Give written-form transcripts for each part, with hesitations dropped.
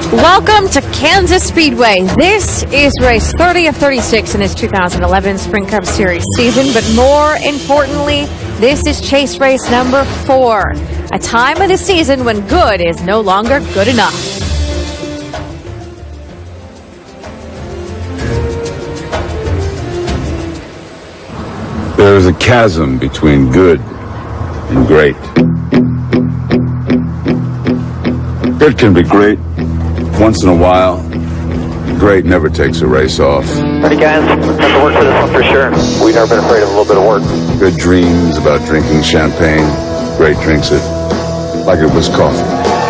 Welcome to Kansas Speedway. This is race 30 of 36 in this 2011 Sprint Cup Series season, but more importantly, this is chase race number 4, a time of the season when good is no longer good enough. There is a chasm between good and great. Good can be great once in a while. Great never takes a race off. Ready, guys? Let's have to work for this one for sure. We've never been afraid of a little bit of work. Good dreams about drinking champagne. Great drinks it like it was coffee.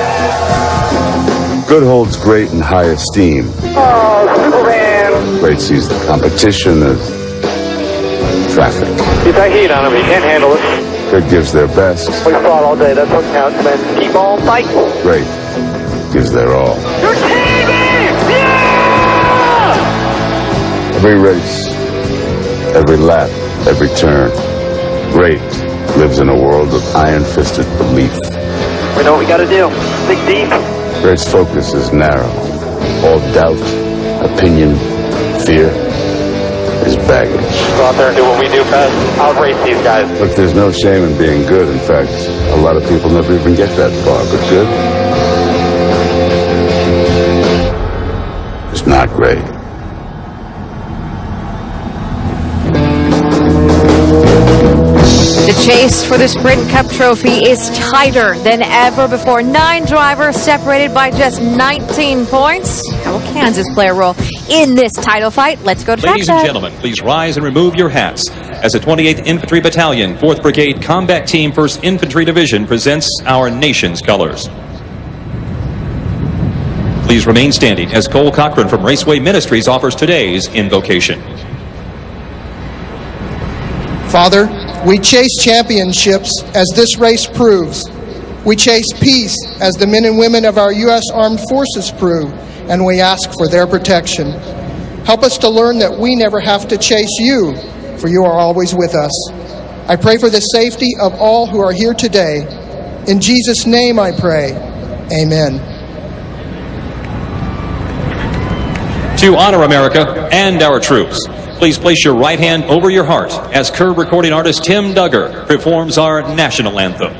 Good holds great in high esteem. Oh, Superman! Great sees the competition as traffic. Get that heat on him. He can't handle it. Good gives their best. We fought all day. That's what counts, man. Keep on fighting. Great gives their all. Your TV! Yeah! Every race, every lap, every turn. Great lives in a world of iron-fisted belief. We know what we got to do. Think deep. Great's focus is narrow. All doubt, opinion, fear is baggage. Go out there and do what we do best. Outrace these guys. Look, there's no shame in being good. In fact, a lot of people never even get that far. But good is not great. The chase for the Sprint Cup trophy is tighter than ever before. 9 drivers separated by just 19 points. How will Kansas play a role in this title fight? Let's go to Ladies and gentlemen, please rise and remove your hats as the 28th Infantry Battalion, 4th Brigade Combat Team, 1st Infantry Division presents our nation's colors. Please remain standing as Cole Cochran from Raceway Ministries offers today's invocation. Father, we chase championships as this race proves. We chase peace as the men and women of our U.S. Armed Forces prove, and we ask for their protection. Help us to learn that we never have to chase you, for you are always with us. I pray for the safety of all who are here today. In Jesus' name I pray. Amen. To honor America and our troops, please place your right hand over your heart as Curb recording artist Tim Duggar performs our national anthem.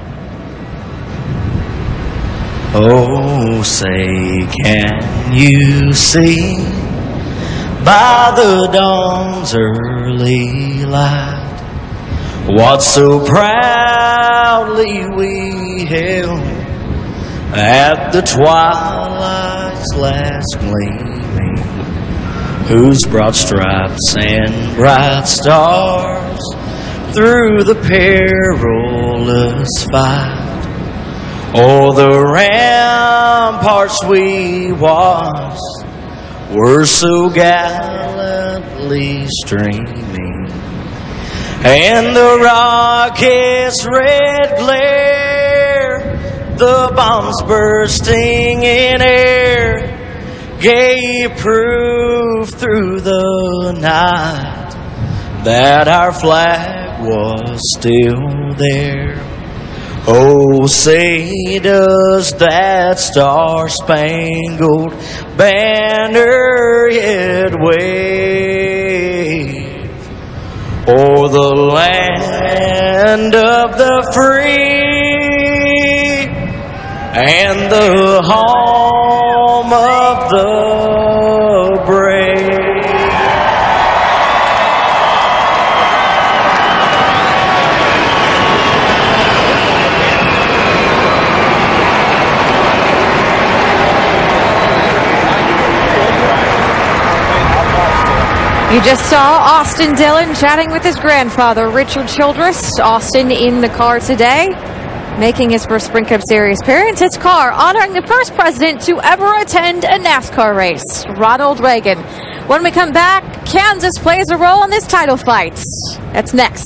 Oh, say, can you see by the dawn's early light what so proudly we held at the twilight's last gleaming, whose broad stripes and bright stars through the perilous fight o'er the ramparts we watched were so gallantly streaming, and the rocket's red glare, the bombs bursting in air, gave proof through the night that our flag was still there. Oh, say, does that star-spangled banner yet wave o'er the land of the free and the home of the brave? You just saw Austin Dillon chatting with his grandfather, Richard Childress. Austin in the car today, making his first Sprint Cup Series appearance. His car honoring the first president to ever attend a NASCAR race, Ronald Reagan. When we come back, Kansas plays a role in this title fight. That's next.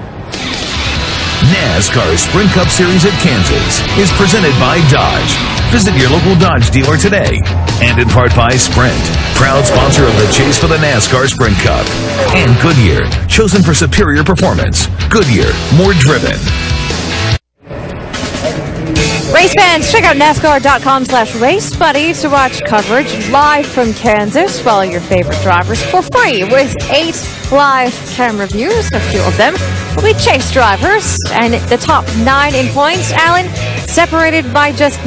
NASCAR Sprint Cup Series at Kansas is presented by Dodge. Visit your local Dodge dealer today. And in part by Sprint, proud sponsor of the chase for the NASCAR Sprint Cup. And Goodyear, chosen for superior performance. Goodyear, more driven. Race fans, check out NASCAR.com/RaceBuddy to watch coverage live from Kansas. Follow your favorite drivers for free with 8 live camera views. A few of them will be chase drivers, and the top 9 in points, Alan, separated by just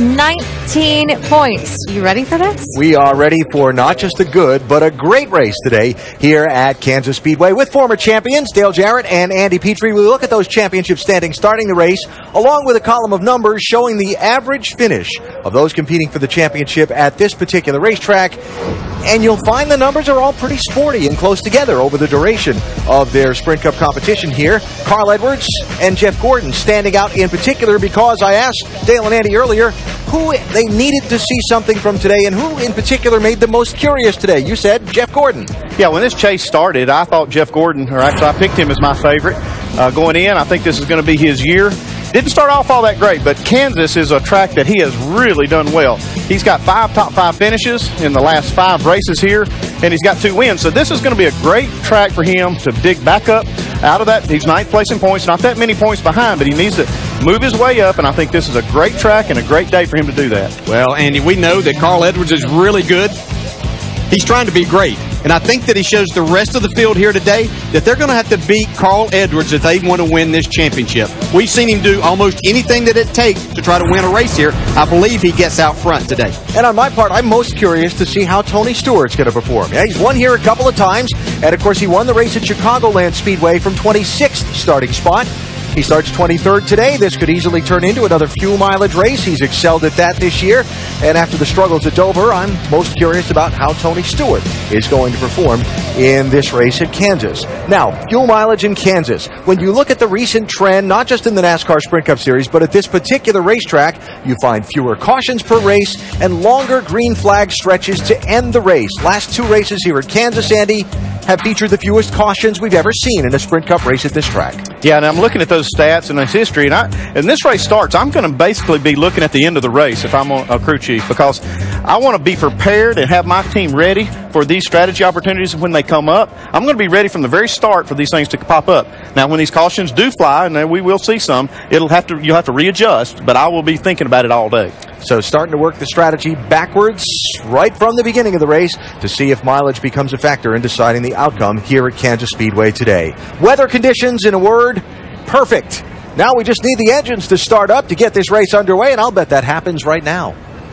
19 points. You ready for this? We are ready for not just a good, but a great race today here at Kansas Speedway with former champions Dale Jarrett and Andy Petree. We look at those championship standings starting the race, along with a column of numbers showing the average finish of those competing for the championship at this particular racetrack. And you'll find the numbers are all pretty sporty and close together over the duration of their Sprint Cup competition here. Carl Edwards and Jeff Gordon standing out in particular because I asked Dale and Andy earlier who they needed to see something from today and who in particular made the most curious today. You said Jeff Gordon. Yeah, when this chase started, I thought Jeff Gordon, or actually I picked him as my favorite going in. I think this is going to be his year. Didn't start off all that great, but Kansas is a track that he has really done well. He's got 5 top 5 finishes in the last 5 races here, and he's got 2 wins. So this is going to be a great track for him to dig back up out of that. He's 9th place in points, not that many points behind, but he needs to move his way up, and I think this is a great track and a great day for him to do that. Well, Andy, we know that Carl Edwards is really good. He's trying to be great. And I think that he shows the rest of the field here today that they're going to have to beat Carl Edwards if they want to win this championship. We've seen him do almost anything that it takes to try to win a race here. I believe he gets out front today. And on my part, I'm most curious to see how Tony Stewart's going to perform. Yeah, he's won here a couple of times, and of course he won the race at Chicagoland Speedway from 26th starting spot. He starts 23rd today. This could easily turn into another fuel mileage race. He's excelled at that this year. And after the struggles at Dover, I'm most curious about how Tony Stewart is going to perform in this race at Kansas. Now, fuel mileage in Kansas. When you look at the recent trend, not just in the NASCAR Sprint Cup Series, but at this particular racetrack, you find fewer cautions per race and longer green flag stretches to end the race. Last 2 races here at Kansas, Andy, have featured the fewest cautions we've ever seen in a Sprint Cup race at this track. Yeah, and I'm looking at those stats and this history, and this race starts, I'm going to basically be looking at the end of the race if I'm a crew chief, because I want to be prepared and have my team ready for these strategy opportunities when they come up. I'm going to be ready from the very start for these things to pop up. Now, when these cautions do fly, and we will see some, you'll have to readjust, but I will be thinking about it all day. So starting to work the strategy backwards right from the beginning of the race to see if mileage becomes a factor in deciding the outcome here at Kansas Speedway today. Weather conditions, in a word, perfect. Now we just need the engines to start up to get this race underway, and I'll bet that happens right now.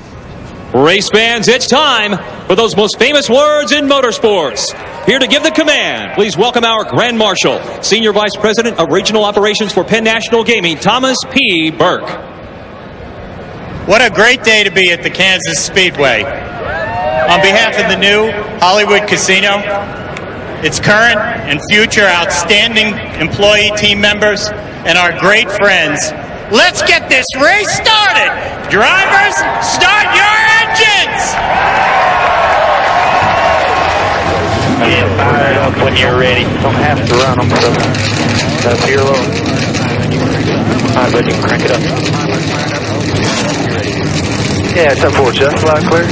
Race fans, it's time for those most famous words in motorsports. Here to give the command, please welcome our Grand Marshal, Senior Vice President of Regional Operations for Penn National Gaming, Thomas P. Burke. What a great day to be at the Kansas Speedway. On behalf of the new Hollywood Casino, its current and future outstanding employee team members, and our great friends, let's get this race started. Drivers, start your engines! Get fired up when you're ready. Don't have to run them, so that's your low. All right, bud, you can crank it up. Yeah, 10-4, just loud clear.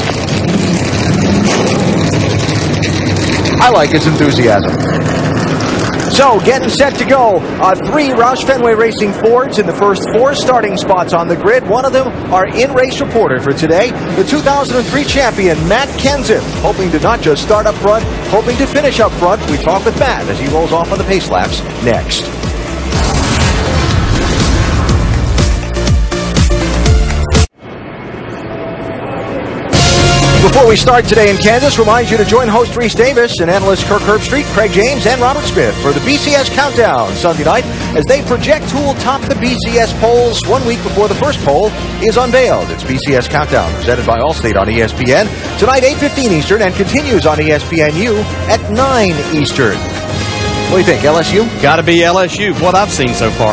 I like his enthusiasm. So, getting set to go. 3 Roush Fenway Racing Fords in the first 4 starting spots on the grid. One of them, our in-race reporter for today, the 2003 champion, Matt Kenseth, hoping to not just start up front, hoping to finish up front. We talk with Matt as he rolls off on the pace laps next. Before we start today in Kansas, remind you to join host Reese Davis and analysts Kirk Herbstreit, Craig James, and Robert Smith for the BCS Countdown Sunday night as they project who will top the BCS polls 1 week before the first poll is unveiled. It's BCS Countdown, presented by Allstate on ESPN. Tonight, 8:15 Eastern, and continues on ESPNU at 9 Eastern. What do you think, LSU? Got to be LSU, what I've seen so far.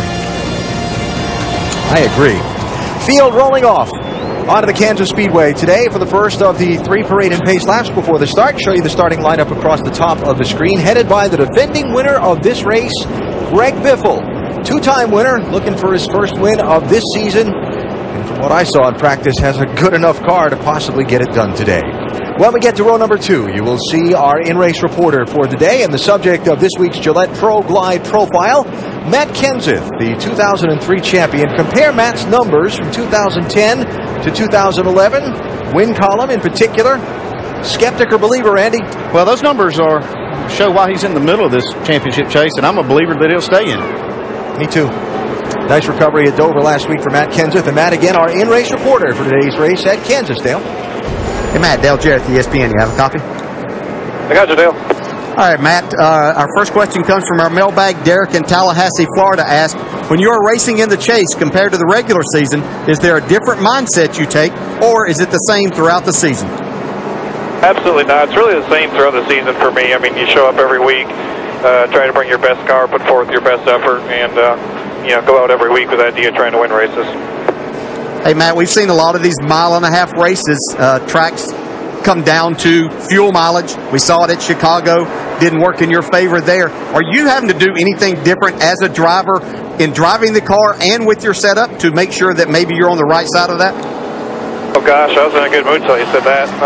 I agree. Field rolling off onto the Kansas Speedway today for the first of the 3 parade and pace laps before the start. Show you the starting lineup across the top of the screen, headed by the defending winner of this race, Greg Biffle. 2-time winner, looking for his first win of this season. And and from what I saw in practice, has a good enough car to possibly get it done today. When we get to row number 2, you will see our in-race reporter for the day and the subject of this week's Gillette Pro Glide profile, Matt Kenseth, the 2003 champion. Compare Matt's numbers from 2010 to 2011, win column in particular. Skeptic or believer, Andy? Well, those numbers show why he's in the middle of this championship chase, and I'm a believer that he'll stay in it. Me too. Nice recovery at Dover last week for Matt Kenseth. And Matt, again, our in-race reporter for today's race at Kansas. Dale? Hey, Matt, Dale Jarrett, the ESPN. You have a copy? I got you, Dale. All right, Matt. Our first question comes from our mailbag. Derek in Tallahassee, Florida asked, when you are racing in the chase compared to the regular season, is there a different mindset you take, or is it the same throughout the season? Absolutely not. It's really the same throughout the season for me. I mean, you show up every week, try to bring your best car, put forth your best effort, and go out every week with that idea trying to win races. Hey, Matt, we've seen a lot of these mile-and-a-half races, tracks come down to fuel mileage. We saw it at Chicago. Didn't work in your favor there. Are you having to do anything different as a driver in driving the car and with your setup to make sure that maybe you're on the right side of that? Oh, gosh, I was in a good mood until you said that.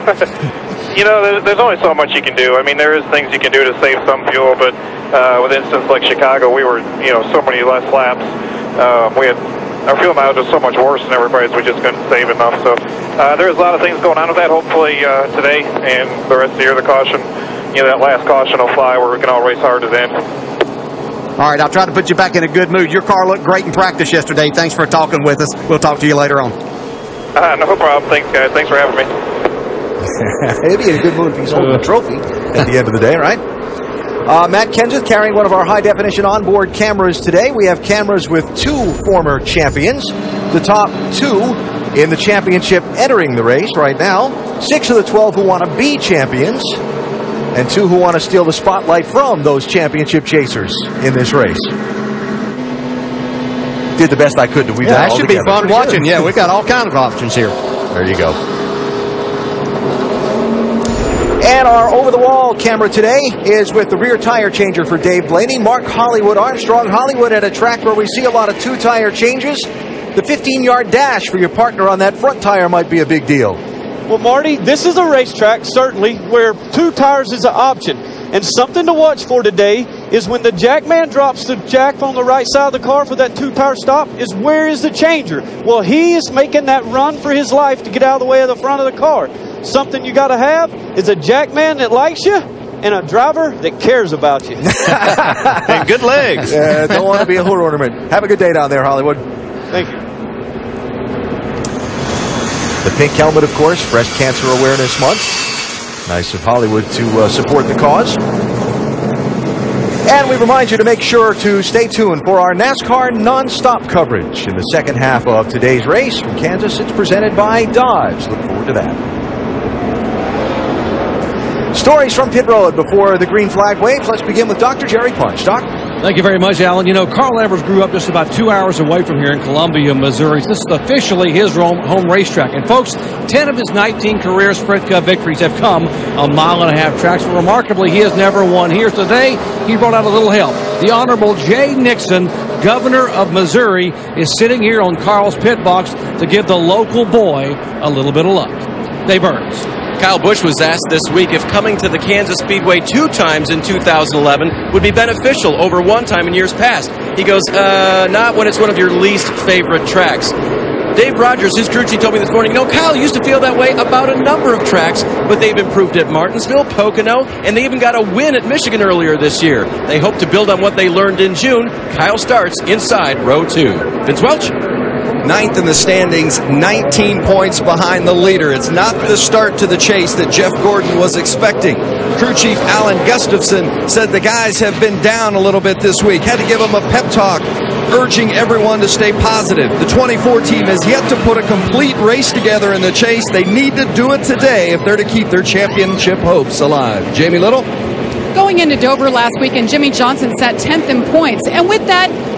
There's only so much you can do. I mean, there is things you can do to save some fuel, but with instances like Chicago, we were, so many less laps. Our fuel mileage was so much worse than everybody's, we just couldn't save enough. So there's a lot of things going on with that. Hopefully today and the rest of the year, the caution, that last caution will fly where we can all race hard to the end. All right, I'll try to put you back in a good mood. Your car looked great in practice yesterday. Thanks for talking with us. We'll talk to you later on. No problem. Thanks, guys. Thanks for having me. He'll be in a good mood if he's holding the trophy at the end of the day, right? Matt Kenseth carrying one of our high-definition onboard cameras today. We have cameras with 2 former champions. The top 2 in the championship entering the race right now. 6 of the 12 who want to be champions. And 2 who want to steal the spotlight from those championship chasers in this race. Did the best I could to weave that all should together. Be fun watching. Yeah, we've got all kinds of options here. There you go. And our over-the-wall camera today is with the rear tire changer for Dave Blaney, Mark Hollywood Armstrong. Hollywood at a track where we see a lot of 2-tire changes. The 15-yard dash for your partner on that front tire might be a big deal. Well, Marty, this is a racetrack, certainly, where 2 tires is an option. And something to watch for today is when the jack man drops the jack on the right side of the car for that 2-tire stop, is where is the changer? Well, he is making that run for his life to get out of the way of the front of the car. Something you got to have is a jack man that likes you and a driver that cares about you. And good legs. Don't want to be a hood ornament. Have a good day down there, Hollywood. Thank you. The pink helmet, of course, Breast Cancer Awareness Month. Nice of Hollywood to support the cause. And we remind you to make sure to stay tuned for our NASCAR non-stop coverage in the second half of today's race. From Kansas, it's presented by Dodge. Look forward to that. Stories from pit road before the green flag waves. Let's begin with Dr. Jerry Punch. Doc? Thank you very much, Alan. Carl Edwards grew up just about 2 hours away from here in Columbia, Missouri. This is officially his home racetrack. And, folks, 10 of his 19 career Sprint Cup victories have come on mile-and-a-half tracks. But remarkably, he has never won here. Today, he brought out a little help. The Honorable Jay Nixon, governor of Missouri, is sitting here on Carl's pit box to give the local boy a little bit of luck. Dave Burns. Kyle Busch was asked this week if coming to the Kansas Speedway 2 times in 2011 would be beneficial over 1 time in years past. He goes, not when it's one of your least favorite tracks. Dave Rogers, his crew chief, told me this morning, Kyle used to feel that way about a number of tracks, but they've improved at Martinsville, Pocono, and they even got a win at Michigan earlier this year. They hope to build on what they learned in June. Kyle starts inside row 2. Vince Welch. 9th in the standings, 19 points behind the leader. It's not the start to the chase that Jeff Gordon was expecting. Crew chief Alan Gustafson said the guys have been down a little bit this week. Had to give them a pep talk, urging everyone to stay positive. The 24 team has yet to put a complete race together in the chase. They need to do it today if they're to keep their championship hopes alive. Jamie Little? Going into Dover last week, and Jimmy Johnson sat 10th in points. And with that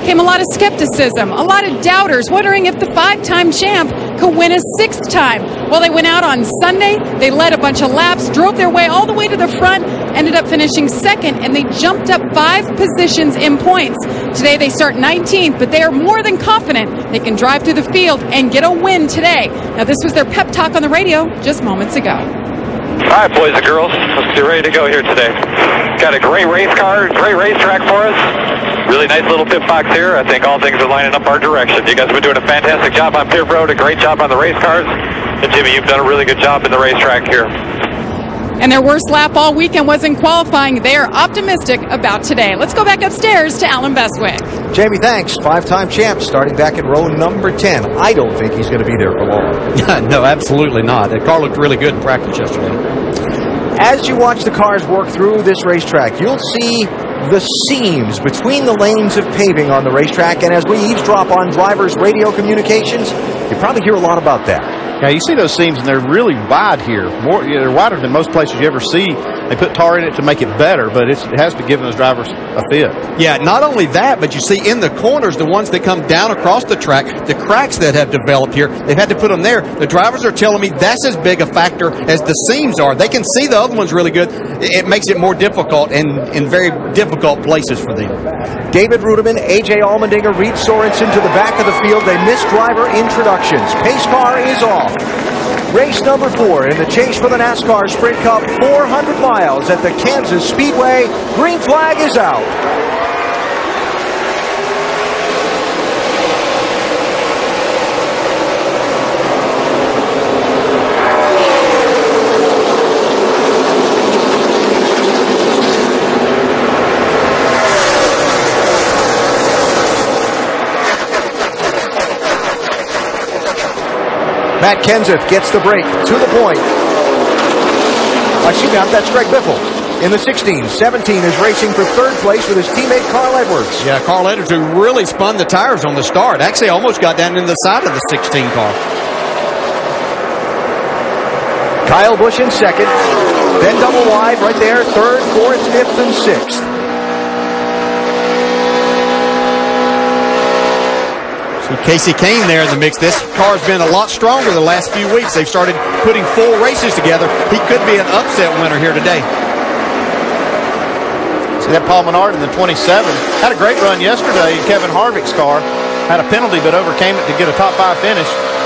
came a lot of skepticism, a lot of doubters wondering if the 5-time champ could win a 6th time. Well, they went out on Sunday, they led a bunch of laps, drove their way all the way to the front, ended up finishing 2nd, and they jumped up 5 positions in points. Today they start 19th, but they are more than confident they can drive through the field and get a win today. Now, this was their pep talk on the radio just moments ago. All right, boys and girls, let's get ready to go here today. Got a great race car, great racetrack for us. Really nice little pit box here. I think all things are lining up our direction. You guys have been doing a fantastic job on pit road, a great job on the race cars. And Jimmy, you've done a really good job in the racetrack here. And their worst lap all weekend was in qualifying. They are optimistic about today. Let's go back upstairs to Alan Bestwick. Jamie, thanks. 5-time champ starting back in row number 10. I don't think he's going to be there for long. No, absolutely not. The car looked really good in practice yesterday. As you watch the cars work through this racetrack, you'll see the seams between the lanes of paving on the racetrack. And as we eavesdrop on drivers' radio communications, you probably hear a lot about that. Yeah, you see those seams, and they're really wide here. They're wider than most places you ever see. They put tar in it to make it better, but it has to give those drivers a fit. Yeah, not only that, but you see in the corners, the ones that come down across the track, the cracks that have developed here, they've had to put them there. The drivers are telling me that's as big a factor as the seams are. They can see the other ones really good. It makes it more difficult and in very difficult places for them. David Ruderman, A.J. Allmendinger, Reed Sorensen to the back of the field. They missed driver introductions. Pace car is off. Race number 4 in the chase for the NASCAR Sprint Cup, 400 miles at the Kansas Speedway. Green flag is out. Matt Kenseth gets the break to the point. Excuse me, that's Greg Biffle. In the 16, 17 is racing for 3rd place with his teammate Carl Edwards. Yeah, Carl Edwards, who really spun the tires on the start. Actually, almost got down in the side of the 16 car. Kyle Busch in 2nd. Then double wide right there. 3rd, 4th, 5th, and 6th. Casey Kane there in the mix. This car's been a lot stronger the last few weeks. They've started putting full races together. He could be an upset winner here today. See that Paul Menard in the 27. Had a great run yesterday in Kevin Harvick's car. Had a penalty but overcame it to get a top 5 finish.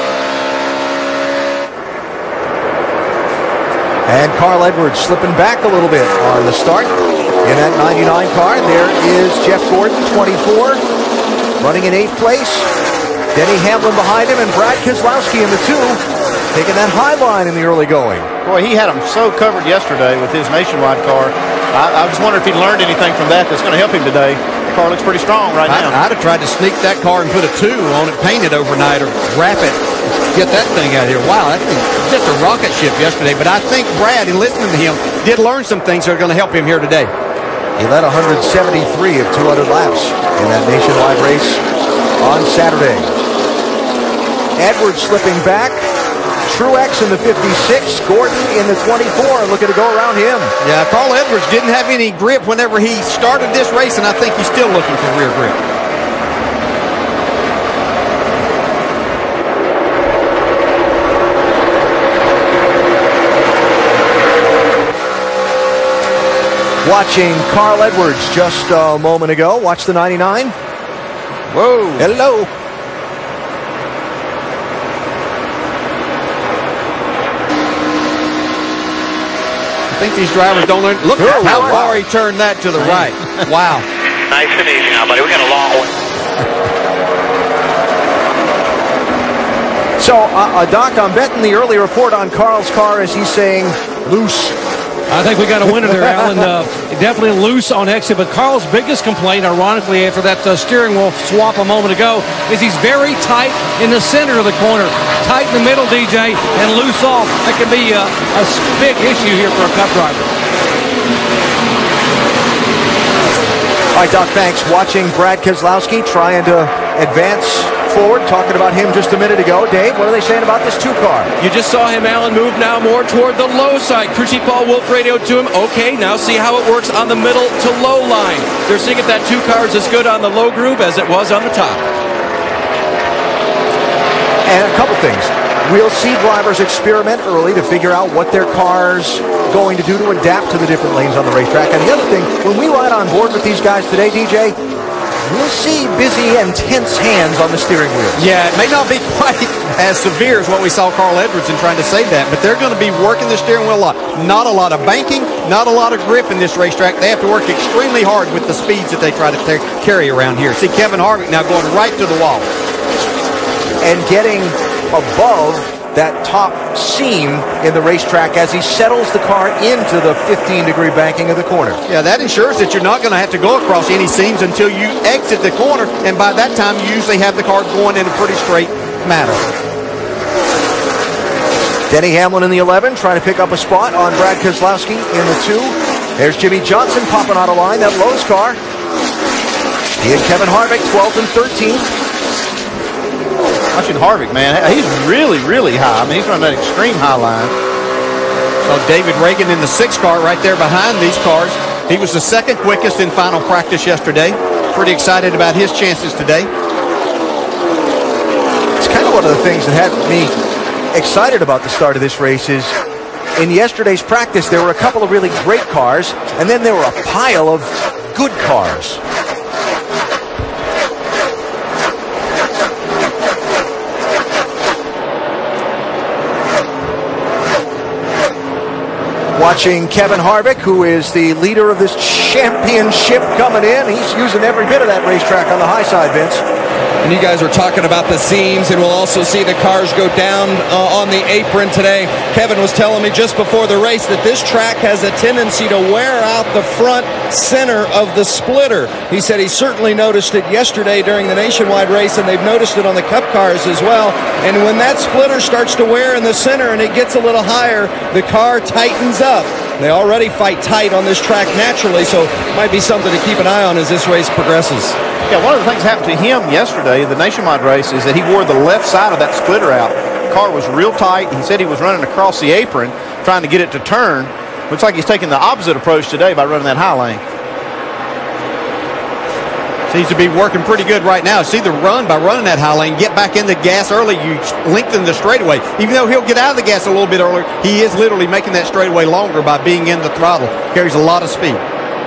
And Carl Edwards slipping back a little bit on the start. In that 99 car, there is Jeff Gordon, 24, running in 8th place. Denny Hamlin behind him, and Brad Keselowski in the 2, taking that high line in the early going. Boy, he had him so covered yesterday with his Nationwide car. I just wonder if he learned anything from that that's going to help him today. The car looks pretty strong right now. I'd have tried to sneak that car and put a 2 on it, paint it overnight, or wrap it, get that thing out of here. Wow, that thing was just a rocket ship yesterday. But I think Brad, in listening to him, did learn some things that are going to help him here today. He led 173 of 200 laps in that Nationwide race on Saturday. Edwards slipping back. Truex in the 56, Gordon in the 24, looking to go around him. Yeah, Carl Edwards didn't have any grip whenever he started this race, and I think he's still looking for rear grip. Watching Carl Edwards just a moment ago. Watch the 99. Whoa. Hello. I think these drivers don't learn. Look at how far he turned that to the right. Wow. Nice and easy now, buddy. We got a long way. So, Doc, I'm betting the early report on Carl's car is he's saying loose. I think we got a winner there, Alan. Definitely loose on exit, but Carl's biggest complaint, ironically, after that steering wheel swap a moment ago, is he's very tight in the center of the corner. Tight in the middle, DJ, and loose off. That could be a big issue here for a Cup driver. All right, Doc, thanks. Watching Brad Keselowski trying to advance forward, talking about him just a minute ago. Dave, what are they saying about this 2-car? You just saw him, Alan, move now more toward the low side. Crew Chief Paul Wolf radioed to him. Okay, now see how it works on the middle to low line. They're seeing if that 2-car is as good on the low groove as it was on the top. And a couple things. We'll see drivers experiment early to figure out what their car's going to do to adapt to the different lanes on the racetrack. And the other thing, when we ride on board with these guys today, DJ, we'll see busy and tense hands on the steering wheel. Yeah, it may not be quite as severe as what we saw Carl Edwardson trying to say that, but they're going to be working the steering wheel a lot. Not a lot of banking, not a lot of grip in this racetrack. They have to work extremely hard with the speeds that they try to carry around here. See Kevin Harvick now going right to the wall. And getting above that top seam in the racetrack as he settles the car into the 15-degree banking of the corner. Yeah, that ensures that you're not going to have to go across any seams until you exit the corner, and by that time you usually have the car going in a pretty straight manner. Denny Hamlin in the 11 trying to pick up a spot on Brad Keselowski in the 2. There's Jimmy Johnson popping out of line, that Lowe's car. He and Kevin Harvick, 12th and 13th. Watching Harvick, man, he's really, really high. I mean, he's running that extreme high line. So David Reagan in the 6 car right there behind these cars. He was the second quickest in final practice yesterday. Pretty excited about his chances today. It's kind of one of the things that had me excited about the start of this race is in yesterday's practice, there were a couple of really great cars, and then there were a pile of good cars. Watching Kevin Harvick, who is the leader of this championship coming in. He's using every bit of that racetrack on the high side, Vince. And you guys are talking about the seams, and we'll also see the cars go down on the apron today. Kevin was telling me just before the race that this track has a tendency to wear out the front center of the splitter. He said he certainly noticed it yesterday during the nationwide race, and they've noticed it on the Cup cars as well. And when that splitter starts to wear in the center and it gets a little higher, the car tightens up. They already fight tight on this track naturally, so it might be something to keep an eye on as this race progresses. Yeah, one of the things that happened to him yesterday, the nationwide race, is that he wore the left side of that splitter out. The car was real tight. He said he was running across the apron trying to get it to turn. Looks like he's taking the opposite approach today by running that high lane. Seems to be working pretty good right now. See the run by running that high lane, get back in the gas early, you lengthen the straightaway. Even though he'll get out of the gas a little bit earlier, he is literally making that straightaway longer by being in the throttle. Carries a lot of speed.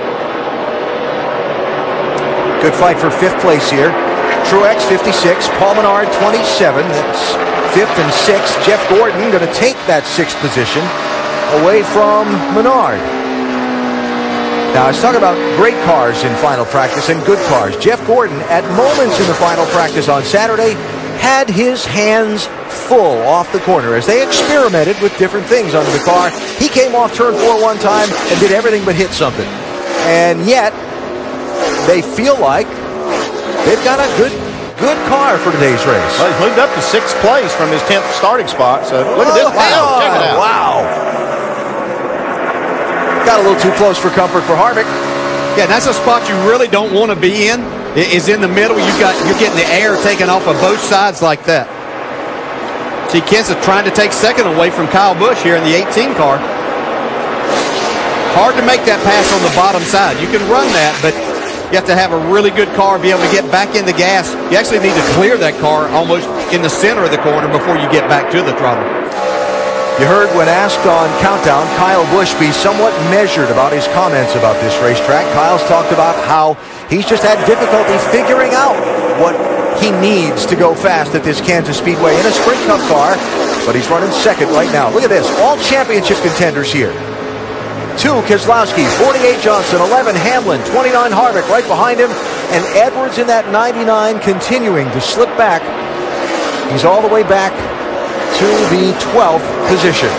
Good fight for 5th place here. Truex, 56. Paul Menard, 27. That's 5th and 6th. Jeff Gordon going to take that 6th position away from Menard. Now, I was talking about great cars in final practice and good cars. Jeff Gordon, at moments in the final practice on Saturday, had his hands full off the corner as they experimented with different things under the car. He came off turn 4 one time and did everything but hit something. And yet, they feel like they've got a good car for today's race. Well, he's moved up to 6th place from his 10th starting spot. So look at this. Wow, check it out. Wow. Got a little too close for comfort for Harvick. Yeah, that's a spot you really don't want to be in. It is in the middle. You're getting the air taken off of both sides like that. See, Kenseth trying to take 2nd away from Kyle Busch here in the 18 car. Hard to make that pass on the bottom side. You can run that, but you have to have a really good car, be able to get back in the gas. You actually need to clear that car almost in the center of the corner before you get back to the throttle. You heard when asked on Countdown, Kyle Busch be somewhat measured about his comments about this racetrack. Kyle's talked about how he's just had difficulty figuring out what he needs to go fast at this Kansas Speedway in a Sprint Cup car, but he's running 2nd right now. Look at this, all championship contenders here. 2, Keselowski, 48, Johnson, 11, Hamlin, 29, Harvick right behind him, and Edwards in that 99 continuing to slip back. He's all the way back to the 12th position.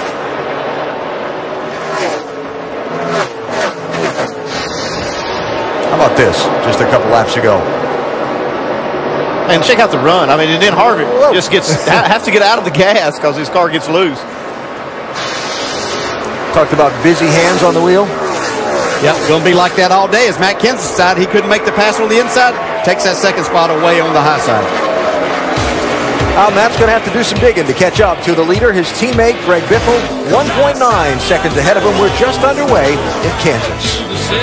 How about this, just a couple laps ago? And check out the run. I mean, and then Harvick just has to get out of the gas because his car gets loose. Talked about busy hands on the wheel. Yep, going to be like that all day. As Matt Kenseth decided he couldn't make the pass on the inside, takes that 2nd spot away on the high side. Matt's going to have to do some digging to catch up to the leader, his teammate, Greg Biffle. 1.9 seconds ahead of him. We're just underway in Kansas.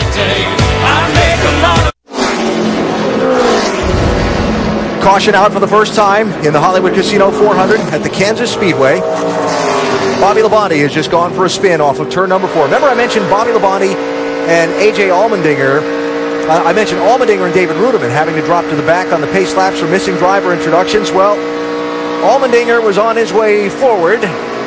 Caution out for the first time in the Hollywood Casino 400 at the Kansas Speedway. Bobby Labonte has just gone for a spin off of turn number 4. Remember I mentioned Bobby Labonte and A.J. Allmendinger. I mentioned Allmendinger and David Ruderman having to drop to the back on the pace laps for missing driver introductions. Well, Allmendinger was on his way forward,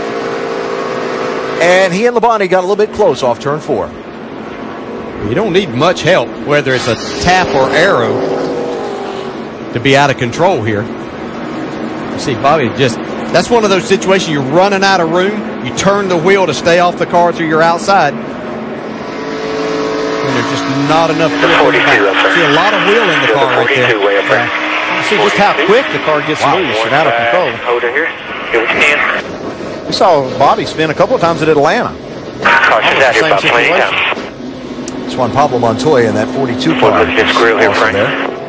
and he and Labonte got a little bit close off turn 4. You don't need much help, whether it's a tap or arrow, to be out of control here. You see, Bobby that's one of those situations you're running out of room. You turn the wheel to stay off the car through your outside. And there's just not enough grip in the back. See a lot of wheel in the car right there. You see just how quick the car gets loose and out of control. Hold it here. Get what you can. We saw Bobby spin a couple of times at Atlanta. Caution's out here about 20 times. It's Juan Pablo Montoya in that 42 car. This grill here, Frank.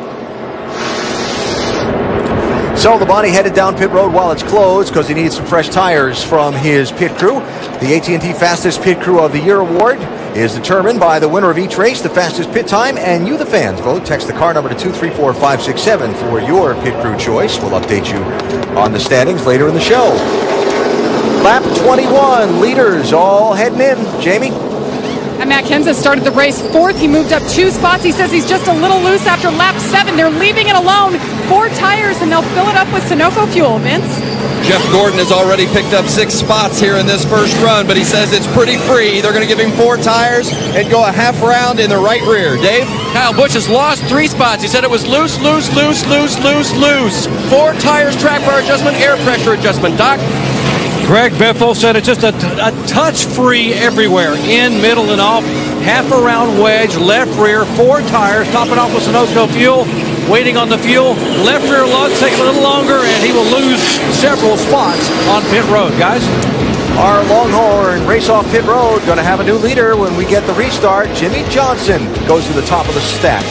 So Labonte headed down pit road while it's closed because he needed some fresh tires from his pit crew. The AT&T Fastest Pit Crew of the Year award is determined by the winner of each race, the fastest pit time, and you, the fans, vote. Text the car number to 234567 for your pit crew choice. We'll update you on the standings later in the show. Lap 21, leaders all heading in. Jamie? And Matt Kenseth started the race 4th. He moved up 2 spots. He says he's just a little loose after lap 7. They're leaving it alone. 4 tires, and they'll fill it up with Sunoco fuel. Vince? Jeff Gordon has already picked up 6 spots here in this first run, but he says it's pretty free. They're going to give him 4 tires and go a half round in the right rear. Dave? Kyle Busch has lost 3 spots. He said it was loose. 4 tires, track bar adjustment, air pressure adjustment. Doc? Greg Biffle said it's just a touch free everywhere, in, middle, and off. Half a round wedge, left rear, 4 tires, topping off with Sunoco fuel. Waiting on the fuel. Left rear lug takes a little longer, and he will lose several spots on pit road, guys. Our Longhorn race off pit road going to have a new leader when we get the restart. Jimmy Johnson goes to the top of the stack.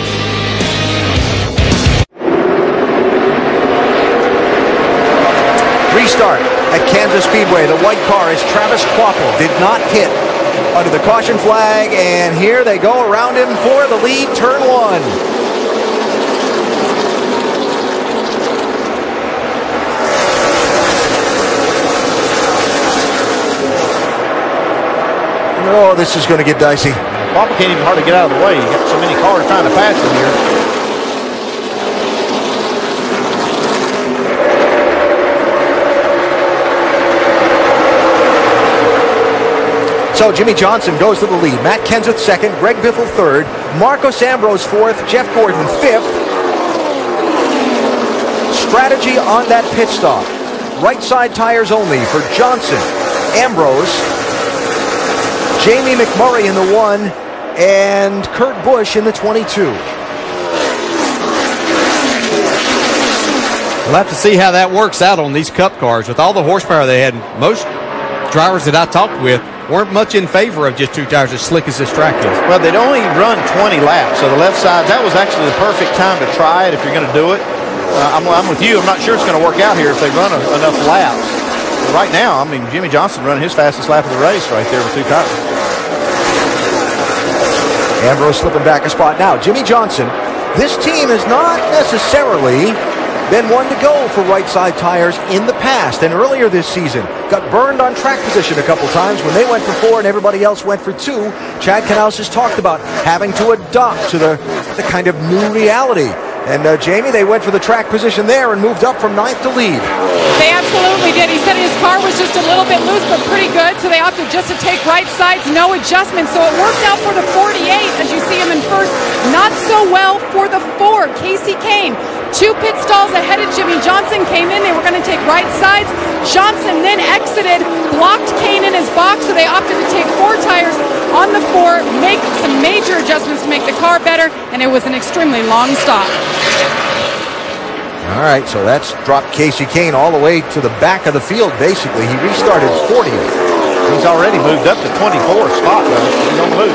Restart at Kansas Speedway. The white car is Travis Kvapil. Did not hit under the caution flag, and here they go around him for the lead, turn 1. Oh, this is going to get dicey. Papa can't even hardly get out of the way. You got so many cars trying to pass him here. So Jimmy Johnson goes to the lead. Matt Kenseth 2nd, Greg Biffle 3rd, Marcos Ambrose 4th, Jeff Gordon 5th. Strategy on that pit stop. Right side tires only for Johnson, Ambrose, Jamie McMurray in the 1, and Kurt Busch in the 22. We'll have to see how that works out on these Cup cars. With all the horsepower they had, most drivers that I talked with weren't much in favor of just 2 tires as slick as this track is. Well, they'd only run 20 laps, so the left side, that was actually the perfect time to try it if you're going to do it. I'm with you. I'm not sure it's going to work out here if they run enough laps. But right now, I mean, Jimmy Johnson running his fastest lap of the race right there with 2 tires. Ambrose slipping back a spot now. Jimmy Johnson, this team has not necessarily been one to go for right side tires in the past, and earlier this season got burned on track position a couple times when they went for 4 and everybody else went for 2. Chad Knaus has talked about having to adopt to the kind of new reality. And Jamie, they went for the track position there and moved up from 9th to lead. They absolutely did. He said his car was just a little bit loose, but pretty good, so they opted just to take right sides, no adjustments. So it worked out for the 48, as you see him in first. Not so well for the 4, Casey Kane. 2 pit stalls ahead of Jimmy Johnson came in. They were going to take right sides. Johnson then exited, blocked Kane in his box, so they opted to take 4 tires on the 4, make some major adjustments to make the car better, and it was an extremely long stop. All right, so that's dropped Casey Kane all the way to the back of the field, basically. He restarted 40th. He's already moved up to 24th spot, though. He's on the move.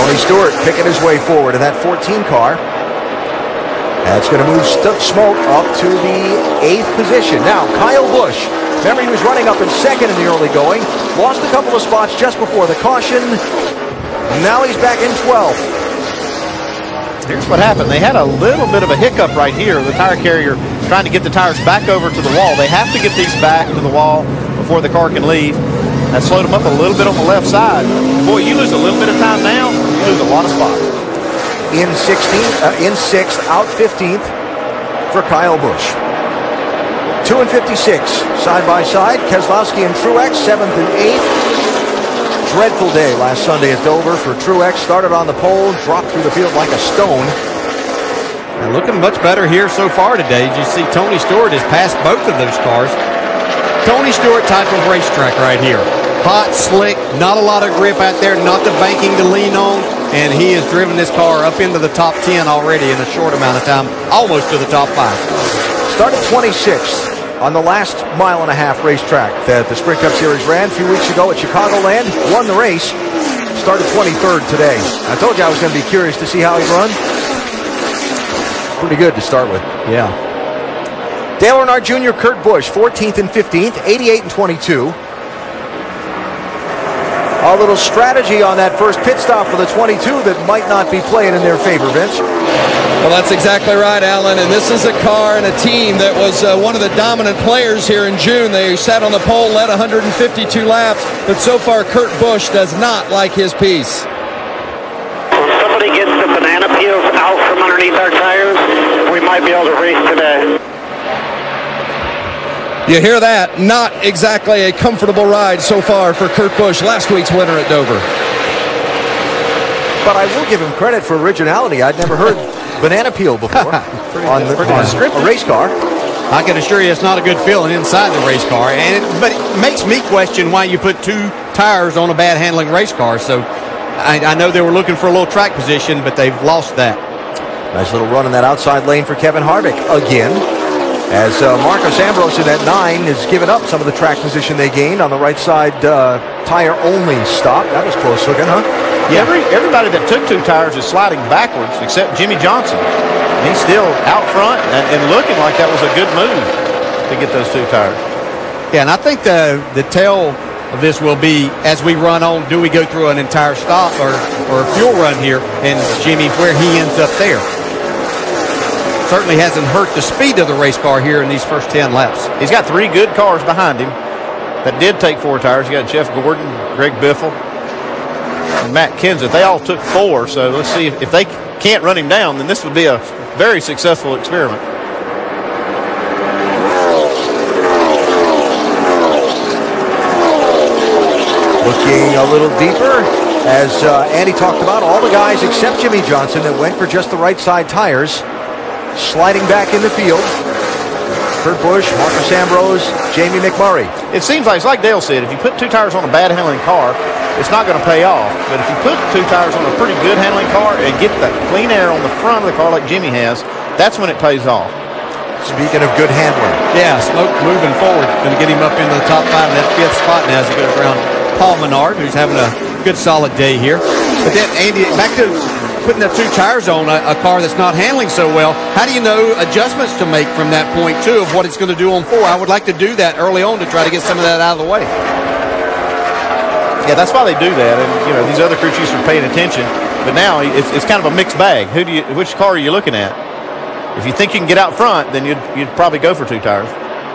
Tony Stewart picking his way forward in that 14 car. That's going to move Smoke up to the 8th position. Now, Kyle Busch. Remember, he was running up in 2nd in the early going. Lost a couple of spots just before the caution. Now he's back in 12th. Here's what happened. They had a little bit of a hiccup right here. The tire carrier trying to get the tires back over to the wall. They have to get these back to the wall before the car can leave. That slowed them up a little bit on the left side. Boy, you lose a little bit of time now, you lose a lot of spots. In 6th, out 15th for Kyle Busch. 2 and 56, side by side. Keselowski and Truex, 7th and 8th. Dreadful day last Sunday at Dover for Truex. Started on the pole, dropped through the field like a stone. And looking much better here so far today. As you see, Tony Stewart has passed both of those cars. Tony Stewart type of racetrack right here. Hot, slick, not a lot of grip out there, not the banking to lean on, and he has driven this car up into the top 10 already in a short amount of time, almost to the top 5. Started 26th on the last mile-and-a-half racetrack that the Sprint Cup Series ran a few weeks ago at Chicagoland. Won the race. Started 23rd today. I told you I was going to be curious to see how he run. Pretty good to start with. Yeah. Dale Earnhardt Jr., Kurt Busch, 14th and 15th, 88 and 22. A little strategy on that first pit stop for the 22 that might not be playing in their favor, Vince. Well, that's exactly right, Alan. And this is a car and a team that was one of the dominant players here in June. They sat on the pole, led 152 laps, but so far Kurt Busch does not like his piece. When somebody gets the banana peels out from underneath our tires, we might be able to race today. You hear that? Not exactly a comfortable ride so far for Kurt Busch, last week's winner at Dover. But I will give him credit for originality. I'd never heard banana peel before on a race car. I can assure you it's not a good feeling inside the race car. But it makes me question why you put 2 tires on a bad handling race car. So I know they were looking for a little track position, but they've lost that. Nice little run in that outside lane for Kevin Harvick again. As Marcos Ambrose in that 9 has given up some of the track position they gained on the right side tire-only stop. That was close looking, huh? Yeah, everybody that took 2 tires is sliding backwards except Jimmy Johnson. He's still out front and looking like that was a good move to get those 2 tires. Yeah, and I think the tell of this will be, as we run on, do we go through an entire stop or a fuel run here, and Jimmy, where he ends up there. Certainly hasn't hurt the speed of the race car here in these first 10 laps. He's got 3 good cars behind him that did take 4 tires. You got Jeff Gordon, Greg Biffle, and Matt Kenseth. They all took 4, so let's see if they can't run him down, then this would be a very successful experiment. Looking a little deeper, as Andy talked about, all the guys except Jimmy Johnson that went for just the right side tires sliding back in the field. Kurt Busch, Marcos Ambrose, Jamie McMurray. It seems like, it's like Dale said, if you put 2 tires on a bad handling car, it's not going to pay off. But if you put 2 tires on a pretty good handling car and get that clean air on the front of the car like Jimmy has, that's when it pays off. Speaking of good handling. Yeah, Smoke moving forward. Going to get him up into the top 5 in that 5th spot now as he goes around Paul Menard, who's having a good solid day here. But then, Andy, back to putting the 2 tires on a car that's not handling so well. How do you know adjustments to make from that point, too, of what it's going to do on 4? I would like to do that early on to try to get some of that out of the way. Yeah, that's why they do that. And, you know, these other crew chiefs are paying attention. But now it's kind of a mixed bag. Which car are you looking at? If you think you can get out front, then you'd probably go for 2 tires.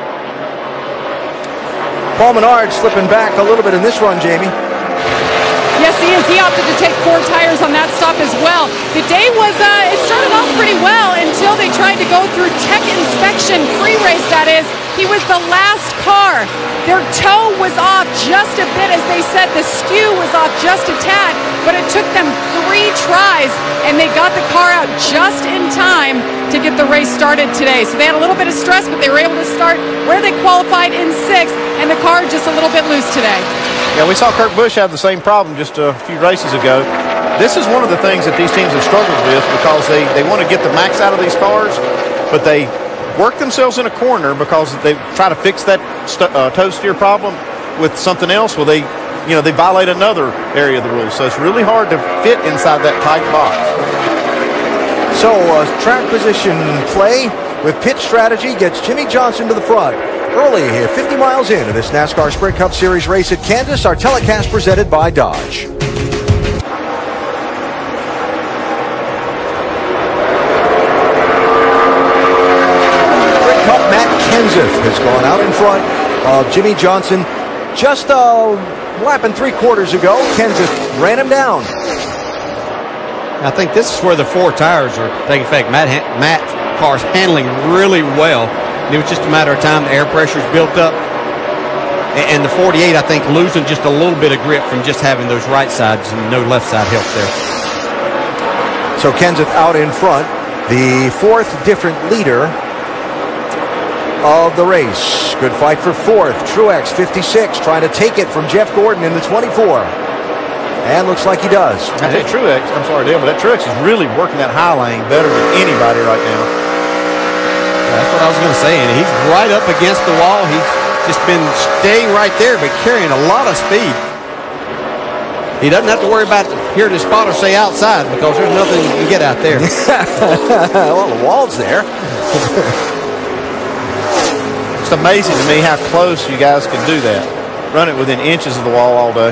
Paul Menard slipping back a little bit in this run, Jamie. Yes, he is. He opted to take 4 tires on that stop as well. The day was, it started off pretty well until they tried to go through tech inspection, pre-race that is. He was the last car. Their toe was off just a bit, as they said. The skew was off just a tad, but it took them 3 tries, and they got the car out just in time to get the race started today. So they had a little bit of stress, but they were able to start where they qualified in 6th, and the car just a little bit loose today. Yeah, we saw Kurt Busch have the same problem just a few races ago. This is one of the things that these teams have struggled with because they want to get the max out of these cars, but they work themselves in a corner because they try to fix that toe steer problem with something else. Well, they they violate another area of the rules. So it's really hard to fit inside that tight box. So track position play with pit strategy gets Jimmy Johnson to the front. Early here, 50 miles into this NASCAR Sprint Cup Series race at Kansas, our telecast presented by Dodge. Kenseth has gone out in front of Jimmy Johnson. Just a lap and 3/4 ago, Kenseth ran him down. I think this is where the 4 tires are taking effect. Matt car's handling really well. It was just a matter of time. The air pressure's built up. And the 48, I think, losing just a little bit of grip from just having those right sides and no left side help there. So Kenseth out in front, the 4th different leader of the race. Good fight for 4th. Truex, 56, trying to take it from Jeff Gordon in the 24. And looks like he does. I think Truex, I'm sorry, Dale, but that Truex is really working that high lane better than anybody right now. That's what I was going to say, and he's right up against the wall. He's just been staying right there, but carrying a lot of speed. He doesn't have to worry about hearing his spotter say outside because there's nothing you can get out there. Well, the wall's there. It's amazing to me how close you guys can do that. Run it within inches of the wall all day.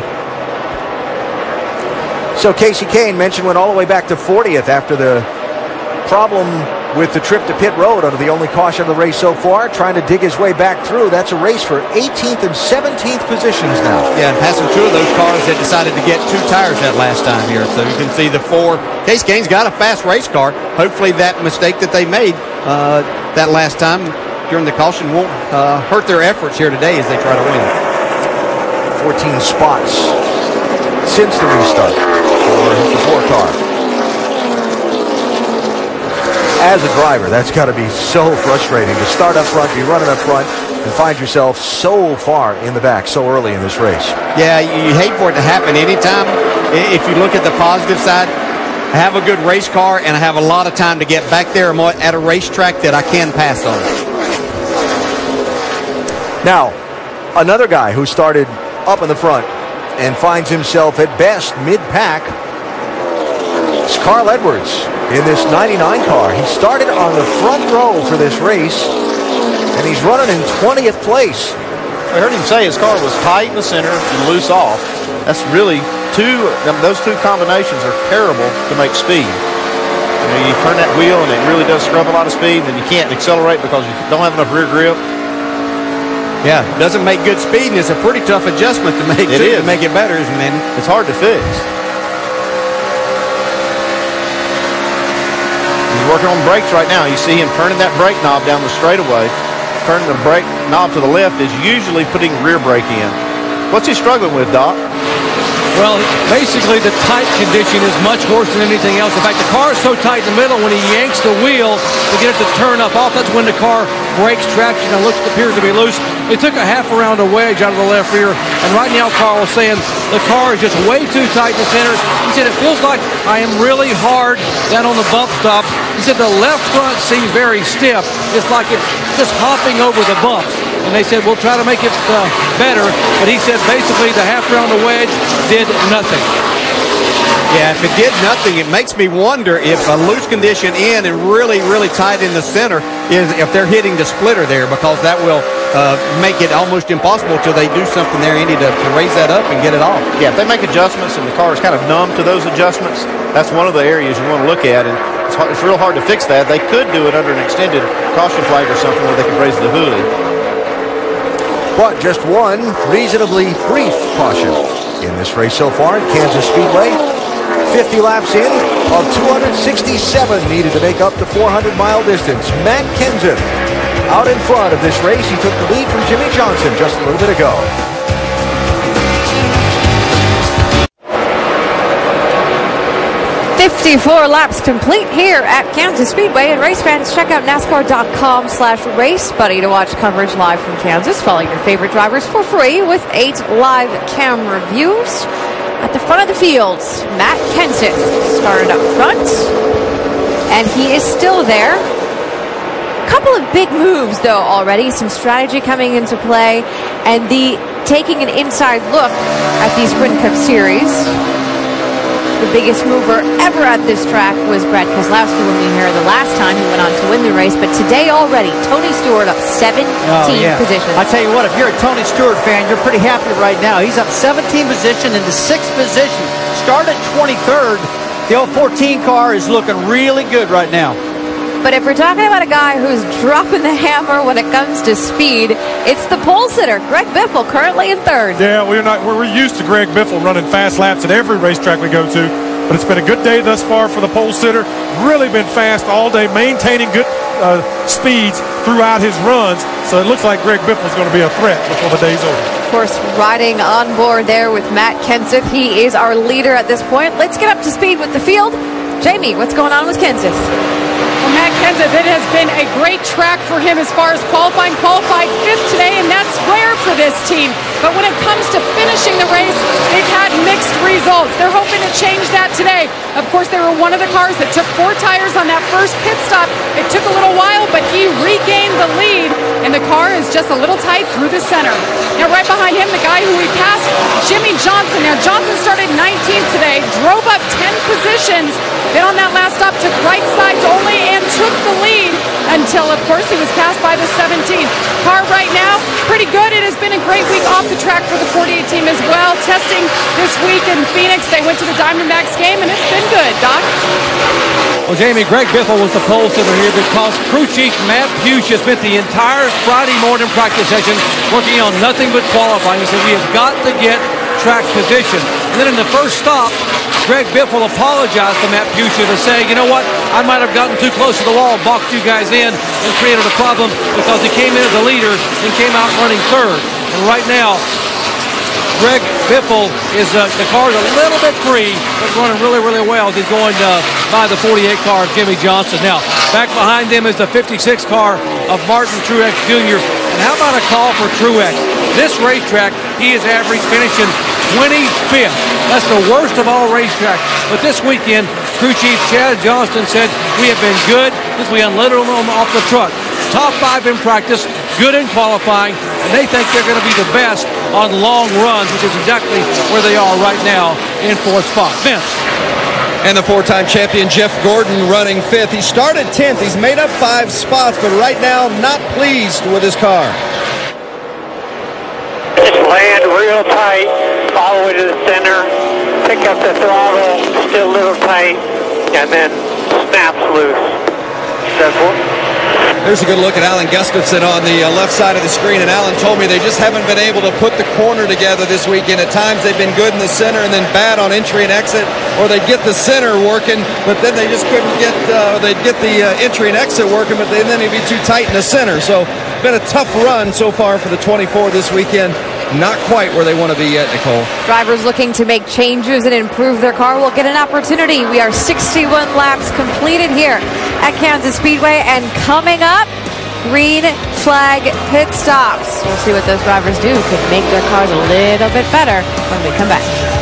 So Casey Kane mentioned went all the way back to 40th after the problem with the trip to pit road under the only caution of the race so far, trying to dig his way back through. That's a race for 18th and 17th positions now. Yeah, and passing 2 of those cars that decided to get 2 tires that last time here. So you can see the 4. Casey Kane's got a fast race car. Hopefully that mistake that they made that last time during the caution won't hurt their efforts here today as they try to win. 14 spots since the restart for the 4 car. As a driver, that's got to be so frustrating to start up front, be running up front, and find yourself so far in the back so early in this race. Yeah, you hate for it to happen anytime. If you look at the positive side, I have a good race car, and I have a lot of time to get back there at a racetrack that I can pass on. Now, another guy who started up in the front and finds himself at best mid-pack is Carl Edwards in this 99 car. He started on the front row for this race, and he's running in 20th place. I heard him say his car was tight in the center and loose off. That's really those 2 combinations are terrible to make speed. You turn that wheel and it really does scrub a lot of speed, and you can't accelerate because you don't have enough rear grip. Yeah, doesn't make good speed, and it's a pretty tough adjustment to make to make it better, isn't it? It's hard to fix. He's working on brakes right now. You see him turning that brake knob down the straightaway. Turning the brake knob to the left is usually putting rear brake in. What's he struggling with, Doc? Well, basically the tight condition is much worse than anything else. In fact, the car is so tight in the middle, when he yanks the wheel to get it to turn up off, that's when the car breaks traction and appears to be loose. They took a half around a wedge out of the left rear, and right now Carl is saying the car is just way too tight in the center. He said, it feels like I am really hard down on the bump stops. He said the left front seems very stiff. It's like it's just hopping over the bumps. And they said, we'll try to make it better. But he said basically the half round of wedge did nothing. Yeah, if it did nothing, it makes me wonder if a loose condition in and really, really tight in the center is if they're hitting the splitter there, because that will make it almost impossible till they do something there. You need to raise that up and get it off. Yeah, if they make adjustments and the car is kind of numb to those adjustments, that's one of the areas you want to look at. And it's real hard to fix that. They could do it under an extended caution flag or something where they could raise the hood. But just one reasonably brief caution in this race so far at Kansas Speedway. 50 laps in of 267 needed to make up the 400-mile distance. Matt Kenseth out in front of this race. He took the lead from Jimmy Johnson just a little bit ago. .54 laps complete here at Kansas Speedway, and race fans, check out NASCAR.com/RaceBuddy to watch coverage live from Kansas. Follow your favorite drivers for free with 8 live camera views. At the front of the field, Matt Kenseth started up front, and he is still there. A couple of big moves, though, already. Some strategy coming into play, and the taking an inside look at the Sprint Cup Series. The biggest mover ever at this track was Brad Keselowski when we were here the last time. He went on to win the race, but today already, Tony Stewart up 17 positions. I tell you what, if you're a Tony Stewart fan, you're pretty happy right now. He's up 17 position into 6th position. Started 23rd. The 014 car is looking really good right now. But if we're talking about a guy who's dropping the hammer when it comes to speed, it's the pole sitter, Greg Biffle, currently in 3rd. Yeah, we're used to Greg Biffle running fast laps at every racetrack we go to, but it's been a good day thus far for the pole sitter. Really been fast all day, maintaining good speeds throughout his runs. So it looks like Greg Biffle's going to be a threat before the day's over. Of course, riding on board there with Matt Kenseth. He is our leader at this point. Let's get up to speed with the field. Jamie, what's going on with Kenseth? Well, Matt Kenseth, it has been a great track for him as far as qualifying. Qualified 5th today, and that's rare for this team. But when it comes to finishing the race, they've had mixed results. They're hoping to change that today. Of course, they were one of the cars that took 4 tires on that first pit stop. It took a little while, but he regained the lead, and the car is just a little tight through the center. Now, right behind him, the guy who we passed, Jimmy Johnson. Now, Johnson started 19th today, drove up 10 positions, then on that last stop took right sides only and took the lead until, of course, he was passed by the 17th. Car right now, pretty good. It has been a great week off the track for the 48 team as well. Testing this week in Phoenix. They went to the Diamondbacks game, and it's been good, Doc. Well, Jamie, Greg Biffle was the pole sitter here because crew chief Matt Puch has spent the entire Friday morning practice session working on nothing but qualifying. He said, we have got to get track position. And then in the first stop, Greg Biffle apologized to Matt Puch to say, you know what, I might have gotten too close to the wall, balked you guys in, and created a problem because he came in as a leader and came out running 3rd. And right now, Greg Biffle is, the car's a little bit free, but running really, really well as he's going by the 48 car of Jimmy Johnson. Now, back behind them is the 56 car of Martin Truex Jr. And how about a call for Truex? This racetrack, he is average finishing 25th. That's the worst of all racetracks. But this weekend, crew chief Chad Johnston said, we have been good since we unloaded them off the truck. Top 5 in practice, good in qualifying, and they think they're going to be the best on long runs, which is exactly where they are right now in 4th spot. Vince. And the 4-time champion Jeff Gordon running 5th. He started 10th. He's made up 5 spots, but right now not pleased with his car. Just land real tight all the way to the center. Pick up the throttle, still a little tight, and then snaps loose. There's a good look at Alan Gustafson on the left side of the screen, and Alan told me they just haven't been able to put the corner together this weekend. At times they've been good in the center and then bad on entry and exit, or they'd get the center working, but then they just couldn't get, they'd get the entry and exit working, but then it'd be too tight in the center. So it's been a tough run so far for the 24 this weekend. Not quite where they want to be yet, Nicole. Drivers looking to make changes and improve their car will get an opportunity. We are 61 laps completed here at Kansas Speedway, and coming up, green flag pit stops. We'll see what those drivers do to make their cars a little bit better when we come back.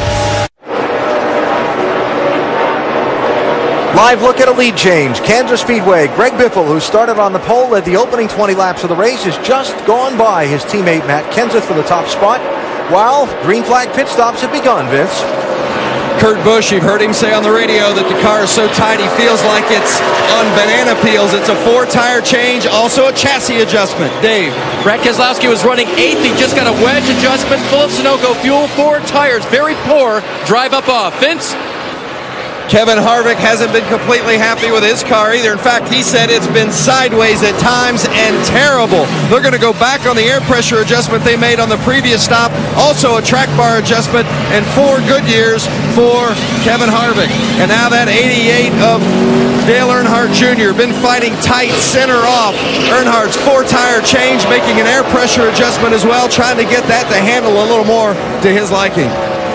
Live look at a lead change. Kansas Speedway. Greg Biffle, who started on the pole, led the opening 20 laps of the race, has just gone by his teammate Matt Kenseth for the top spot, while green flag pit stops have begun, Vince. Kurt Busch, you've heard him say on the radio that the car is so tight he feels like it's on banana peels. It's a 4-tire change, also a chassis adjustment. Dave. Brad Keselowski was running 8th. He just got a wedge adjustment, full of Sunoco fuel, 4 tires, very poor drive up off. Vince? Kevin Harvick hasn't been completely happy with his car either. In fact, he said it's been sideways at times and terrible. They're going to go back on the air pressure adjustment they made on the previous stop. Also a track bar adjustment, and 4 good years for Kevin Harvick. And now that 88 of Dale Earnhardt Jr. been fighting tight center off. Earnhardt's 4-tire change, making an air pressure adjustment as well, trying to get that to handle a little more to his liking.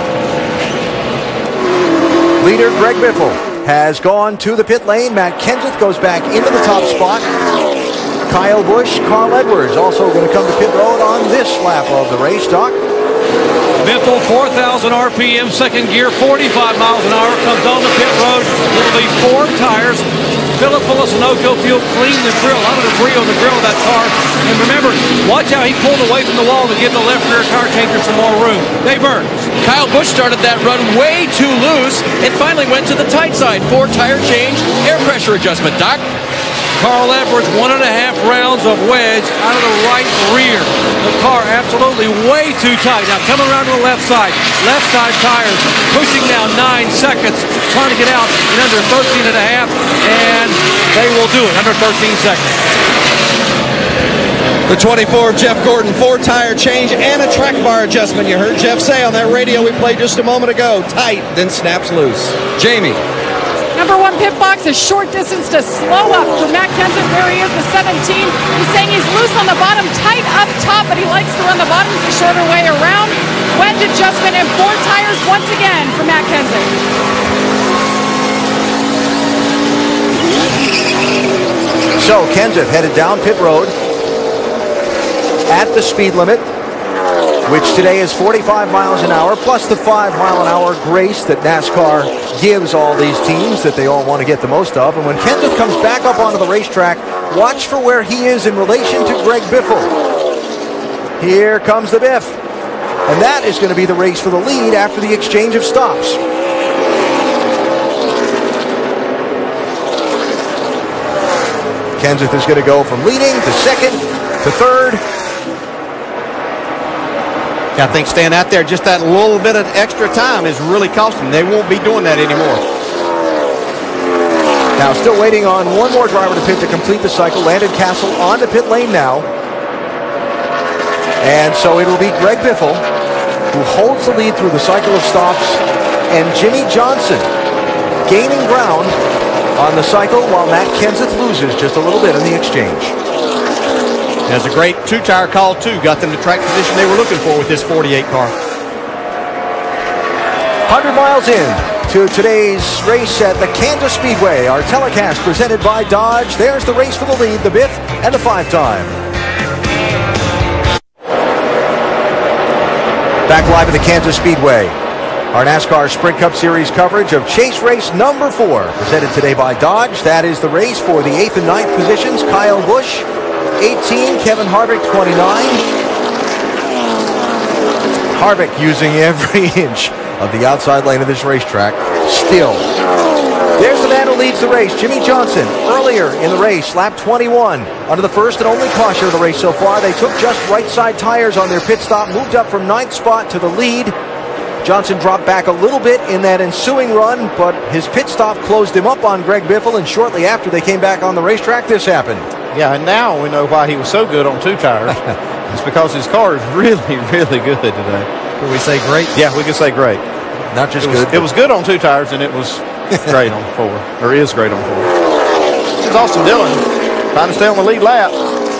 Leader Greg Biffle has gone to the pit lane. Matt Kenseth goes back into the top spot. Kyle Busch, Carl Edwards also going to come to pit road on this lap of the race, Doc. Biffle, 4,000 RPM, second gear, 45 miles an hour, comes on the pit road. It'll be 4 tires. fill it full of Sunoco fuel, clean the grill, a lot of debris on the grill of that car. And remember, watch how he pulled away from the wall to give the left rear tire changer some more room. Dave Burns. Kyle Busch started that run way too loose and finally went to the tight side. 4 tire change, air pressure adjustment. Doc? Carl Edwards, 1.5 rounds of wedge out of the right rear. The car absolutely way too tight. Now coming around to the left side tires, pushing now 9 seconds, trying to get out in under 13 and a half, and they will do it under 13 seconds. The 24 of Jeff Gordon, 4 tire change and a track bar adjustment. You heard Jeff say on that radio we played just a moment ago, tight, then snaps loose. Jamie. Number 1 pit box, a short distance to slow up for Matt Kenseth. There he is, the 17. He's saying he's loose on the bottom, tight up top, but he likes to run the bottoms the shorter way around. Wedge adjustment and 4 tires once again for Matt Kenseth. So Kenseth headed down pit road at the speed limit, which today is 45 miles an hour, plus the 5-mile-an-hour grace that NASCAR gives all these teams that they all want to get the most of. And when Kenseth comes back up onto the racetrack, watch for where he is in relation to Greg Biffle. Here comes the Biff. And that is going to be the race for the lead after the exchange of stops. Kenseth is going to go from leading to second to third. I think staying out there just that little bit of extra time is really costing them. They won't be doing that anymore. Now still waiting on one more driver to pit to complete the cycle. Landon Castle on the pit lane now. And so it'll be Greg Biffle who holds the lead through the cycle of stops, and Jimmie Johnson gaining ground on the cycle while Matt Kenseth loses just a little bit in the exchange. That's a great 2-tire call, too. Got them the track position they were looking for with this 48 car. 100 miles in to today's race at the Kansas Speedway. Our telecast presented by Dodge. There's the race for the lead, the Biff, and the 5-time. Back live at the Kansas Speedway. Our NASCAR Sprint Cup Series coverage of Chase Race number 4, presented today by Dodge. That is the race for the 8th and 9th positions. Kyle Busch, 18, Kevin Harvick, 29. Harvick using every inch of the outside lane of this racetrack. Still. There's the man who leads the race, Jimmie Johnson. Earlier in the race, lap 21. Under the first and only caution of the race so far, they took just right side tires on their pit stop, moved up from 9th spot to the lead. Johnson dropped back a little bit in that ensuing run, but his pit stop closed him up on Greg Biffle, and shortly after they came back on the racetrack, this happened. Yeah, and now we know why he was so good on 2 tires. It's because his car is really, really good today. Can we say great? Yeah, we can say great. Not just good. It was good on 2 tires, and it was great on 4, or is great on 4. This is Austin Dillon trying to stay on the lead lap.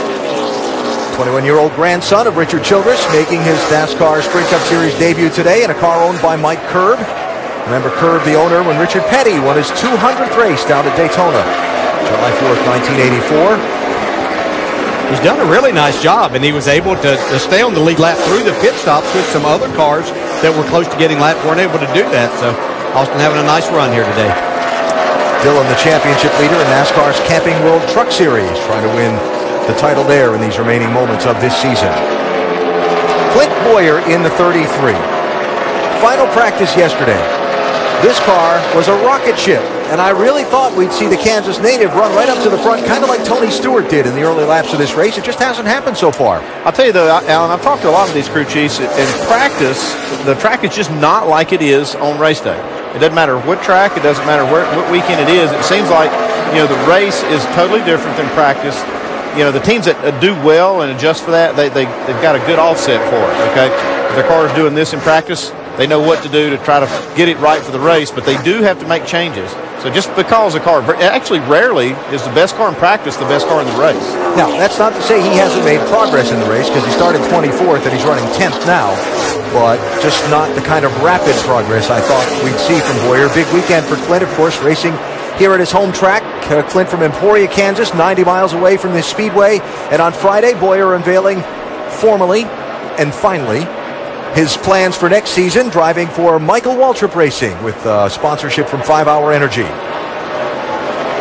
21-year-old grandson of Richard Childress making his NASCAR Sprint Cup Series debut today in a car owned by Mike Curb. Remember Curb, the owner, when Richard Petty won his 200th race down at Daytona, July 4th, 1984. He's done a really nice job, and he was able to stay on the lead lap through the pit stops with some other cars that were close to getting lapped, weren't able to do that. So Austin having a nice run here today. Dillon, the championship leader in NASCAR's Camping World Truck Series, trying to win the title there in these remaining moments of this season. Clint Bowyer in the 33. Final practice yesterday. This car was a rocket ship, and I really thought we'd see the Kansas native run right up to the front, kind of like Tony Stewart did in the early laps of this race. It just hasn't happened so far. I'll tell you though, Alan, I've talked to a lot of these crew chiefs. In practice, the track is just not like it is on race day. It doesn't matter what track, it doesn't matter what weekend it is. It seems like, the race is totally different than practice. The teams that do well and adjust for that, they've got a good offset for it, okay? If their car is doing this in practice, they know what to do to try to get it right for the race, but they do have to make changes. So just because a car, actually rarely is the best car in practice the best car in the race. Now, that's not to say he hasn't made progress in the race, because he started 24th and he's running 10th now, but just not the kind of rapid progress I thought we'd see from Bowyer. Big weekend for Clint, of course, racing here at his home track. Clint from Emporia, Kansas, 90 miles away from this speedway. And on Friday, Bowyer unveiling formally and finally his plans for next season, driving for Michael Waltrip Racing with sponsorship from 5 Hour Energy.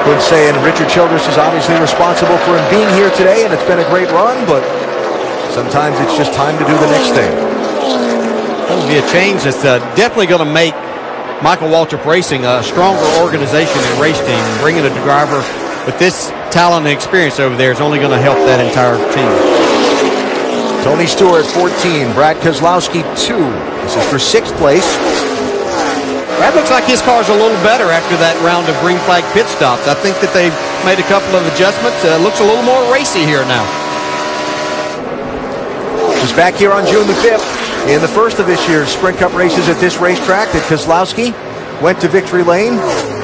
Would say, and Richard Childress is obviously responsible for him being here today, and it's been a great run, but sometimes it's just time to do the next thing. That'll be a change that's definitely going to make Michael Waltrip Racing a stronger organization and race team. Bringing a driver with this talent and experience over there is only going to help that entire team. Tony Stewart, 14. Brad Keselowski, 2. This is for 6th place. Brad looks like his car's a little better after that round of green flag pit stops. I think that they've made a couple of adjustments. Looks a little more racy here now. He's back here on June the 5th in the first of this year's Sprint Cup races at this racetrack that Keselowski went to victory lane.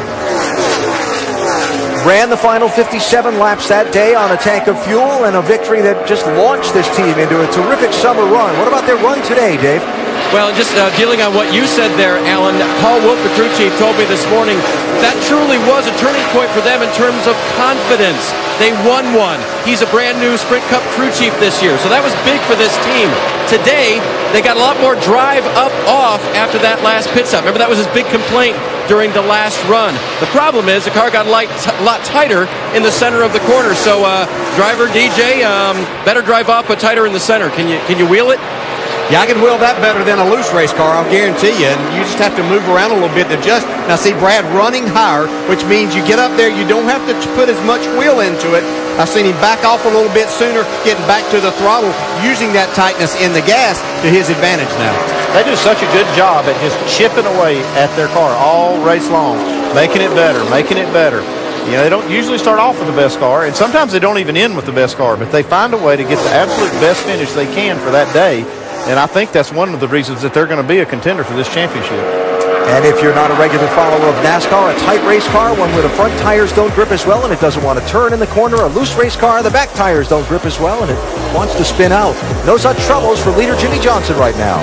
Ran the final 57 laps that day on a tank of fuel, and a victory that just launched this team into a terrific summer run. What about their run today, Dave? Well, just dealing on what you said there, Alan, Paul Wolfe, the crew chief, told me this morning that truly was a turning point for them in terms of confidence. They won one. He's a brand new Sprint Cup crew chief this year, so that was big for this team. Today, they got a lot more drive up off after that last pit stop. Remember, that was his big complaint during the last run. The problem is the car got a lot tighter in the center of the corner, so driver DJ, better drive off but tighter in the center. Can you wheel it? Yeah, I can wheel that better than a loose race car, I'll guarantee you. And you just have to move around a little bit to adjust. Now, see, Brad running higher, which means you get up there, you don't have to put as much wheel into it. I've seen him back off a little bit sooner, getting back to the throttle, using that tightness in the gas to his advantage now. They do such a good job at just chipping away at their car all race long, making it better, making it better. You know, they don't usually start off with the best car, and sometimes they don't even end with the best car, but they find a way to get the absolute best finish they can for that day. And I think that's one of the reasons that they're going to be a contender for this championship. And if you're not a regular follower of NASCAR, a tight race car, one where the front tires don't grip as well and it doesn't want to turn in the corner, a loose race car, the back tires don't grip as well and it wants to spin out. No such troubles for leader Jimmie Johnson right now.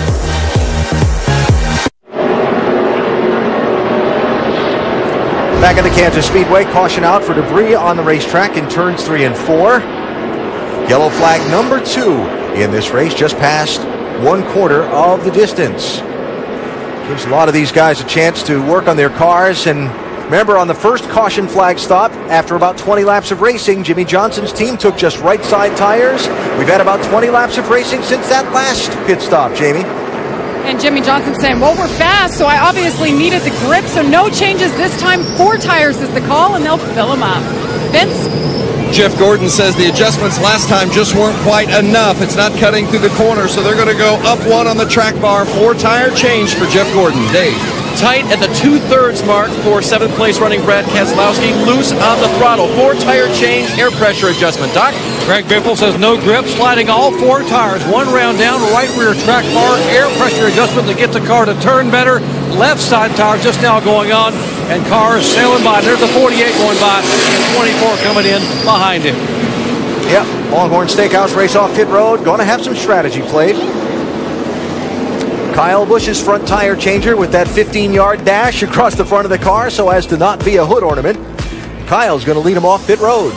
Back at the Kansas Speedway, caution out for debris on the racetrack in turns 3 and 4. Yellow flag number 2 in this race, just past 1/4 of the distance. Gives a lot of these guys a chance to work on their cars. And remember, on the first caution flag stop, after about 20 laps of racing, Jimmie Johnson's team took just right side tires. We've had about 20 laps of racing since that last pit stop, Jamie. And Jimmie Johnson saying, well, we're fast, so I obviously needed the grip, so no changes this time. 4 tires is the call, and they'll fill them up. Vince? Jeff Gordon says the adjustments last time just weren't quite enough. It's not cutting through the corner, so they're going to go up 1 on the track bar. 4 tire change for Jeff Gordon. Dave. Tight at the 2/3 mark for 7th place running Brad Keselowski. Loose on the throttle. 4 tire change, air pressure adjustment. Doc? Greg Biffle says no grip, sliding all 4 tires. 1 round down, right rear track bar, air pressure adjustment to get the car to turn better. Left side tire just now going on, and cars sailing by. There's the 48 going by, and 24 coming in behind him. Yep, Longhorn Steakhouse race off pit road. Going to have some strategy played. Kyle Busch's front tire changer with that 15-yard dash across the front of the car so as to not be a hood ornament. Kyle's going to lead him off pit road.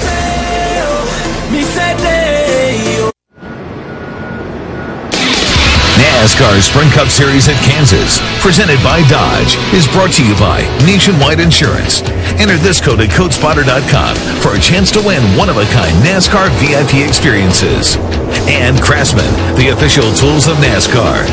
NASCAR Sprint Cup Series at Kansas, presented by Dodge, is brought to you by Nationwide Insurance. Enter this code at CodeSpotter.com for a chance to win one-of-a-kind NASCAR VIP experiences. And Craftsman, the official tools of NASCAR.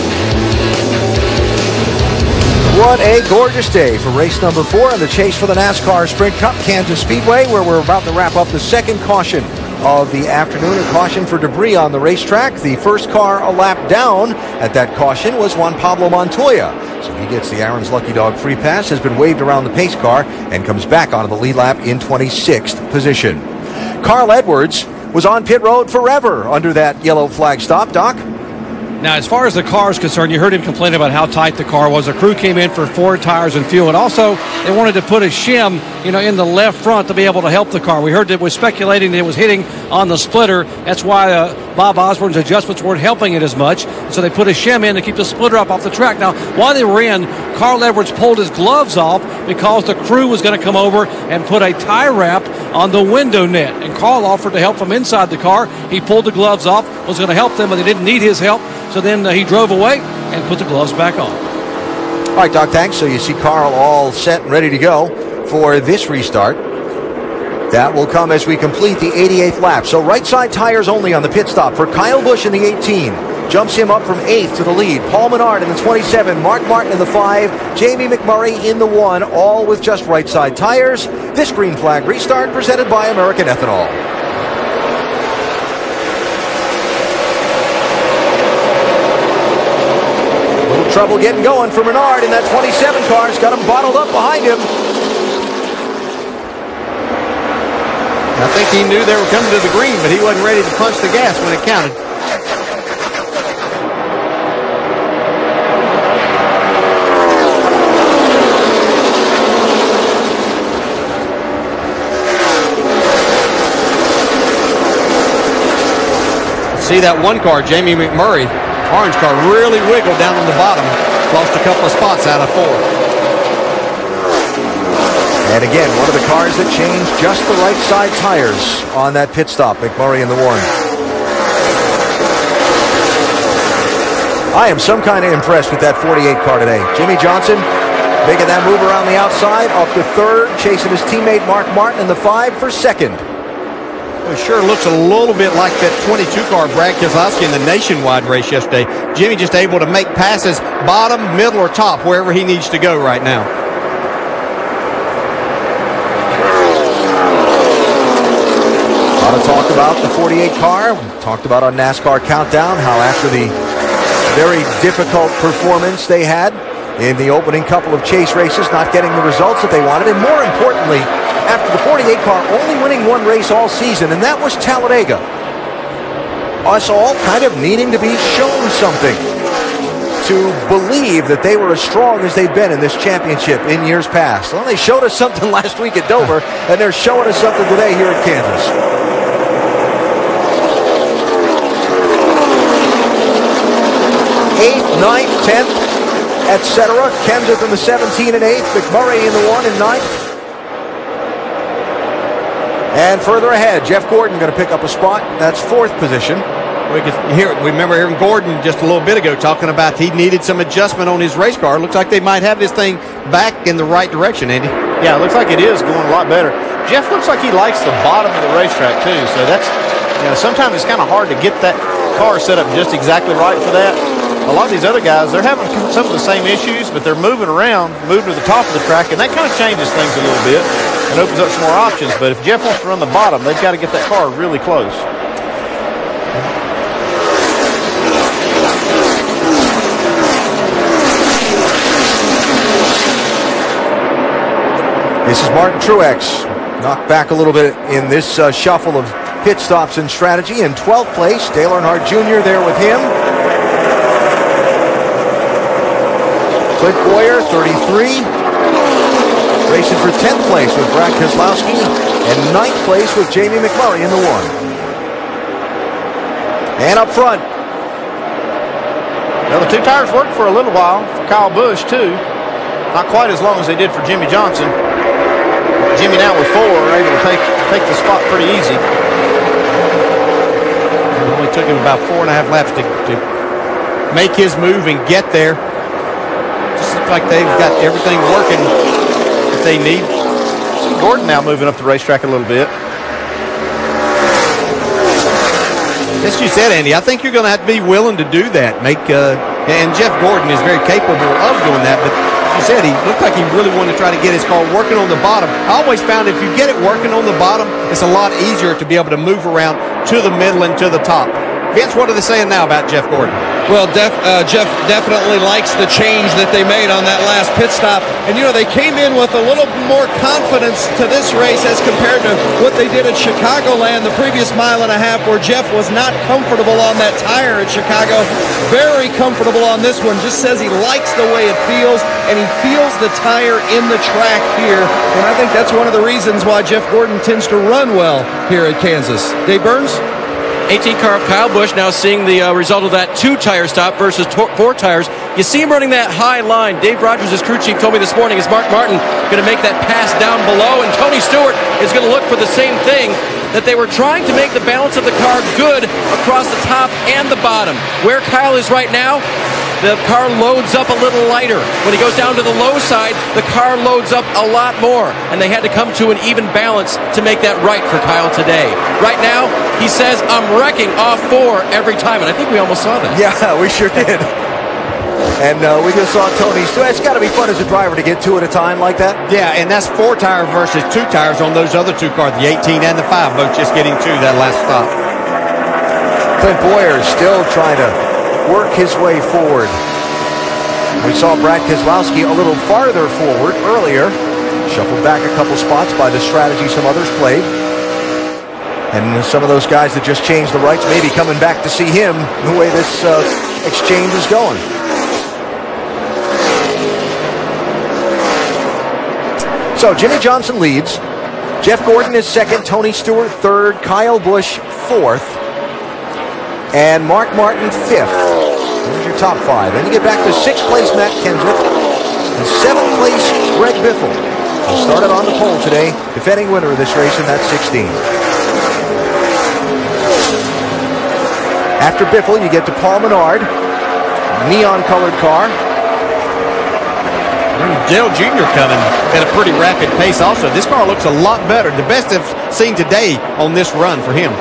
What a gorgeous day for race number 4 in the chase for the NASCAR Sprint Cup, Kansas Speedway, where we're about to wrap up the second caution of the afternoon. A caution for debris on the racetrack. The first car a lap down at that caution was Juan Pablo Montoya. So he gets the Aaron's Lucky Dog free pass, has been waved around the pace car, and comes back onto the lead lap in 26th position. Carl Edwards was on pit road forever under that yellow flag stop. Doc? Now, as far as the car is concerned, you heard him complain about how tight the car was. The crew came in for 4 tires and fuel, and also they wanted to put a shim, in the left front to be able to help the car. We heard that it was speculating that it was hitting on the splitter. That's why Bob Osborne's adjustments weren't helping it as much. So they put a shim in to keep the splitter up off the track. Now, while they were in, Carl Edwards pulled his gloves off because the crew was going to come over and put a tie wrap on the window net. And Carl offered to help from inside the car. He pulled the gloves off, was going to help them, but they didn't need his help. So then he drove away and put the gloves back on. All right, Doc, thanks. So you see Carl all set and ready to go for this restart. That will come as we complete the 88th lap. So right side tires only on the pit stop for Kyle Busch in the 18. Jumps him up from 8th to the lead. Paul Menard in the 27. Mark Martin in the 5. Jamie McMurray in the 1. All with just right side tires. This green flag restart presented by American Ethanol. Little trouble getting going for Menard in that 27 car. He's got him bottled up behind him. I think he knew they were coming to the green, but he wasn't ready to punch the gas when it counted. See that one car, Jamie McMurray, orange car, really wiggled down on the bottom. Lost a couple of spots out of 4. And again, one of the cars that changed just the right side tires on that pit stop. McMurray in the 1. I am some kind of impressed with that 48 car today. Jimmy Johnson making that move around the outside, up to 3rd, chasing his teammate Mark Martin in the 5 for 2nd. Well, it sure looks a little bit like that 22 car Brad Keselowski in the Nationwide race yesterday. Jimmy just able to make passes bottom, middle, or top, wherever he needs to go right now. A lot of talk about the 48 car. We talked about on NASCAR Countdown how after the very difficult performance they had in the opening couple of chase races, not getting the results that they wanted, and more importantly, after the 48 car only winning one race all season, and that was Talladega. Us all kind of needing to be shown something to believe that they were as strong as they've been in this championship in years past. Well, they showed us something last week at Dover, and they're showing us something today here at Kansas. 8th, 9th, 10th, etc. Kenseth in the 17 and 8th. McMurray in the 1 and 9th. And further ahead, Jeff Gordon going to pick up a spot. That's 4th position. We remember hearing Gordon just a little bit ago talking about he needed some adjustment on his race car. Looks like they might have this thing back in the right direction, Andy. Yeah, it looks like it is going a lot better. Jeff looks like he likes the bottom of the racetrack too, so that's, sometimes it's kind of hard to get that car set up just exactly right for that. A lot of these other guys, they're having some of the same issues, but they're moving around, moving to the top of the track, and that kind of changes things a little bit and opens up some more options. But if Jeff wants to run the bottom, they've got to get that car really close. This is Martin Truex, knocked back a little bit in this shuffle of pit stops and strategy. In 12th place, Dale Earnhardt Jr. there with him. Clint Boyer, 33. Racing for 10th place with Brad Keselowski. And 9th place with Jamie McMurray in the 1. And up front. Now the 2 tires worked for a little while for Kyle Busch too. Not quite as long as they did for Jimmy Johnson. Jimmy now with 4 are able to take the spot pretty easy. It only took him about 4.5 laps to make his move and get there. Just looks like they've got everything working that they need. See Gordon now moving up the racetrack a little bit. As you said, Andy, I think you're going to have to be willing to do that. And Jeff Gordon is very capable of doing that, but you said he looked like he really wanted to try to get his car working on the bottom. I always found if you get it working on the bottom, it's a lot easier to be able to move around to the middle and to the top. Vince, what are they saying now about Jeff Gordon? Well, Jeff definitely likes the change that they made on that last pit stop. And, they came in with a little more confidence to this race as compared to what they did at Chicagoland the previous 1.5 miles, where Jeff was not comfortable on that tire at Chicago. Very comfortable on this one. Just says he likes the way it feels, and he feels the tire in the track here. And I think that's one of the reasons why Jeff Gordon tends to run well here at Kansas. Dave Burns? 18 car of Kyle Busch now seeing the result of that 2-tire stop versus 4 tires. You see him running that high line. Dave Rogers, his crew chief, told me this morning, is Mark Martin going to make that pass down below, and Tony Stewart is going to look for the same thing, that they were trying to make the balance of the car good across the top and the bottom. Where Kyle is right now, the car loads up a little lighter. When he goes down to the low side, the car loads up a lot more. And they had to come to an even balance to make that right for Kyle today. Right now, he says, I'm wrecking off 4 every time. And I think we almost saw that. Yeah, we sure did. And we just saw Tony Stewart. It's got to be fun as a driver to get 2 at a time like that. Yeah, and that's 4 tires versus 2 tires on those other 2 cars, the 18 and the 5, both just getting 2 that last stop. Clint Bowyer still trying to work his way forward. We saw Brad Keselowski a little farther forward earlier. Shuffled back a couple spots by the strategy some others played. And some of those guys that just changed the rights maybe coming back to see him the way this exchange is going. So Jimmie Johnson leads. Jeff Gordon is second. Tony Stewart third. Kyle Busch fourth. And Mark Martin fifth. There's your top 5. Then you get back to 6th place Matt Kenseth. And 7th place Greg Biffle. He started on the pole today. Defending winner of this race in that 16. After Biffle, you get to Paul Menard. Neon-colored car. Dale Jr. coming at a pretty rapid pace also. This car looks a lot better. The best I've seen today on this run for him.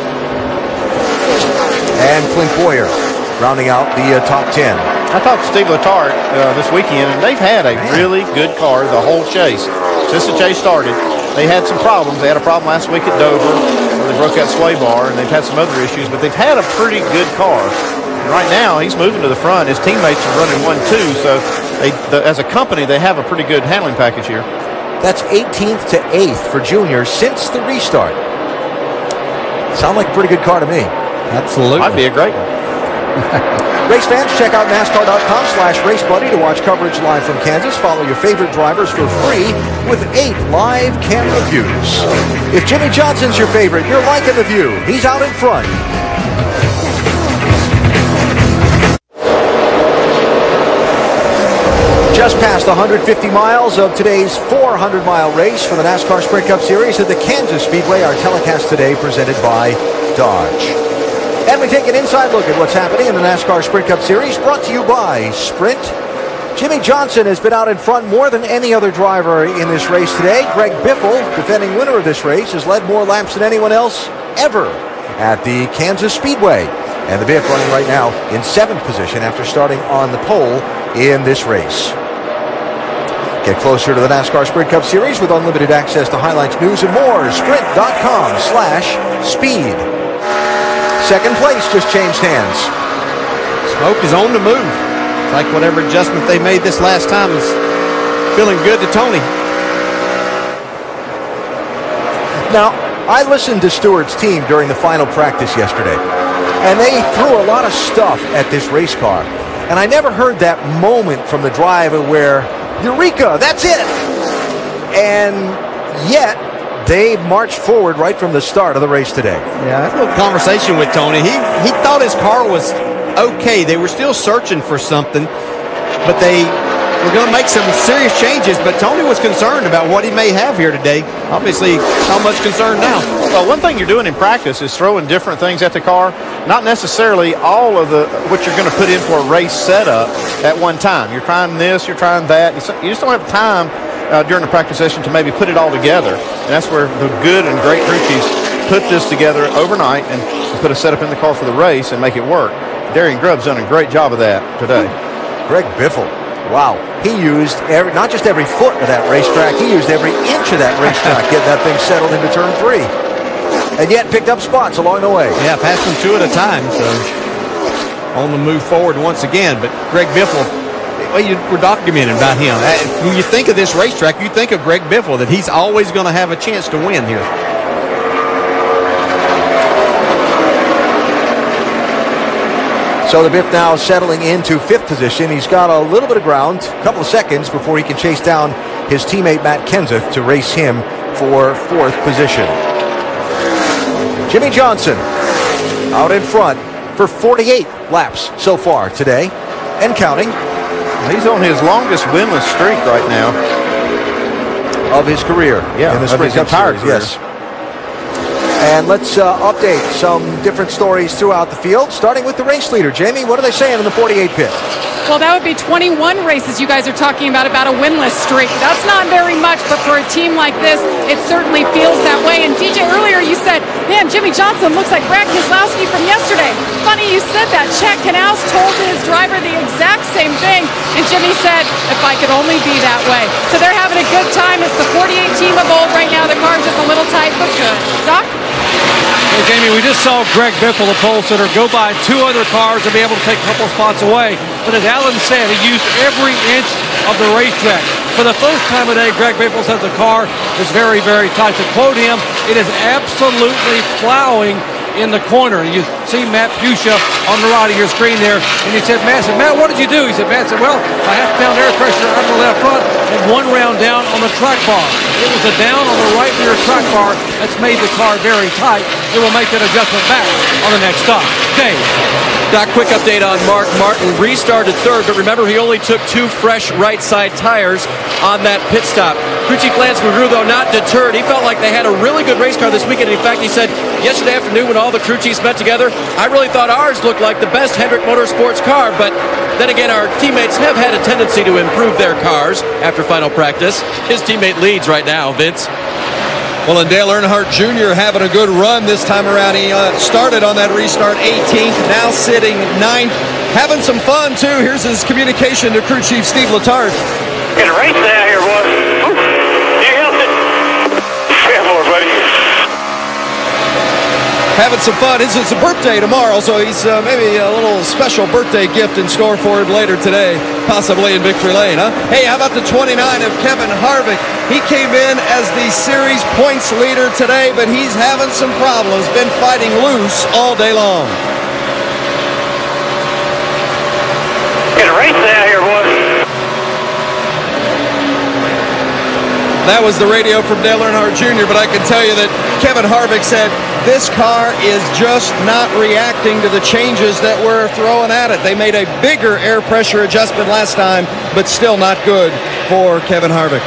And Clint Bowyer rounding out the top 10. I talked to Steve Letarte this weekend, and they've had a really good car the whole chase. Since the chase started, they had some problems. They had a problem last week at Dover where they broke that sway bar, and they've had some other issues, but they've had a pretty good car. And right now, he's moving to the front. His teammates are running 1-2, so as a company, they have a pretty good handling package here. That's 18th to 8th for Junior since the restart. Sound like a pretty good car to me. Absolutely. Might be a great one. Race fans, check out NASCAR.com/RaceBuddy to watch coverage live from Kansas. Follow your favorite drivers for free with 8 live camera views. If Jimmie Johnson's your favorite, you're liking the view. He's out in front. Just past 150 miles of today's 400-mile race for the NASCAR Sprint Cup Series at the Kansas Speedway. Our telecast today presented by Dodge. And we take an inside look at what's happening in the NASCAR Sprint Cup Series, brought to you by Sprint. Jimmie Johnson has been out in front more than any other driver in this race today. Greg Biffle, defending winner of this race, has led more laps than anyone else ever at the Kansas Speedway. And the Biff running right now in 7th position after starting on the pole in this race. Get closer to the NASCAR Sprint Cup Series with unlimited access to highlights, news, and more. Sprint.com/speed. Second place just changed hands. Smoke is on the move. It's like whatever adjustment they made this last time is feeling good to Tony. Now, I listened to Stewart's team during the final practice yesterday, and they threw a lot of stuff at this race car. And I never heard that moment from the driver where, Eureka, that's it! And yet, they marched forward right from the start of the race today. Yeah, I had a little conversation with Tony. He thought his car was okay. They were still searching for something, but they were going to make some serious changes. But Tony was concerned about what he may have here today. Obviously, not much concerned now. Well, one thing you're doing in practice is throwing different things at the car. Not necessarily all of what you're going to put in for a race setup at one time. You're trying this, you're trying that. You just don't have time during the practice session to maybe put it all together. And that's where the good and great crew chiefs put this together overnight and put a setup in the car for the race and make it work. Darian Grubb's done a great job of that today. Greg Biffle, wow. He used not just every foot of that racetrack, he used every inch of that racetrack getting that thing settled into turn 3. And yet picked up spots along the way. Yeah, passed them 2 at a time. So on the move forward once again. But Greg Biffle, we're documenting about him. When you think of this racetrack, you think of Greg Biffle, that he's always going to have a chance to win here. So the Biff now settling into 5th position. He's got a little bit of ground, a couple of seconds before he can chase down his teammate Matt Kenseth to race him for 4th position. Jimmie Johnson out in front for 48 laps so far today and counting. He's on his longest winless streak right now of his career. Yeah, in the Sprint Cup Series. Yes. And let's update some different stories throughout the field, starting with the race leader. Jamie, what are they saying in the 48 pit? Well, that would be 21 races you guys are talking about a winless streak. That's not very much, but for a team like this, it certainly feels that way. And DJ, earlier you said, man, Jimmy Johnson looks like Brad Keselowski from yesterday. Funny you said that. Chad Knaus told his driver the exact same thing, and Jimmy said, if I could only be that way. So they're having a good time. It's the 48 team of old right now. The car's just a little tight, but good. Doc? Hey, Jamie, we just saw Greg Biffle, the pole sitter, go by 2 other cars and be able to take a couple spots away. But as Alan said, he used every inch of the racetrack. For the first time today, Greg Biffle says the car is very, very tight. To quote him, it is absolutely plowing in the corner. And you see Matt Pusha on the right of your screen there. And he said, Matt, what did you do? He said, Matt said, well, I have to pound air pressure on the left front and 1 round down on the track bar. It was a down on the right rear track bar that's made the car very tight. It will make that adjustment back on the next stop. Dave. Doc, quick update on Mark Martin. Restarted third, but remember he only took 2 fresh right side tires on that pit stop. Crew Chief Lance McGrew, though, not deterred. He felt like they had a really good race car this weekend. In fact, he said yesterday afternoon when all the crew chiefs met together, I really thought ours looked like the best Hendrick Motorsports car. But then again, our teammates have had a tendency to improve their cars after final practice. His teammate leads right now, Vince. Well, and Dale Earnhardt Jr. having a good run this time around. He started on that restart 18th, now sitting 9th. Having some fun, too. Here's his communication to crew chief Steve Letarte. Get a race out here, boys. You helped it. Careful, buddy. Having some fun. It's a birthday tomorrow, so he's maybe a little special birthday gift in store for him later today, possibly in Victory Lane, huh? Hey, how about the 29 of Kevin Harvick? He came in as the series points leader today, but he's having some problems. Been fighting loose all day long. Get a race out here, boys. That was the radio from Dale Earnhardt Jr., but I can tell you that Kevin Harvick said this car is just not reacting to the changes that we're throwing at it. They made a bigger air pressure adjustment last time, but still not good for Kevin Harvick.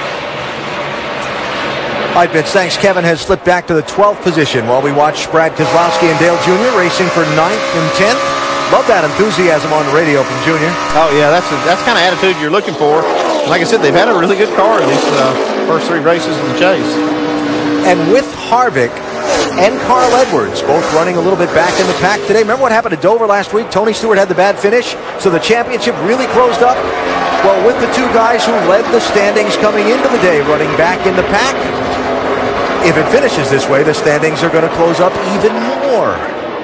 All right, Vince, thanks. Kevin has slipped back to the 12th position while we watch Brad Keselowski and Dale Jr. racing for 9th and 10th. Love that enthusiasm on the radio from Junior. Oh, yeah, that's the kind of attitude you're looking for. Like I said, they've had a really good car in these first 3 races in the chase. And with Harvick and Carl Edwards both running a little bit back in the pack today. Remember what happened to Dover last week? Tony Stewart had the bad finish, so the championship really closed up. Well, with the 2 guys who led the standings coming into the day running back in the pack, if it finishes this way, the standings are going to close up even more.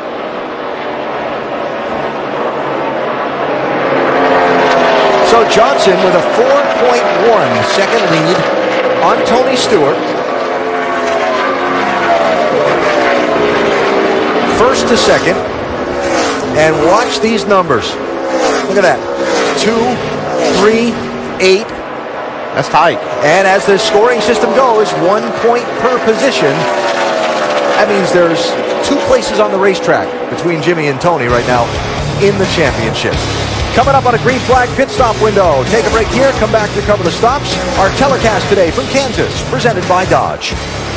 So Johnson with a 4.1 second lead on Tony Stewart. First to second. And watch these numbers. Look at that. 2, 3, 8. That's tight. And as the scoring system goes, 1 point per position. That means there's 2 places on the racetrack between Jimmy and Tony right now in the championship. Coming up on a green flag pit stop window. Take a break here, come back to cover the stops. Our telecast today from Kansas, presented by Dodge.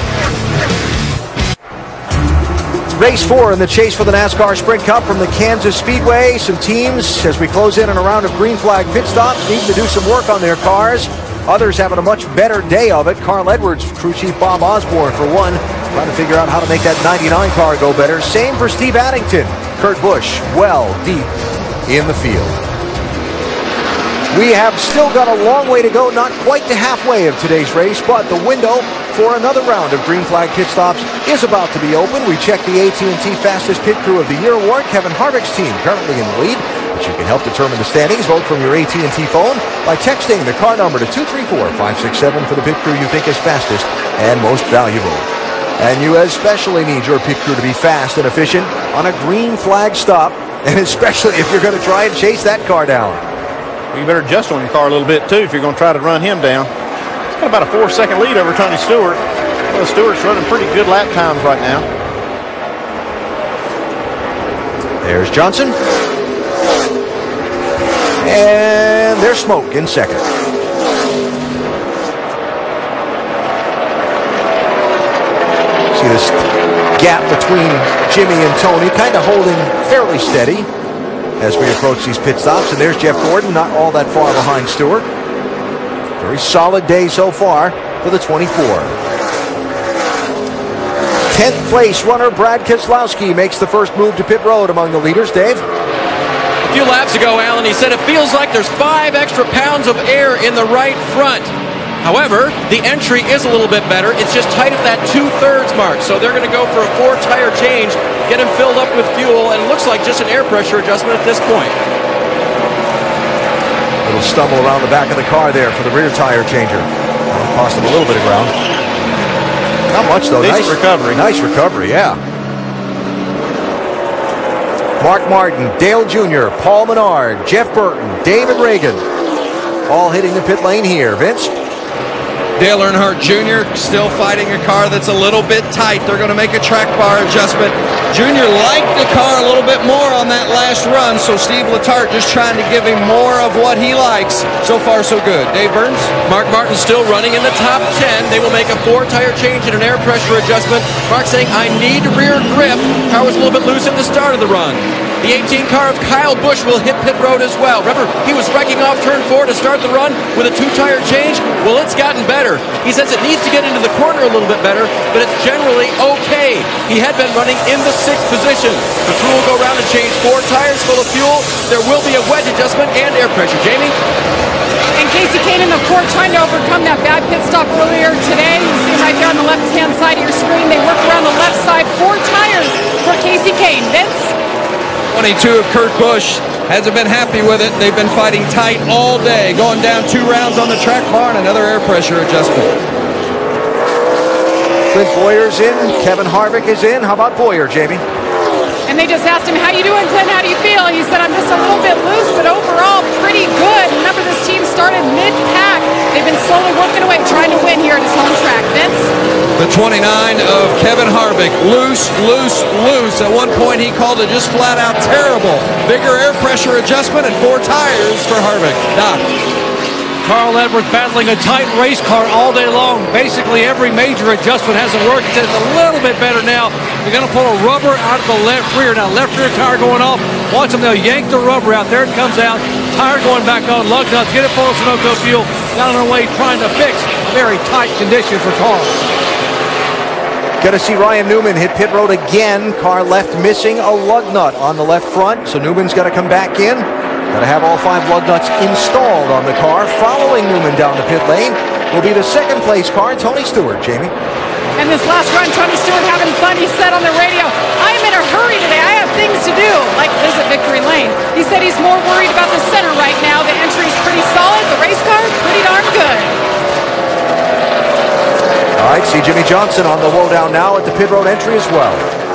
Race 4 in the chase for the NASCAR Sprint Cup from the Kansas Speedway. Some teams, as we close in on a round of green flag pit stops, need to do some work on their cars. Others having a much better day of it. Carl Edwards, crew chief Bob Osborne, for one, trying to figure out how to make that 99 car go better. Same for Steve Addington. Kurt Busch, well deep in the field. We have still got a long way to go, not quite to halfway of today's race, but the window for another round of green flag pit stops is about to be open. We check the AT&T Fastest Pit Crew of the Year award. Kevin Harvick's team currently in the lead, but you can help determine the standings. Vote from your AT&T phone by texting the car number to 234-567 for the pit crew you think is fastest and most valuable. And you especially need your pit crew to be fast and efficient on a green flag stop, and especially if you're going to try and chase that car down. You better adjust on your car a little bit, too, if you're going to try to run him down. He's got about a 4-second lead over Tony Stewart. Well, Stewart's running pretty good lap times right now. There's Johnson. And there's Smoke in second. See this gap between Jimmy and Tony, kind of holding fairly steady as we approach these pit stops. And there's Jeff Gordon, not all that far behind Stewart. Very solid day so far for the 24. 10th place runner Brad Keselowski makes the first move to pit road among the leaders. Dave? A few laps ago, Alan, he said it feels like there's 5 extra pounds of air in the right front. However, the entry is a little bit better. It's just tight at that 2/3 mark. So they're going to go for a 4-tire change, get him filled up with fuel, and it looks like just an air pressure adjustment at this point. Little stumble around the back of the car there for the rear tire changer. That'll cost him a little bit of ground. Not much, though. Nice recovery. Nice recovery, yeah. Mark Martin, Dale Jr., Paul Menard, Jeff Burton, David Reagan, all hitting the pit lane here. Vince? Dale Earnhardt Jr. still fighting a car that's a little bit tight. They're going to make a track bar adjustment. Jr. liked the car a little bit more on that last run, so Steve Letarte just trying to give him more of what he likes. So far, so good. Dave Burns? Mark Martin still running in the top 10. They will make a 4-tire change and an air pressure adjustment. Mark saying, I need rear grip. Car was a little bit loose at the start of the run. The 18 car of Kyle Busch will hit pit road as well. Remember, he was wrecking off turn 4 to start the run with a 2-tire change. Well, it's gotten better. He says it needs to get into the corner a little bit better, but it's generally okay. He had been running in the 6th position. The crew will go around and change 4 tires full of fuel. There will be a wedge adjustment and air pressure. Jamie? And Kasey Kahne in the Ford trying to overcome that bad pit stop earlier today. You see him right there on the left-hand side of your screen. They work around the left side. 4 tires for Kasey Kahne. Vince? 22 of Kurt Busch hasn't been happy with it. They've been fighting tight all day, going down 2 rounds on the track bar and another air pressure adjustment. Clint Boyer's in. Kevin Harvick is in. How about Boyer, Jamie? And they just asked him, how you doing, Clint? How do you feel? He said, I'm just a little bit loose, but overall pretty good. Remember, this team started mid-pack. They've been slowly working away, trying to win here at his home track. Vince? The 29 of Kevin Harvick. Loose, loose, loose. At one point, he called it just flat out terrible. Bigger air pressure adjustment and 4 tires for Harvick. Doc? Carl Edwards battling a tight race car all day long. Basically, every major adjustment hasn't worked. He says it's a little bit better now. They're going to pull a rubber out of the left rear. Now, left rear tire going off. Watch them. They'll yank the rubber out. There it comes out. Tire going back on. Lug nuts. Get it full of Sunoco fuel. Down on the way trying to fix a very tight condition for Carl. Going to see Ryan Newman hit pit road again. Car left missing a lug nut on the left front. So Newman's got to come back in. Got to have all 5 lug nuts installed on the car. Following Newman down the pit lane will be the 2nd place car, Tony Stewart. Jamie? And this last run, Tony Stewart having fun. He said on the radio, I am in a hurry today. I have things to do, like visit Victory Lane. He said he's more worried about the center right now. The entry is pretty solid. The race car, pretty darn good. All right, see Jimmy Johnson on the lowdown now at the pit road entry as well.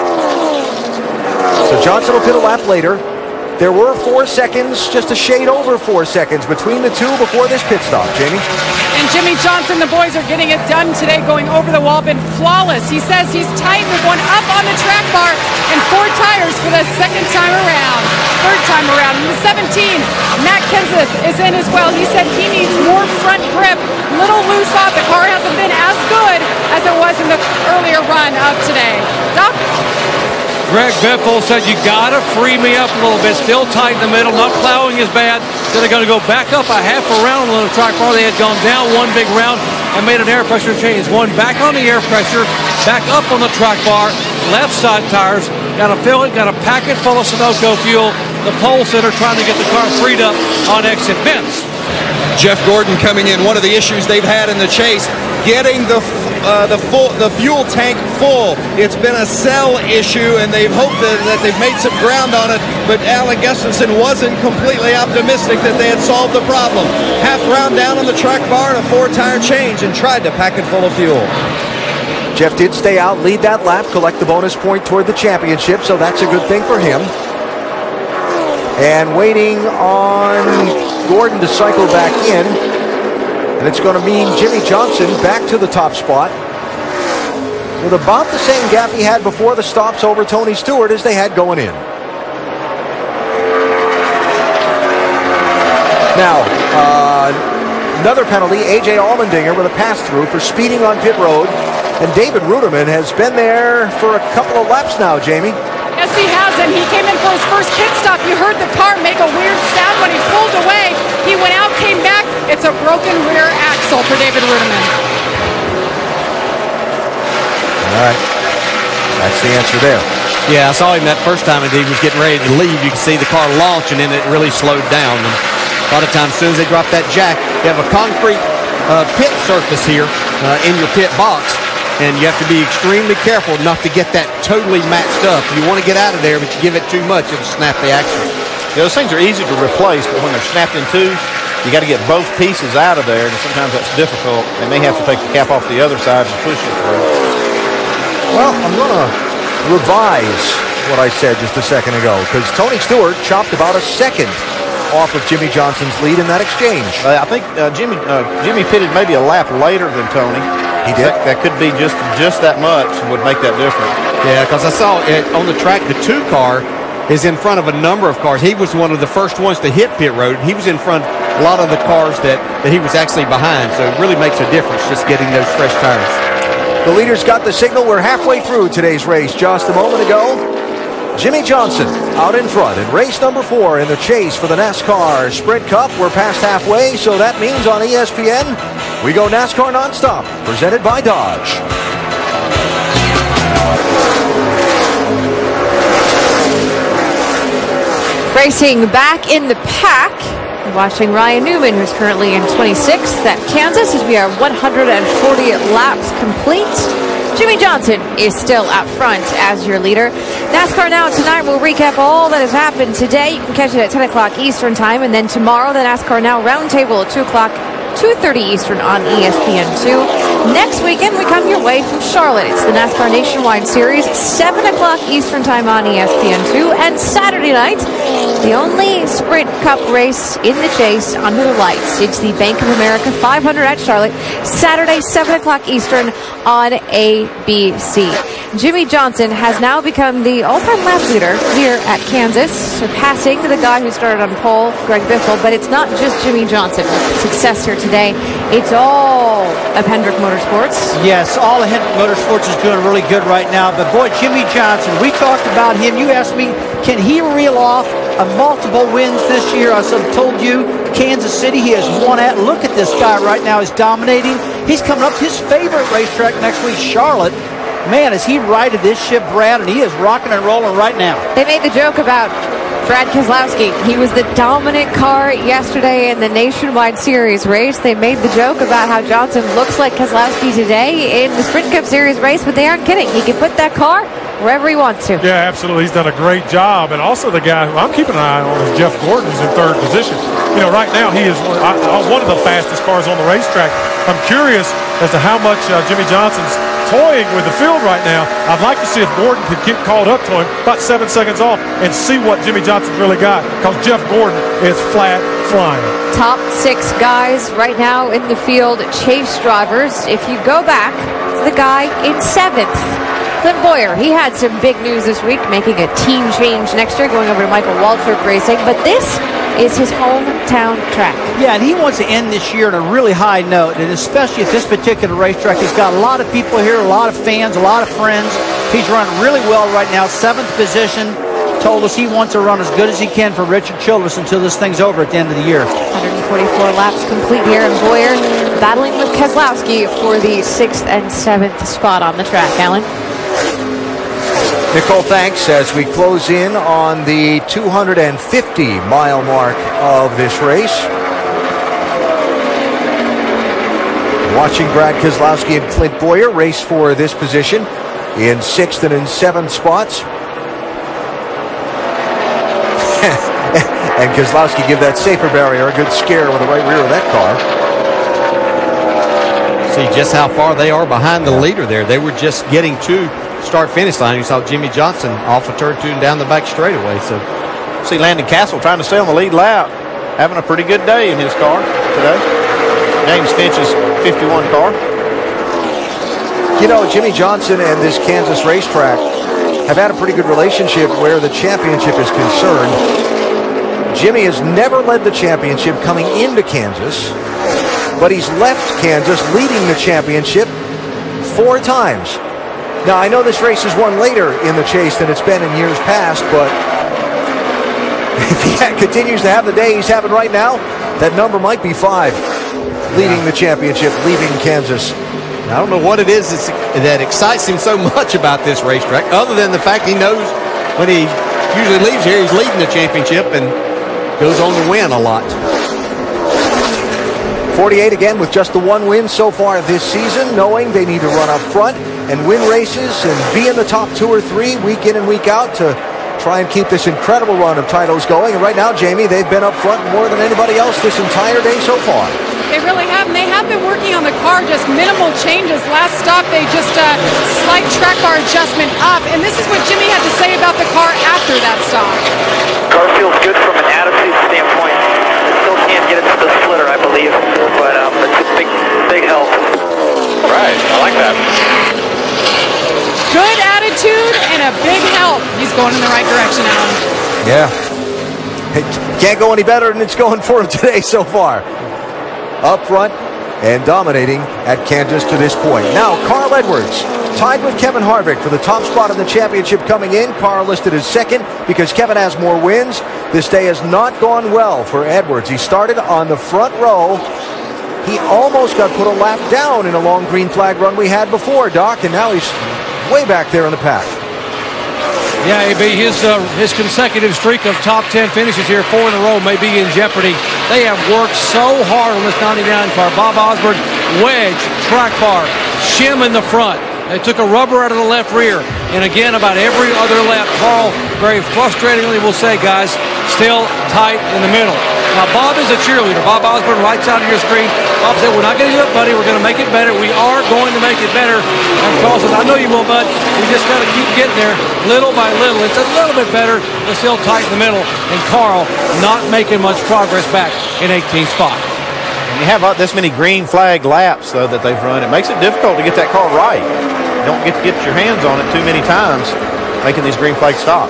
So Johnson will pit a lap later. There were 4 seconds, just a shade over 4 seconds between the two before this pit stop. Jamie? And Jimmy Johnson, the boys are getting it done today, going over the wall, been flawless. He says he's tight with one up on the track bar and 4 tires for the 2nd time around. 3rd time around. And the 17, Matt Kenseth is in as well. He said he needs more front grip, little loose off. The car hasn't been as good as it was in the earlier run of today. Doc? Greg Biffle said, you got to free me up a little bit. Still tight in the middle. Not plowing is bad. So they're going to go back up a half a round on the track bar. They had gone down 1 big round and made an air pressure change. 1 back on the air pressure, back up on the track bar, left side tires. Got to fill it, got to pack it full of Sunoco fuel. The pole sitter trying to get the car freed up on exit. Vince? Jeff Gordon coming in. One of the issues they've had in the chase, getting the fuel tank full. It's been a cell issue, and they've hoped that they've made some ground on it, but Alan Gustafson wasn't completely optimistic that they had solved the problem. Half round down on the track bar and a 4-tire change, and tried to pack it full of fuel. Jeff did stay out, lead that lap, collect the bonus point toward the championship, so that's a good thing for him. And waiting on Gordon to cycle back in. And it's going to mean Jimmy Johnson back to the top spot with about the same gap he had before the stops over Tony Stewart as they had going in. Now, another penalty, A.J. Allmendinger with a pass-through for speeding on pit road And David Ruderman has been there for a couple of laps now, Jamie. Yes, he has, and he came in for his first pit stop. You heard the car make a weird sound when he pulled away. He went out, came back. It's a broken rear axle for David Ruderman. All right. That's the answer there. Yeah, I saw him that first time, and he was getting ready to leave. You could see the car launch, and then it really slowed down. And a lot of times, as soon as they drop that jack, you have a concrete pit surface here in your pit box, and you have to be extremely careful not to get that totally matched up. You want to get out of there, but you give it too much, it'll snap the axle. Yeah, those things are easy to replace, but when they're snapped in two, you got to get both pieces out of there, and sometimes that's difficult. They may have to take the cap off the other side and push it through. Well, I'm going to revise what I said just a second ago, because Tony Stewart chopped about a second off of Jimmie Johnson's lead in that exchange. I think Jimmy pitted maybe a lap later than Tony. He did? That could be just that much would make that difference. Yeah, because I saw it on the track, the 2 car is in front of a number of cars. He was one of the first ones to hit pit road. He was in front of a lot of the cars that he was actually behind, so it really makes a difference just getting those fresh tires. The leaders got the signal. We're halfway through today's race. Just a moment ago, Jimmie Johnson out in front in race number 4 in the chase for the NASCAR Sprint Cup. We're past halfway, so that means on ESPN, we go NASCAR Nonstop, presented by Dodge. Racing back in the pack. Watching Ryan Newman, who's currently in 26th at Kansas, as we are 140 laps complete. Jimmie Johnson is still out front as your leader. NASCAR Now tonight will recap all that has happened today. You can catch it at 10 o'clock Eastern Time, and then tomorrow the NASCAR Now Roundtable at 2 o'clock, 2:30 Eastern on ESPN2. Next weekend, we come your way from Charlotte. It's the NASCAR Nationwide Series, 7 o'clock Eastern Time on ESPN2. And Saturday night, the only Sprint Cup race in the chase under the lights. It's the Bank of America 500 at Charlotte, Saturday, 7 o'clock Eastern on ABC. Jimmie Johnson has now become the all-time lap leader here at Kansas, surpassing the guy who started on pole, Greg Biffle. But it's not just Jimmie Johnson. Success here today. It's all of Hendrick Motorsports. Yes, all of Hendrick Motorsports is doing really good right now. But boy, Jimmie Johnson, we talked about him. You asked me, can he reel off multiple wins this year? I told you, Kansas City, he has won at. Look at this guy right now. He's dominating. He's coming up to his favorite racetrack next week, Charlotte. Man, has he righted this ship, Brad, and he is rocking and rolling right now. They made the joke about Brad Keselowski. He was the dominant car yesterday in the Nationwide Series race. They made the joke about how Johnson looks like Keselowski today in the Sprint Cup Series race, but they aren't kidding. He can put that car wherever he wants to. Yeah, absolutely. He's done a great job. And also the guy who I'm keeping an eye on is Jeff Gordon, who's in 3rd position. You know, right now he is one of the fastest cars on the racetrack. I'm curious as to how much Jimmie Johnson's toying with the field right now. I'd like to see if Gordon could get called up to him about 7 seconds off and see what Jimmie Johnson's really got, because Jeff Gordon is flat flying. Top 6 guys right now in the field, chase drivers. If you go back to the guy in 7th, Clint Bowyer, he had some big news this week, making a team change next year, going over to Michael Waltrip Racing, but this is his hometown track. Yeah, and he wants to end this year on a really high note, and especially at this particular racetrack. He's got a lot of people here, a lot of fans, a lot of friends. He's running really well right now, 7th position. Told us he wants to run as good as he can for Richard Childress until this thing's over at the end of the year. 144 laps complete here, and Bowyer battling with Keselowski for the 6th and 7th spot on the track. Alan? Nicole, thanks as we close in on the 250-mile mark of this race. Watching Brad Keselowski and Clint Bowyer race for this position in 6th and in 7th spots. And Keselowski give that safer barrier a good scare with the right rear of that car. See just how far they are behind the leader there. They were just getting to start-finish line. You saw Jimmie Johnson off of turn 2 and down the back straightaway. So, see Landon Castle trying to stay on the lead lap, having a pretty good day in his car today. James Finch's 51 car. You know, Jimmie Johnson and this Kansas racetrack have had a pretty good relationship where the championship is concerned. Jimmie has never led the championship coming into Kansas, but he's left Kansas leading the championship 4 times. Now, I know this race is won later in the chase than it's been in years past, but if he continues to have the day he's having right now, that number might be 5, leading the championship, leaving Kansas. I don't know what it is that excites him so much about this racetrack, other than the fact he knows when he usually leaves here, he's leading the championship and goes on to win a lot. 48 again with just the 1 win so far this season, knowing they need to run up front and win races and be in the top 2 or 3 week in and week out to try and keep this incredible run of titles going. And right now, Jamie, they've been up front more than anybody else this entire day so far. They really have, and they have been working on the car, just minimal changes. Last stop, they just slight track bar adjustment up, and this is what Jimmy had to say about the car after that stop. Car feels good from an attitude standpoint. Still can't get it to the splitter, I believe, but it's a big help. Right, I like that. Good attitude and a big help. He's going in the right direction, Alan. Yeah. It can't go any better than it's going for him today so far. Up front and dominating at Kansas to this point. Now, Carl Edwards tied with Kevin Harvick for the top spot in the championship coming in. Carl listed as second because Kevin has more wins. This day has not gone well for Edwards. He started on the front row. He almost got put a lap down in a long green flag run we had before, Doc, and now he's way back there in the pack. Yeah, AB, his consecutive streak of top 10 finishes here, 4 in a row, may be in jeopardy. They have worked so hard on this 99 car. Bob Osborne, wedge, track bar, shim in the front. They took a rubber out of the left rear. And again, about every other lap, Carl very frustratingly will say, guys, still tight in the middle. Now, Bob is a cheerleader. Bob Osborne, right side of your screen. Bob said, we're not going to give up, buddy. We're going to make it better. We are going to make it better. And Carl says, I know you will, bud. We just got to keep getting there little by little. It's a little bit better, but still tight in the middle. And Carl not making much progress back in 18th spot. When you have this many green flag laps, though, that they've run, it makes it difficult to get that car right. You don't get to get your hands on it too many times making these green flag stops.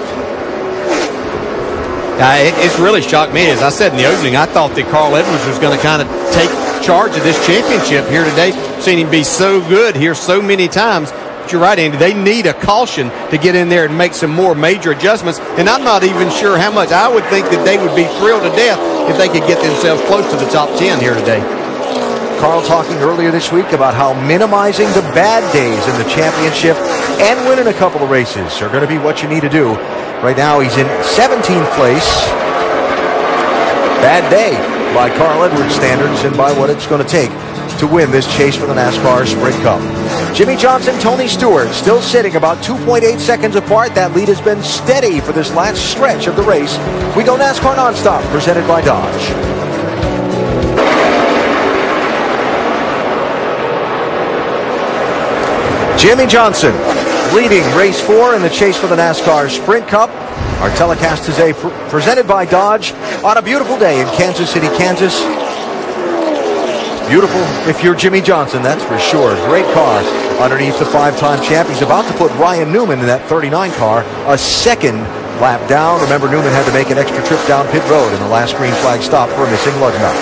It's really shocked me. As I said in the opening, I thought that Carl Edwards was going to kind of take charge of this championship here today. Seen him be so good here so many times. But you're right, Andy. They need a caution to get in there and make some more major adjustments. And I'm not even sure how much. I would think that they would be thrilled to death if they could get themselves close to the top 10 here today. Carl talking earlier this week about how minimizing the bad days in the championship and winning a couple of races are going to be what you need to do. Right now, he's in 17th place. Bad day by Carl Edwards standards and by what it's going to take to win this chase for the NASCAR Sprint Cup. Jimmie Johnson, Tony Stewart still sitting about 2.8 seconds apart. That lead has been steady for this last stretch of the race. We go NASCAR Nonstop, presented by Dodge. Jimmie Johnson leading race 4 in the chase for the NASCAR Sprint Cup. Our telecast today presented by Dodge on a beautiful day in Kansas City, Kansas. Beautiful if you're Jimmie Johnson, that's for sure. Great car underneath the 5-time champ. He's about to put Ryan Newman in that 39 car a second lap down. Remember, Newman had to make an extra trip down pit road in the last green flag stop for a missing lug nut.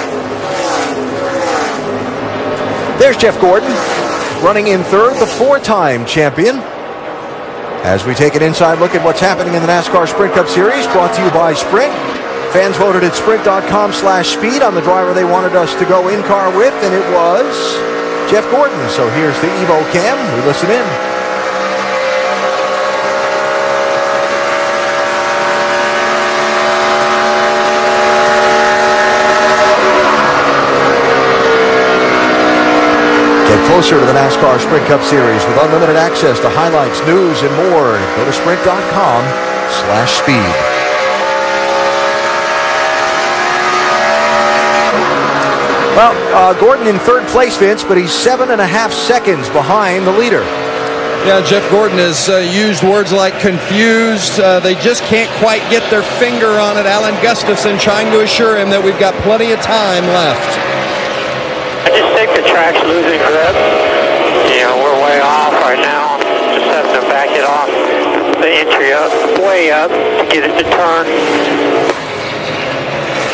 There's Jeff Gordon running in third, the 4-time champion. As we take an inside look at what's happening in the NASCAR Sprint Cup Series, brought to you by Sprint. Fans voted at sprint.com/speed on the driver they wanted us to go in-car with, and it was Jeff Gordon. So here's the Evo Cam. We listen in. Closer to the NASCAR Sprint Cup Series with unlimited access to highlights, news, and more. Go to sprint.com/speed. Well, Gordon in third place, Vince, but he's 7.5 seconds behind the leader. Yeah, Jeff Gordon has used words like confused. They just can't quite get their finger on it. Alan Gustafson trying to assure him that we've got plenty of time left. I just think the track's losing grip. You know, we're way off right now. Just having to back it off the entry up, way up to get it to turn.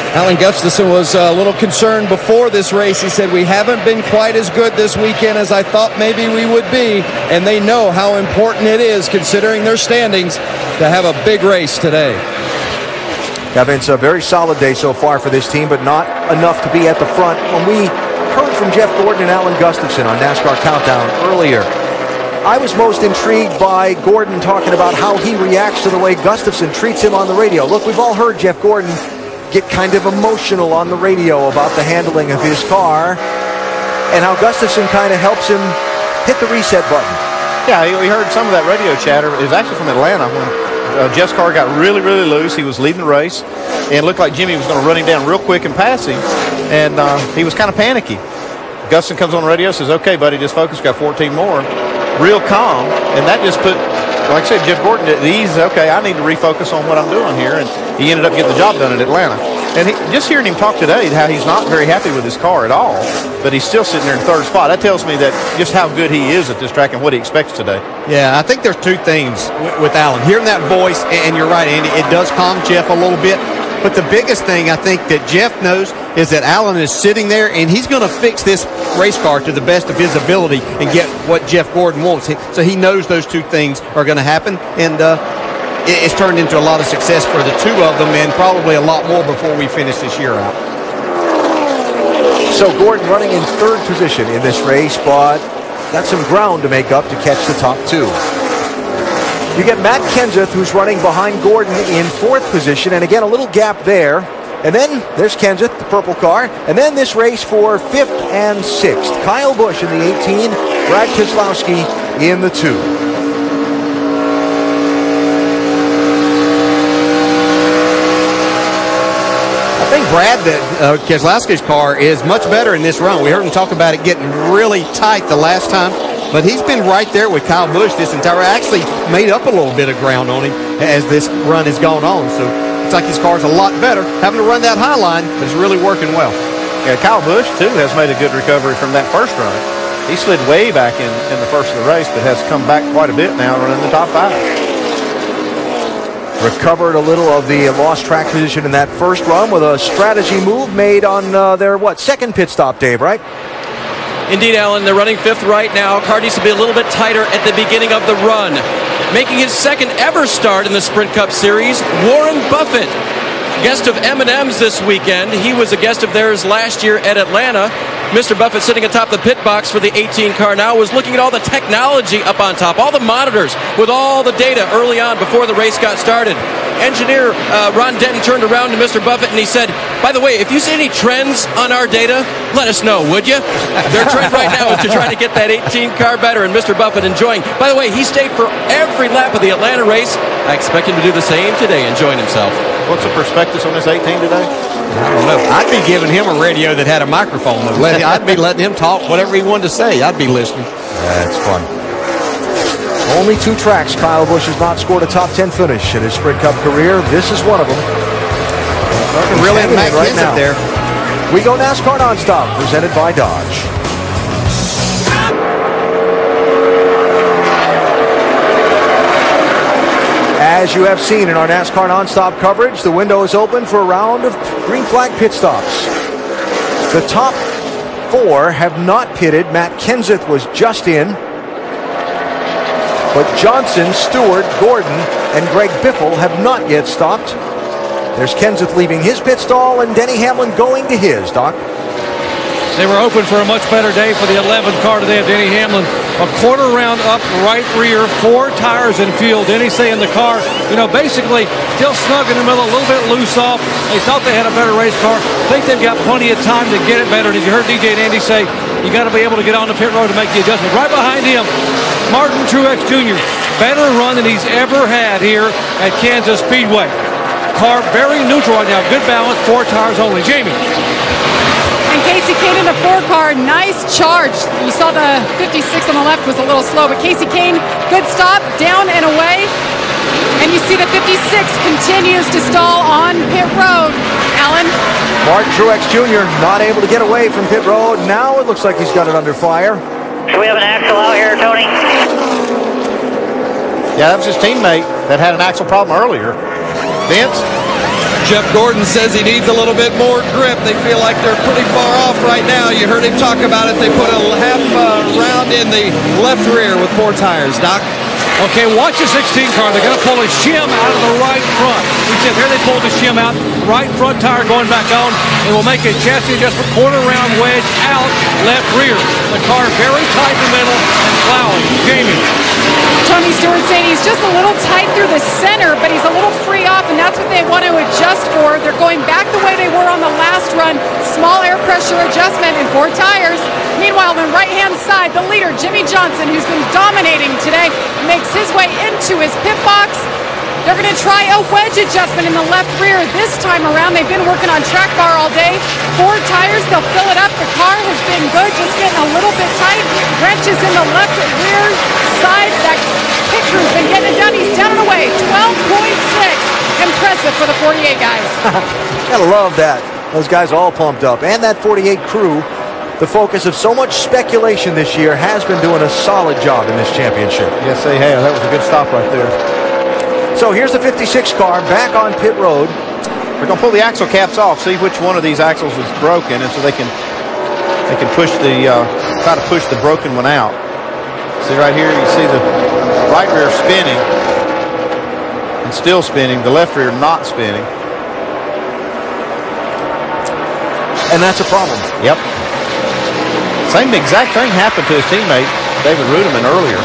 Alan Gustafson was a little concerned before this race. He said, we haven't been quite as good this weekend as I thought maybe we would be, and they know how important it is, considering their standings, to have a big race today. Yeah, Vince, a very solid day so far for this team, but not enough to be at the front. When we heard from Jeff Gordon and Alan Gustafson on NASCAR Countdown earlier, I was most intrigued by Gordon talking about how he reacts to the way Gustafson treats him on the radio. Look, we've all heard Jeff Gordon get kind of emotional on the radio about the handling of his car and how Gustafson kind of helps him hit the reset button. Yeah, we heard some of that radio chatter. It was actually from Atlanta when Jeff's car got really, really loose. He was leading the race, and it looked like Jimmy was going to run him down real quick and pass him, and he was kind of panicky. Gustafson comes on the radio, says, okay, buddy, just focus, got 14 more. Real calm, and that just put, like I said, Jeff Gordon at ease. Okay, I need to refocus on what I'm doing here, and he ended up getting the job done in Atlanta. And just hearing him talk today, how he's not very happy with his car at all, but he's still sitting there in third spot. That tells me that just how good he is at this track and what he expects today. Yeah, I think there's two things with Alan. Hearing that voice, and you're right, Andy, it does calm Jeff a little bit. But the biggest thing I think that Jeff knows is that Alan is sitting there, and he's going to fix this race car to the best of his ability and get what Jeff Gordon wants. So he knows those two things are going to happen, and it's turned into a lot of success for the two of them, and probably a lot more before we finish this year out. So Gordon running in third position in this race, but got some ground to make up to catch the top two. You get Matt Kenseth, who's running behind Gordon in fourth position, and again, a little gap there. And then there's Kenseth, the purple car, and then this race for fifth and sixth. Kyle Busch in the 18, Brad Keselowski in the 2. I think, Brad, that Keselowski's car is much better in this run. We heard him talk about it getting really tight the last time. But he's been right there with Kyle Busch this entire, actually made up a little bit of ground on him as this run has gone on. So it's like his car's a lot better. Having to run that high line, but it's really working well. Yeah, Kyle Busch, too, has made a good recovery from that first run. He slid way back in the first of the race, but has come back quite a bit now, running the top 5. Recovered a little of the lost track position in that first run with a strategy move made on their, second pit stop, Dave, right? Indeed, Alan, they're running fifth right now. Car needs to be a little bit tighter at the beginning of the run. Making his second ever start in the Sprint Cup Series, Warren Buffett. Guest of M&M's this weekend. He was a guest of theirs last year at Atlanta. Mr. Buffett, sitting atop the pit box for the 18 car now, was looking at all the technology up on top, all the monitors with all the data early on before the race got started. Engineer Ron Denton turned around to Mr. Buffett and he said, by the way, if you see any trends on our data, let us know, would you? Their trend right now is to try to get that 18 car better, and Mr. Buffett enjoying. By the way, he stayed for every lap of the Atlanta race. I expect him to do the same today, enjoying himself. What's the prospectus on this 18 today? I don't know. I'd be giving him a radio that had a microphone. I'd be letting him talk whatever he wanted to say. I'd be listening. That's fun. Only 2 tracks Kyle Busch has not scored a top 10 finish in his Sprint Cup career. This is one of them. Really Matt right now. There. We go NASCAR Nonstop, presented by Dodge. As you have seen in our NASCAR Nonstop coverage, the window is open for a round of green flag pit stops. The top 4 have not pitted. Matt Kenseth was just in. But Johnson, Stewart, Gordon, and Greg Biffle have not yet stopped. There's Kenseth leaving his pit stall and Denny Hamlin going to his, Doc. They were hoping for a much better day for the 11 car today of Denny Hamlin. A quarter round up, right rear, 4 tires in fuel. Denny saying the car, basically still snug in the middle, a little bit loose off. They thought they had a better race car. Think they've got plenty of time to get it better. And as you heard DJ and Andy say, you got to be able to get on the pit road to make the adjustment. Right behind him, Martin Truex Jr. Better run than he's ever had here at Kansas Speedway. Car very neutral right now. Good balance, 4 tires only. Jamie. And Casey Kane in the 4 car, nice charge. You saw the 56 on the left was a little slow, but Casey Kane, good stop, down and away. And you see the 56 continues to stall on pit road. Alan? Martin Truex Jr. not able to get away from pit road. Now it looks like he's got it under fire. So we have an axle out here, Tony? Yeah, that was his teammate that had an axle problem earlier. Vince? Jeff Gordon says he needs a little bit more grip. They feel like they're pretty far off right now. You heard him talk about it. They put a half round in the left rear with 4 tires. Doc? Okay, watch the 16 car. They're going to pull a shim out of the right front. We said here they pulled the shim out, right front tire going back on, and will make a chassis adjustment, quarter round wedge out, left rear. The car very tight in the middle and plowing. Jamie. Tony Stewart saying he's just a little tight through the center, but he's a little free off, and that's what they want to adjust for. They're going back the way they were on the last run. Small air pressure adjustment and 4 tires. Meanwhile, on the right-hand side, the leader, Jimmie Johnson, who's been dominating today, makes his way into his pit box. They're going to try a wedge adjustment in the left rear this time around. They've been working on track bar all day. 4 tires, they'll fill it up. The car has been good, just getting a little bit tight. Wrenches in the left rear side. That pit crew's been getting it done. He's down and away. 12.6. Impressive for the 48 guys. Gotta love that. Those guys all pumped up. And that 48 crew, the focus of so much speculation this year, has been doing a solid job in this championship. Yes, they have. That was a good stop right there. So here's the 56 car back on pit road. We're going to pull the axle caps off, see which one of these axles is broken, and so they can push the try to push the broken one out. See right here, you see the right rear spinning and still spinning, the left rear not spinning. And that's a problem. Yep. Same exact thing happened to his teammate, David Rudiman, earlier.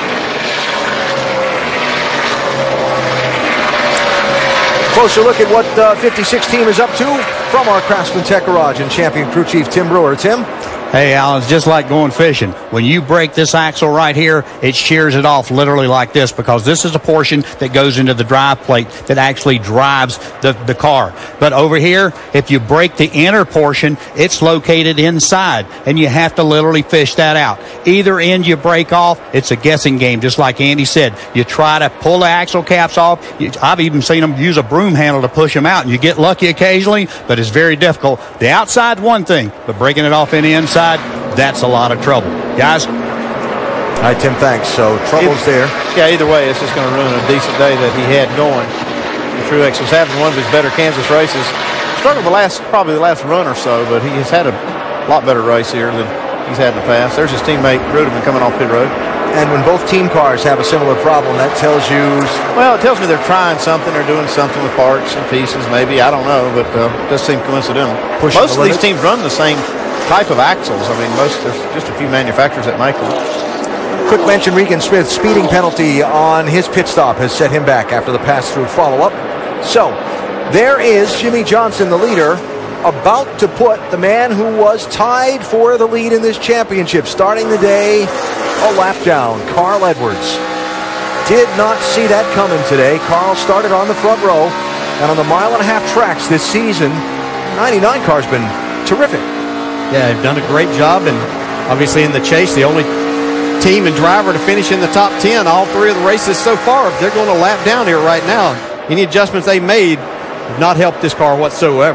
Closer look at what 56 team is up to from our Craftsman Tech Garage and champion crew chief Tim Brewer. Tim? Hey, Alan, it's just like going fishing. When you break this axle right here, it shears it off literally like this, because this is a portion that goes into the drive plate that actually drives the car. But over here, if you break the inner portion, it's located inside, and you have to literally fish that out. Either end you break off, it's a guessing game, just like Andy said. You try to pull the axle caps off. I've even seen them use a broom handle to push them out, and you get lucky occasionally, but it's very difficult. The outside's one thing, but breaking it off in the inside, that's a lot of trouble. Guys? All right, Tim, thanks. So, trouble's there. Yeah, either way, it's just going to ruin a decent day that he had going. Truex was having one of his better Kansas races. Struggled probably the last run or so, but he has had a lot better race here than he's had in the past. There's his teammate Rudiman coming off pit road. And when both team cars have a similar problem, that tells you... Well, it tells me they're trying something. They're doing something with parts and pieces, maybe. I don't know, but it does seem coincidental. Most of these teams run the same type of axles. I mean, there's just a few manufacturers that make them. Quick mention, Regan Smith's speeding penalty on his pit stop has set him back after the pass-through follow-up. So, there is Jimmie Johnson, the leader, about to put the man who was tied for the lead in this championship, starting the day a lap down, Carl Edwards. Did not see that coming today. Carl started on the front row, and on the mile-and-a-half tracks this season, 99 car's been terrific. Yeah, they've done a great job, and obviously in the chase, the only team and driver to finish in the top 10 all 3 of the races so far. They're going to lap down here right now. Any adjustments they made have not helped this car whatsoever.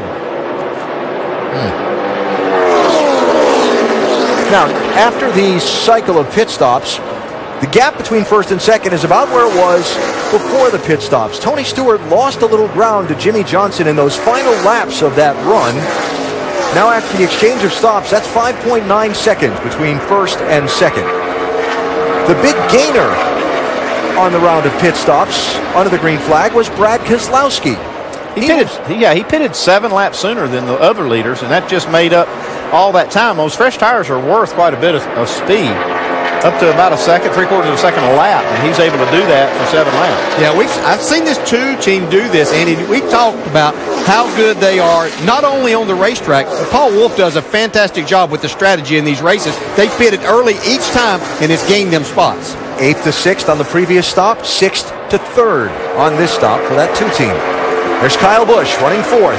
Now, after the cycle of pit stops, the gap between first and second is about where it was before the pit stops. Tony Stewart lost a little ground to Jimmie Johnson in those final laps of that run. Now after the exchange of stops, that's 5.9 seconds between first and second. The big gainer on the round of pit stops under the green flag was Brad Keselowski. He pitted 7 laps sooner than the other leaders, and that just made up all that time. Those fresh tires are worth quite a bit of speed, up to about a second, 3/4 of a second a lap, and he's able to do that for 7 laps. Yeah, I've seen this team do this, Andy. We talked about how good they are, not only on the racetrack, but Paul Wolf does a fantastic job with the strategy in these races. They pitted early each time, and it's gained them spots. 8th to 6th on the previous stop, 6th to 3rd on this stop for that 2-team. There's Kyle Busch running 4th.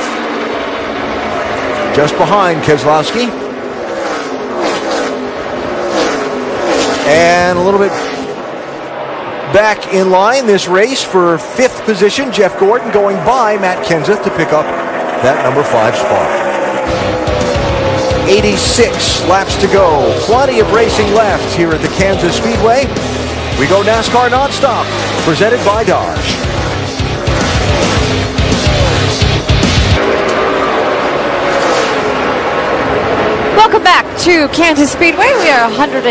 Just behind Keselowski. And a little bit back in line this race for 5th position. Jeff Gordon going by Matt Kenseth to pick up that number 5 spot. 86 laps to go. Plenty of racing left here at the Kansas Speedway. We go NASCAR nonstop, presented by Dodge. Welcome back to Kansas Speedway. We are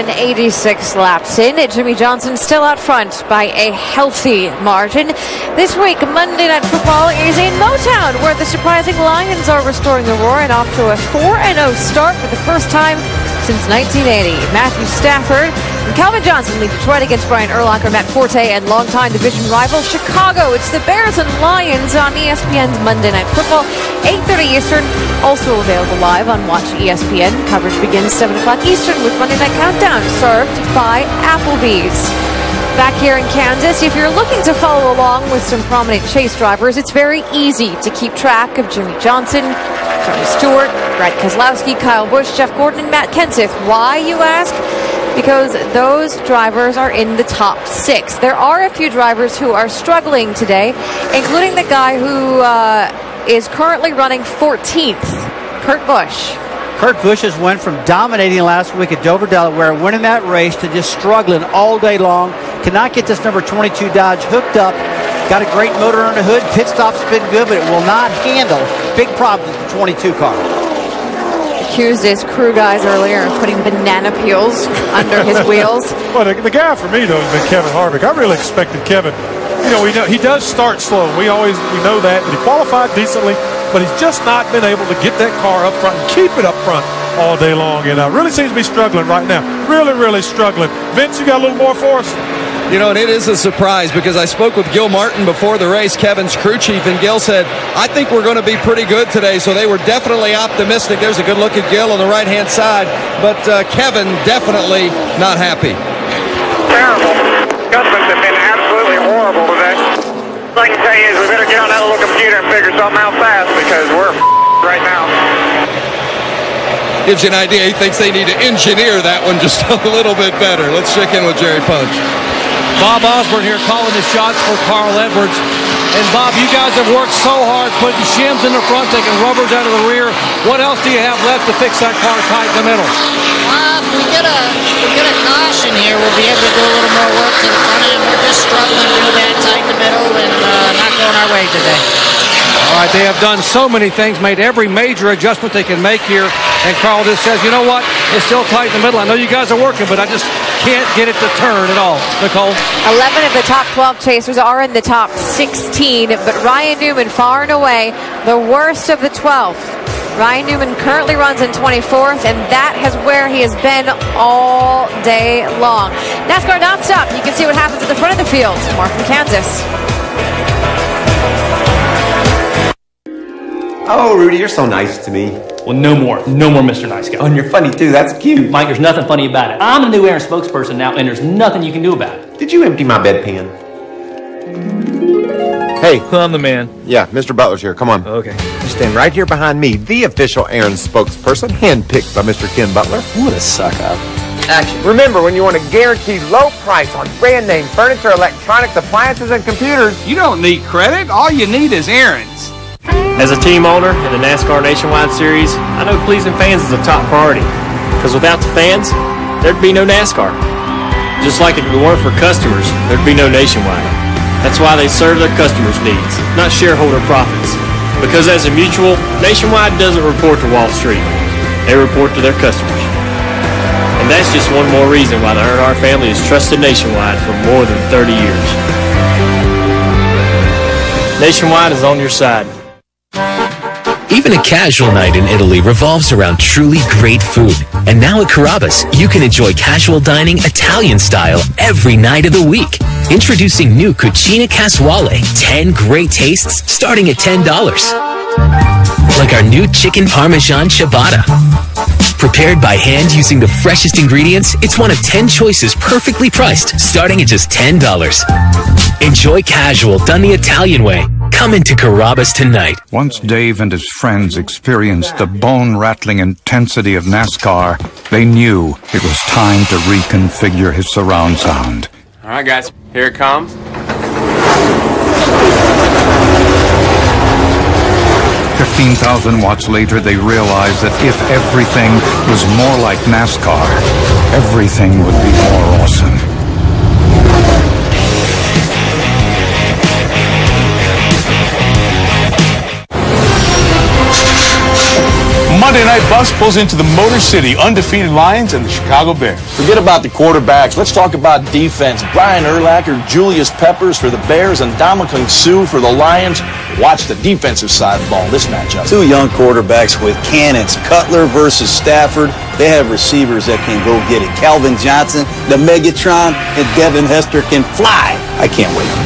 186 laps in. Jimmie Johnson still out front by a healthy margin. This week, Monday Night Football is in Motown, where the surprising Lions are restoring the roar and off to a 4-0 start for the first time since 1980. Matthew Stafford and Calvin Johnson lead Detroit against Brian Urlacher, Matt Forte, and longtime division rival Chicago. It's the Bears and Lions on ESPN's Monday Night Football, 8:30 Eastern. Also available live on Watch ESPN. Coverage begins 7 o'clock Eastern with Monday Night Countdown, served by Applebee's. Back here in Kansas, if you're looking to follow along with some prominent chase drivers, it's very easy to keep track of Jimmie Johnson, Tony Stewart, Brad Keselowski, Kyle Busch, Jeff Gordon, and Matt Kenseth. Why, you ask? Because those drivers are in the top 6. There are a few drivers who are struggling today, including the guy who is currently running 14th, Kurt Busch. Kurt Busch has went from dominating last week at Dover, Delaware, winning that race, to just struggling all day long. Cannot get this number 22 Dodge hooked up. Got a great motor on the hood. Pit stop's been good, but it will not handle big problems with the 22 car. Accused his crew guys earlier of putting banana peels under his wheels. Well, the guy for me, though, has been Kevin Harvick. I really expected Kevin. You know, we know he does start slow. We know that. But he qualified decently, but he's just not been able to get that car up front and keep it up front all day long. And really seems to be struggling right now. Really, really struggling. Vince, you got a little more for us? You know, and it is a surprise because I spoke with Gil Martin before the race, Kevin's crew chief, and Gil said, I think we're going to be pretty good today. So they were definitely optimistic. There's a good look at Gil on the right-hand side, but Kevin definitely not happy. Terrible. Adjustments have been absolutely horrible today. All I can tell you is we better get on that little computer and figure something out fast because we're right now. Gives you an idea. He thinks they need to engineer that one just a little bit better. Let's check in with Jerry Punch. Bob Osborne here calling the shots for Carl Edwards. And Bob, you guys have worked so hard putting shims in the front, taking rubbers out of the rear. What else do you have left to fix that car tight in the middle? If we get a caution here, we'll be able to do a little more work to the front end. We're just struggling real bad tight in the middle and not going our way today. All right, they have done so many things, made every major adjustment they can make here, and Carl just says, you know what, it's still tight in the middle. I know you guys are working, but I just can't get it to turn at all. Nicole? 11 of the top 12 chasers are in the top 16, but Ryan Newman far and away the worst of the 12. Ryan Newman currently runs in 24th, and that is where he has been all day long. NASCAR nonstop. You can see what happens at the front of the field. More from Kansas. Oh, Rudy, you're so nice to me. Well, no more Mr. Nice Guy. Oh, and you're funny too. That's cute. Mike, there's nothing funny about it. I'm the new Aaron spokesperson now, and there's nothing you can do about it. Did you empty my bedpan? Hey. I'm the man. Yeah, Mr. Butler's here. Come on. Okay. You stand right here behind me, the official Aaron spokesperson, handpicked by Mr. Ken Butler. What a suck-up. Action. Remember, when you want a guaranteed low price on brand name furniture, electronics, appliances, and computers, you don't need credit. All you need is Aaron's. As a team owner in the NASCAR Nationwide Series, I know pleasing fans is a top priority. Because without the fans, there'd be no NASCAR. Just like if it weren't for customers, there'd be no Nationwide. That's why they serve their customers' needs, not shareholder profits. Because as a mutual, Nationwide doesn't report to Wall Street. They report to their customers. And that's just one more reason why the Earnhardt family has trusted Nationwide for more than 30 years. Nationwide is on your side. Even a casual night in Italy revolves around truly great food. And now at Carrabba's, you can enjoy casual dining Italian style every night of the week. Introducing new Cucina Casuale, 10 great tastes starting at $10. Like our new chicken Parmesan ciabatta. Prepared by hand using the freshest ingredients, it's one of 10 choices perfectly priced, starting at just $10. Enjoy casual done the Italian way. Come into Carrabba's tonight. Once Dave and his friends experienced the bone-rattling intensity of NASCAR, they knew it was time to reconfigure his surround sound. All right, guys, here it comes. 15,000 watts later, they realized that if everything was more like NASCAR, everything would be more awesome. Sunday night bus pulls into the Motor City undefeated Lions and the Chicago Bears. Forget about the quarterbacks. Let's talk about defense. Brian Urlacher, Julius Peppers for the Bears, and Ndamukong Suh for the Lions. Watch the defensive side of the ball in this matchup. Two young quarterbacks with cannons. Cutler versus Stafford. They have receivers that can go get it. Calvin Johnson, the Megatron, and Devin Hester can fly. I can't wait.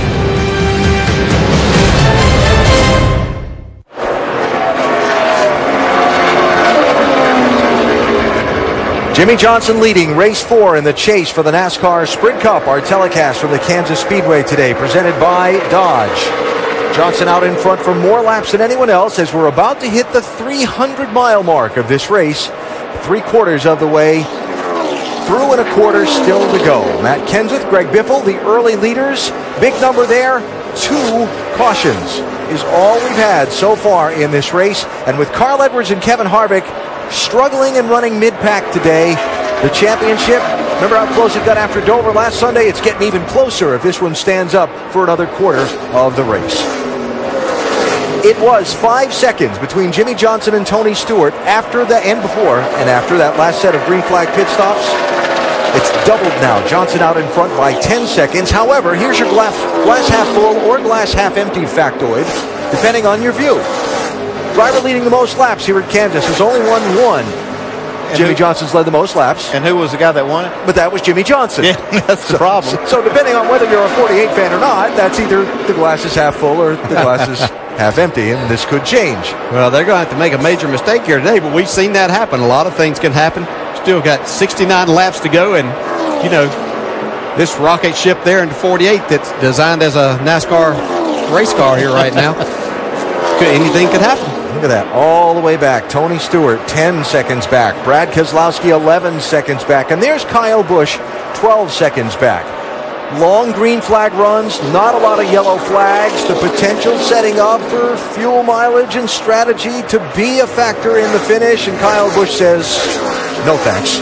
Jimmie Johnson leading race 4 in the chase for the NASCAR Sprint Cup. Our telecast from the Kansas Speedway today, presented by Dodge. Johnson out in front for more laps than anyone else as we're about to hit the 300-mile mark of this race. 3/4 of the way through and a quarter still to go. Matt Kenseth, Greg Biffle, the early leaders. Big number there. 2 cautions is all we've had so far in this race. And with Carl Edwards and Kevin Harvick struggling and running mid-pack today, the championship, remember how close it got after Dover last Sunday? It's getting even closer if this one stands up for another quarter of the race. It was 5 seconds between Jimmie Johnson and Tony Stewart after the and before and after that last set of green flag pit stops. It's doubled now. Johnson out in front by 10 seconds. However, here's your glass half full or glass half empty factoid, depending on your view. Driver leading the most laps here at Kansas has only won 1. Jimmie Johnson's led the most laps. And who was the guy that won it? But that was Jimmie Johnson. Yeah, that's the problem. So depending on whether you're a 48 fan or not, that's either the glass is half full or the glass is half empty, and this could change. Well, they're going to have to make a major mistake here today, but we've seen that happen. A lot of things can happen. Still got 69 laps to go, and, you know, this rocket ship there in the 48 that's designed as a NASCAR race car here right now, anything could happen. Look at that, all the way back. Tony Stewart, 10 seconds back. Brad Keselowski, 11 seconds back. And there's Kyle Busch, 12 seconds back. Long green flag runs, not a lot of yellow flags. The potential setting up for fuel mileage and strategy to be a factor in the finish. And Kyle Busch says, no thanks.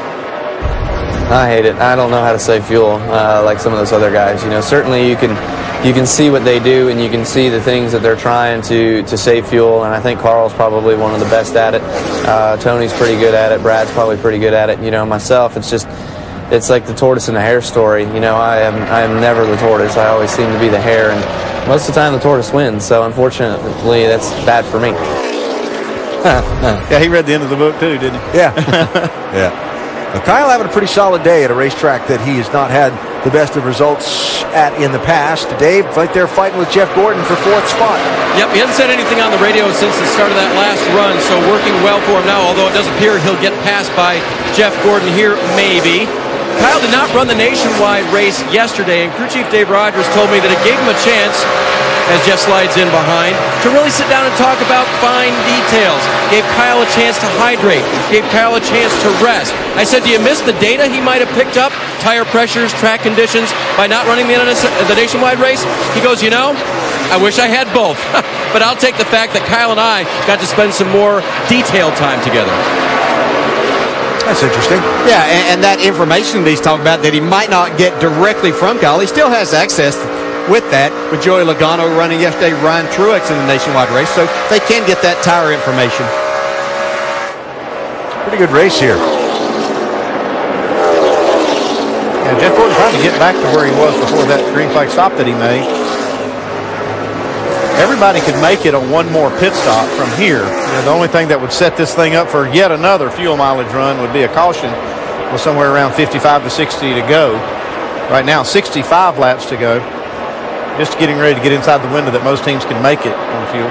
I hate it. I don't know how to save fuel like some of those other guys. You know, certainly you can see what they do, and you can see the things that they're trying to save fuel, and I think Carl's probably one of the best at it. Tony's pretty good at it. Brad's probably pretty good at it. You know, myself, it's like the tortoise and the hare story. You know, I am never the tortoise. I always seem to be the hare, and most of the time the tortoise wins. So unfortunately, that's bad for me. Yeah, he read the end of the book too, didn't he? Yeah. Yeah. Now, Kyle having a pretty solid day at a racetrack that he has not had the best of results at in the past. Dave, right there fighting with Jeff Gordon for 4th spot. Yep, he hasn't said anything on the radio since the start of that last run, so working well for him now, although it does appear he'll get passed by Jeff Gordon here, maybe. Kyle did not run the nationwide race yesterday, and crew chief Dave Rogers told me that it gave him a chance, as Jeff slides in behind, to really sit down and talk about fine details. Gave Kyle a chance to hydrate. Gave Kyle a chance to rest. I said, do you miss the data he might have picked up? Tire pressures, track conditions, by not running the nationwide race? He goes, you know, I wish I had both. But I'll take the fact that Kyle and I got to spend some more detailed time together. That's interesting. Yeah, and that information that he's talking about that he might not get directly from Kyle, he still has access with that, with Joey Logano running yesterday, Ryan Truex in the nationwide race, so they can get that tire information. Pretty good race here. Yeah, Jeff Gordon trying to get back to where he was before that green flag stop that he made. Everybody could make it on one more pit stop from here. You know, the only thing that would set this thing up for yet another fuel mileage run would be a caution with somewhere around 55 to 60 to go. Right now, 65 laps to go. Just getting ready to get inside the window that most teams can make it on fuel.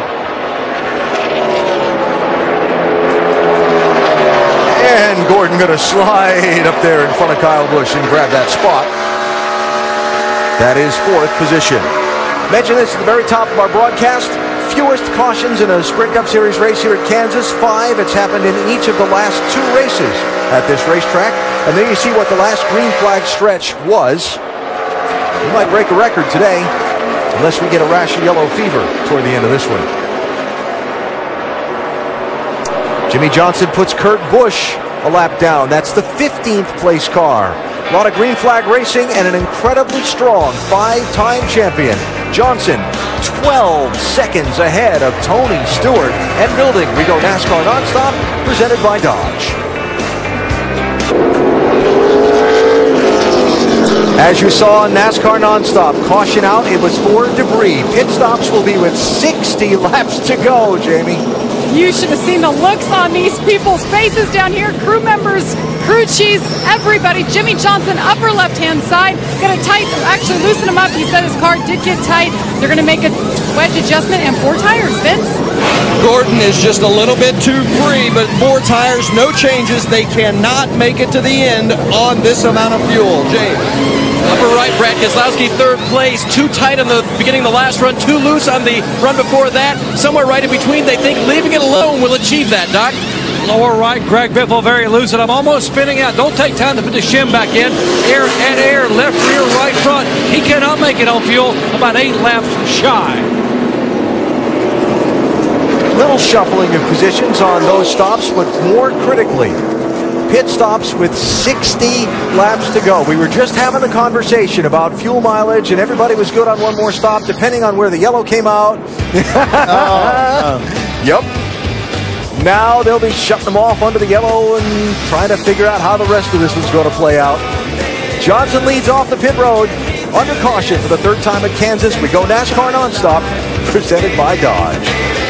And Gordon going to slide up there in front of Kyle Busch and grab that spot. That is 4th position. Mention this at the very top of our broadcast. Fewest cautions in a Sprint Cup Series race here at Kansas. 5. It's happened in each of the last 2 races at this racetrack. And there you see what the last green flag stretch was. We might break a record today, unless we get a rash of yellow fever toward the end of this one. Jimmie Johnson puts Kurt Busch a lap down. That's the 15th place car. A lot of green flag racing and an incredibly strong 5-time champion Johnson 12 seconds ahead of Tony Stewart. And building, we go NASCAR Nonstop, presented by Dodge. As you saw in NASCAR Nonstop, caution out, it was for debris. Pit stops will be with 60 laps to go, Jamie. You should have seen the looks on these people's faces down here. Crew members, crew chiefs, everybody. Jimmy Johnson, upper left-hand side. Got to actually loosen him up. He said his car did get tight. They're going to make a wedge adjustment and 4 tires. Vince? Gordon is just a little bit too free, but 4 tires, no changes. They cannot make it to the end on this amount of fuel. James. Upper right, Brad Keselowski, 3rd place. Too tight on the beginning of the last run, too loose on the run before that. Somewhere right in between, they think leaving it alone will achieve that, Doc. Lower right, Greg Biffle very loose, and I'm almost spinning out. Don't take time to put the shim back in. Air and air, left rear, right front. He cannot make it on fuel, about 8 laps shy. Little shuffling of positions on those stops, but more critically, pit stops with 60 laps to go. We were just having the conversation about fuel mileage, and everybody was good on one more stop, depending on where the yellow came out. Yep. Now they'll be shutting them off under the yellow and trying to figure out how the rest of this one's going to play out. Johnson leads off the pit road under caution for the 3rd time at Kansas. We go NASCAR Nonstop, presented by Dodge.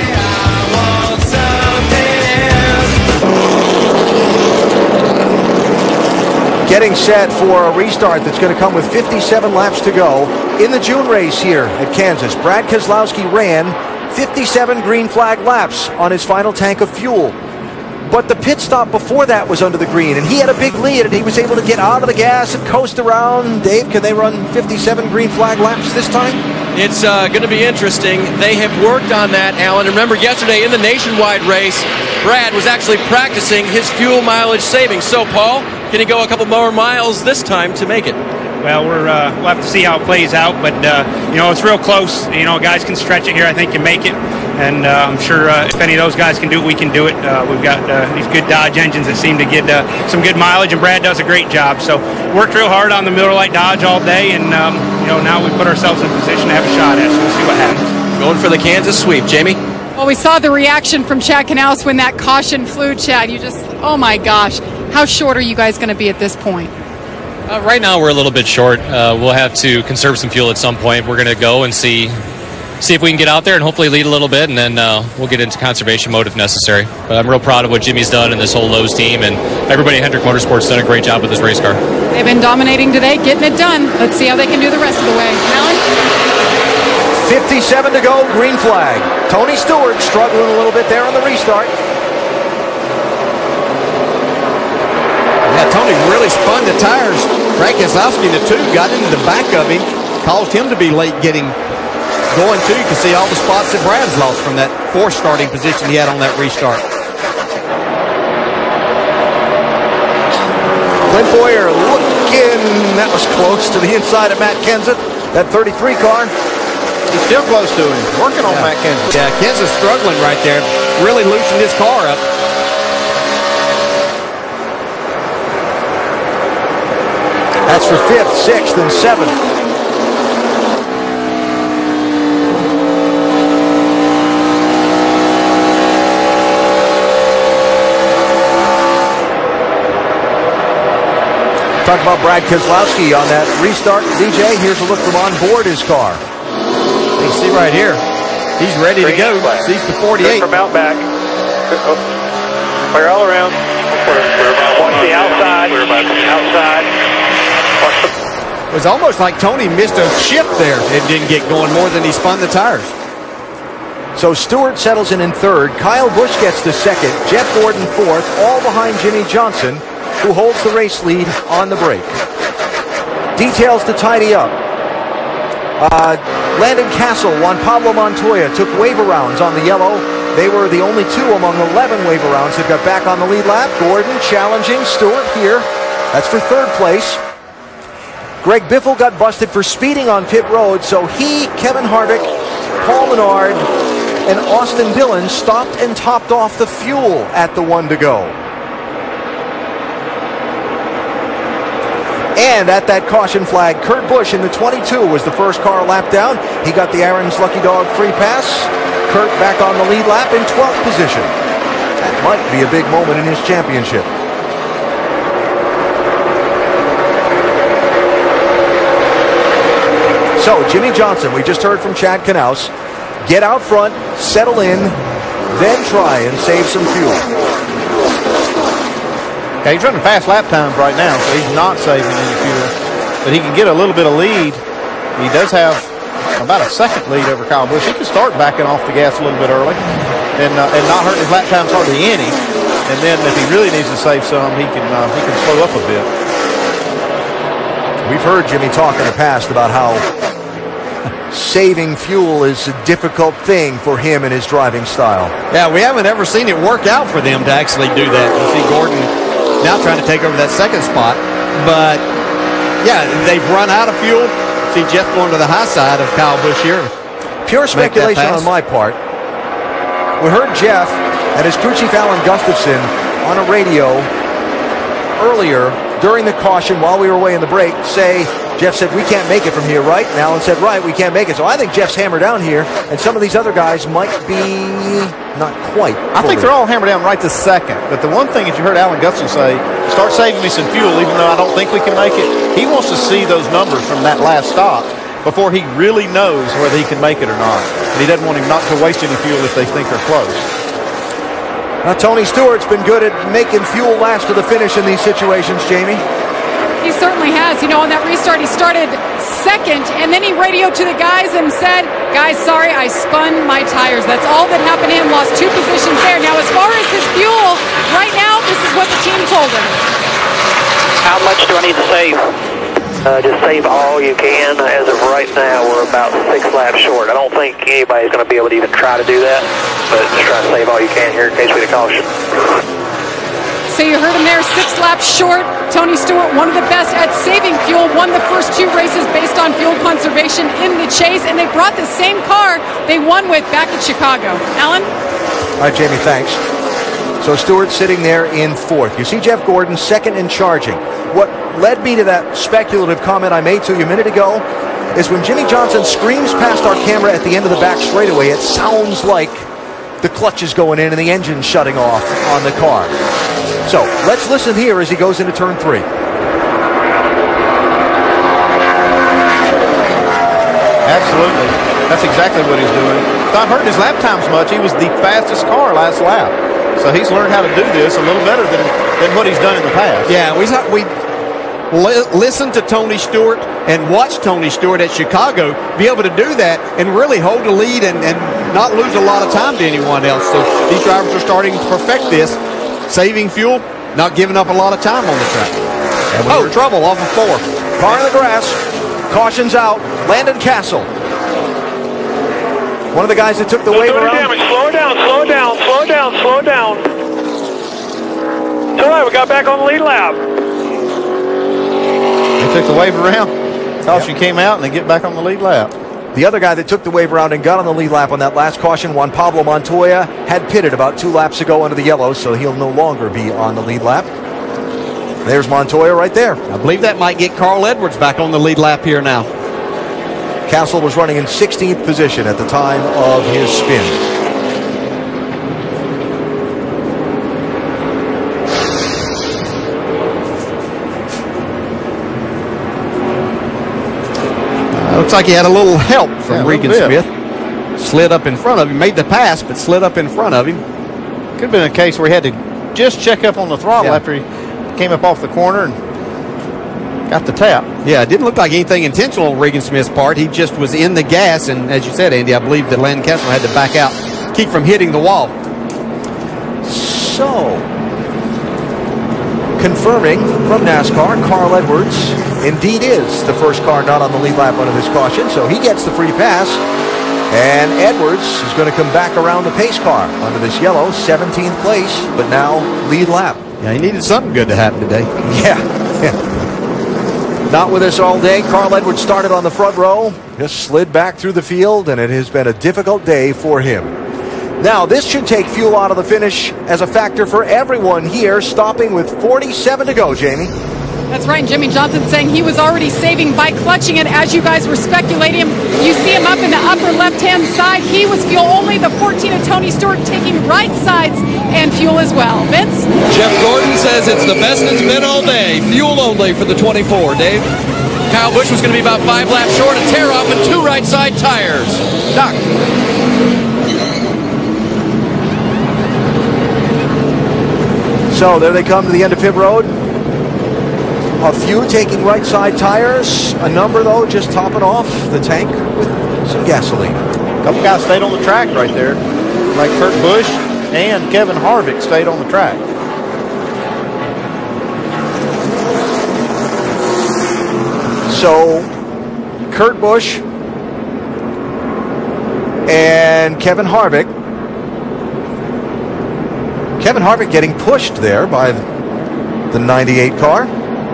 Getting set for a restart that's going to come with 57 laps to go in the June race here at Kansas. Brad Keselowski ran 57 green flag laps on his final tank of fuel. But the pit stop before that was under the green, and he had a big lead, and he was able to get out of the gas and coast around. Dave, can they run 57 green flag laps this time? It's going to be interesting. They have worked on that, Alan. And remember, yesterday in the nationwide race, Brad was actually practicing his fuel mileage savings. So, Paul, can he go a couple more miles this time to make it? Well, we'll have to see how it plays out, but it's real close. Guys can stretch it here. I think can make it, and I'm sure if any of those guys can do it, we can do it. We've got these good Dodge engines that seem to get some good mileage, and Brad does a great job. So worked real hard on the Miller Lite Dodge all day, and now we put ourselves in a position to have a shot at it. So we'll see what happens. Going for the Kansas sweep, Jamie. Well, we saw the reaction from Chad Knaus when that caution flew, Chad. Oh my gosh, how short are you guys going to be at this point? Right now we're a little bit short. We'll have to conserve some fuel at some point. We're going to go and see if we can get out there and hopefully lead a little bit, and then we'll get into conservation mode if necessary. But I'm real proud of what Jimmy's done and this whole Lowe's team, and everybody at Hendrick Motorsports done a great job with this race car. They've been dominating today, getting it done. Let's see how they can do the rest of the way. Alan? 57 to go, green flag. Tony Stewart struggling a little bit there on the restart. Yeah, Tony really spun the tires. Brad Keselowski, the 2, got into the back of him, caused him to be late getting going too. You can see all the spots that Brad's lost from that 4th starting position he had on that restart. Clint Bowyer looking, that was close to the inside of Matt Kenseth, that 33 car. He's still close to him, working on Matt Kenseth. Yeah, Kenseth struggling right there, really loosened his car up. That's for 5th, 6th, and 7th. Talk about Brad Keselowski on that restart. DJ, here's a look from on board his car. You can see right here, he's ready to go. Sees the 48. From out back. Clear all around. Watch the outside. Outside. It was almost like Tony missed a shift there. It didn't get going more than he spun the tires. So Stewart settles in 3rd. Kyle Busch gets the 2nd. Jeff Gordon 4th, all behind Jimmy Johnson, who holds the race lead on the break. Details to tidy up. Landon Castle, Juan Pablo Montoya took waiver rounds on the yellow. They were the only 2 among 11 waiver rounds that got back on the lead lap. Gordon challenging Stewart here. That's for 3rd place. Greg Biffle got busted for speeding on pit road, so he, Kevin Harvick, Paul Menard, and Austin Dillon stopped and topped off the fuel at the 1 to go. And at that caution flag, Kurt Busch in the 22 was the first car lap down. He got the Aaron's Lucky Dog free pass. Kurt back on the lead lap in 12th position. That might be a big moment in his championship. So, Jimmie Johnson, we just heard from Chad Knaus. Get out front, settle in, then try and save some fuel. Yeah, he's running fast lap times right now, so he's not saving any fuel. But he can get a little bit of lead. He does have about a second lead over Kyle Busch. He can start backing off the gas a little bit early and not hurting his lap times hardly any. And then if he really needs to save some, he can slow up a bit. We've heard Jimmy talk in the past about how saving fuel is a difficult thing for him and his driving style. Yeah, we haven't ever seen it work out for them to actually do that. You see Gordon now trying to take over that second spot. But, yeah, they've run out of fuel. See Jeff going to the high side of Kyle Busch here. Pure speculation on my part. We heard Jeff and his crew chief Alan Gustafson on a radio earlier during the caution while we were away in the break say, Jeff said, we can't make it from here, right? And Alan said, right, we can't make it. So I think Jeff's hammered down here, and some of these other guys might be not quite. I think they're all hammered down right this second. But the one thing that you heard Alan Gustafson say, start saving me some fuel, even though I don't think we can make it. He wants to see those numbers from that last stop before he really knows whether he can make it or not. And he doesn't want him not to waste any fuel if they think they're close. Now, Tony Stewart's been good at making fuel last to the finish in these situations, Jamie. He certainly has. You know, on that restart, he started second, and then he radioed to the guys and said, guys, sorry, I spun my tires. That's all that happened to him. Lost 2 positions there. Now, as far as his fuel, right now, this is what the team told him. How much do I need to save? Just save all you can. As of right now, we're about 6 laps short. I don't think anybody's going to be able to even try to do that, but just try to save all you can here in case we get a caution. So you heard him there, 6 laps short. Tony Stewart, one of the best at saving fuel, won the first 2 races based on fuel conservation in the chase, and they brought the same car they won with back at Chicago. Alan? All right, Jamie, thanks. So Stewart sitting there in 4th. You see Jeff Gordon second in charging. What led me to that speculative comment I made to you a minute ago is when Jimmie Johnson screams past our camera at the end of the back straightaway, it sounds like the clutch is going in and the engine's shutting off on the car. So let's listen here as he goes into turn 3. Absolutely. That's exactly what he's doing. It's not hurting his lap times much. He was the fastest car last lap. So he's learned how to do this a little better than what he's done in the past. Yeah, we listened to Tony Stewart and watched Tony Stewart at Chicago be able to do that and really hold the lead and not lose a lot of time to anyone else. So these drivers are starting to perfect this. Saving fuel, not giving up a lot of time on the track. Oh, trouble off of 4. Car in the grass. Caution's out. Landon Castle. One of the guys that took the wave around. Damage. Slow down, slow down, slow down, slow down. It's all right, we got back on the lead lap. They took the wave around. Caution came out and they get back on the lead lap. The other guy that took the wave around and got on the lead lap on that last caution, Juan Pablo Montoya, had pitted about 2 laps ago under the yellow, so he'll no longer be on the lead lap. There's Montoya right there. I believe that might get Carl Edwards back on the lead lap here now. Castle was running in 16th position at the time of his spin. Looks like he had a little help from Regan Smith. Slid up in front of him, made the pass, but slid up in front of him. Could have been a case where he had to just check up on the throttle after he came up off the corner and got the tap. Yeah, it didn't look like anything intentional on Regan Smith's part. He just was in the gas, and as you said, Andy, I believe that Landon Castle had to back out, keep from hitting the wall. So, confirming from NASCAR, Carl Edwards indeed is the first car not on the lead lap under this caution, so he gets the free pass. And Edwards is going to come back around the pace car under this yellow, 17th place, but now lead lap. Yeah, he needed something good to happen today. Yeah. Not with us all day. Carl Edwards started on the front row, just slid back through the field, and it has been a difficult day for him. Now, this should take fuel out of the finish as a factor for everyone here, stopping with 47 to go, Jamie. That's right. Jimmy Johnson saying he was already saving by clutching it. As you guys were speculating, you see him up in the upper left-hand side. He was fuel only. The 14 of Tony Stewart taking right sides and fuel as well. Vince? Jeff Gordon says it's the best it's been all day. Fuel only for the 24. Dave? Kyle Busch was going to be about 5 laps short, a tear-off and 2 right side tires. Doc? So there they come to the end of pit road. A few taking right side tires. A number, though, just topping off the tank with some gasoline. A couple guys stayed on the track right there. Like Kurt Busch and Kevin Harvick stayed on the track. So Kurt Busch and Kevin Harvick. Kevin Harvick getting pushed there by the 98 car.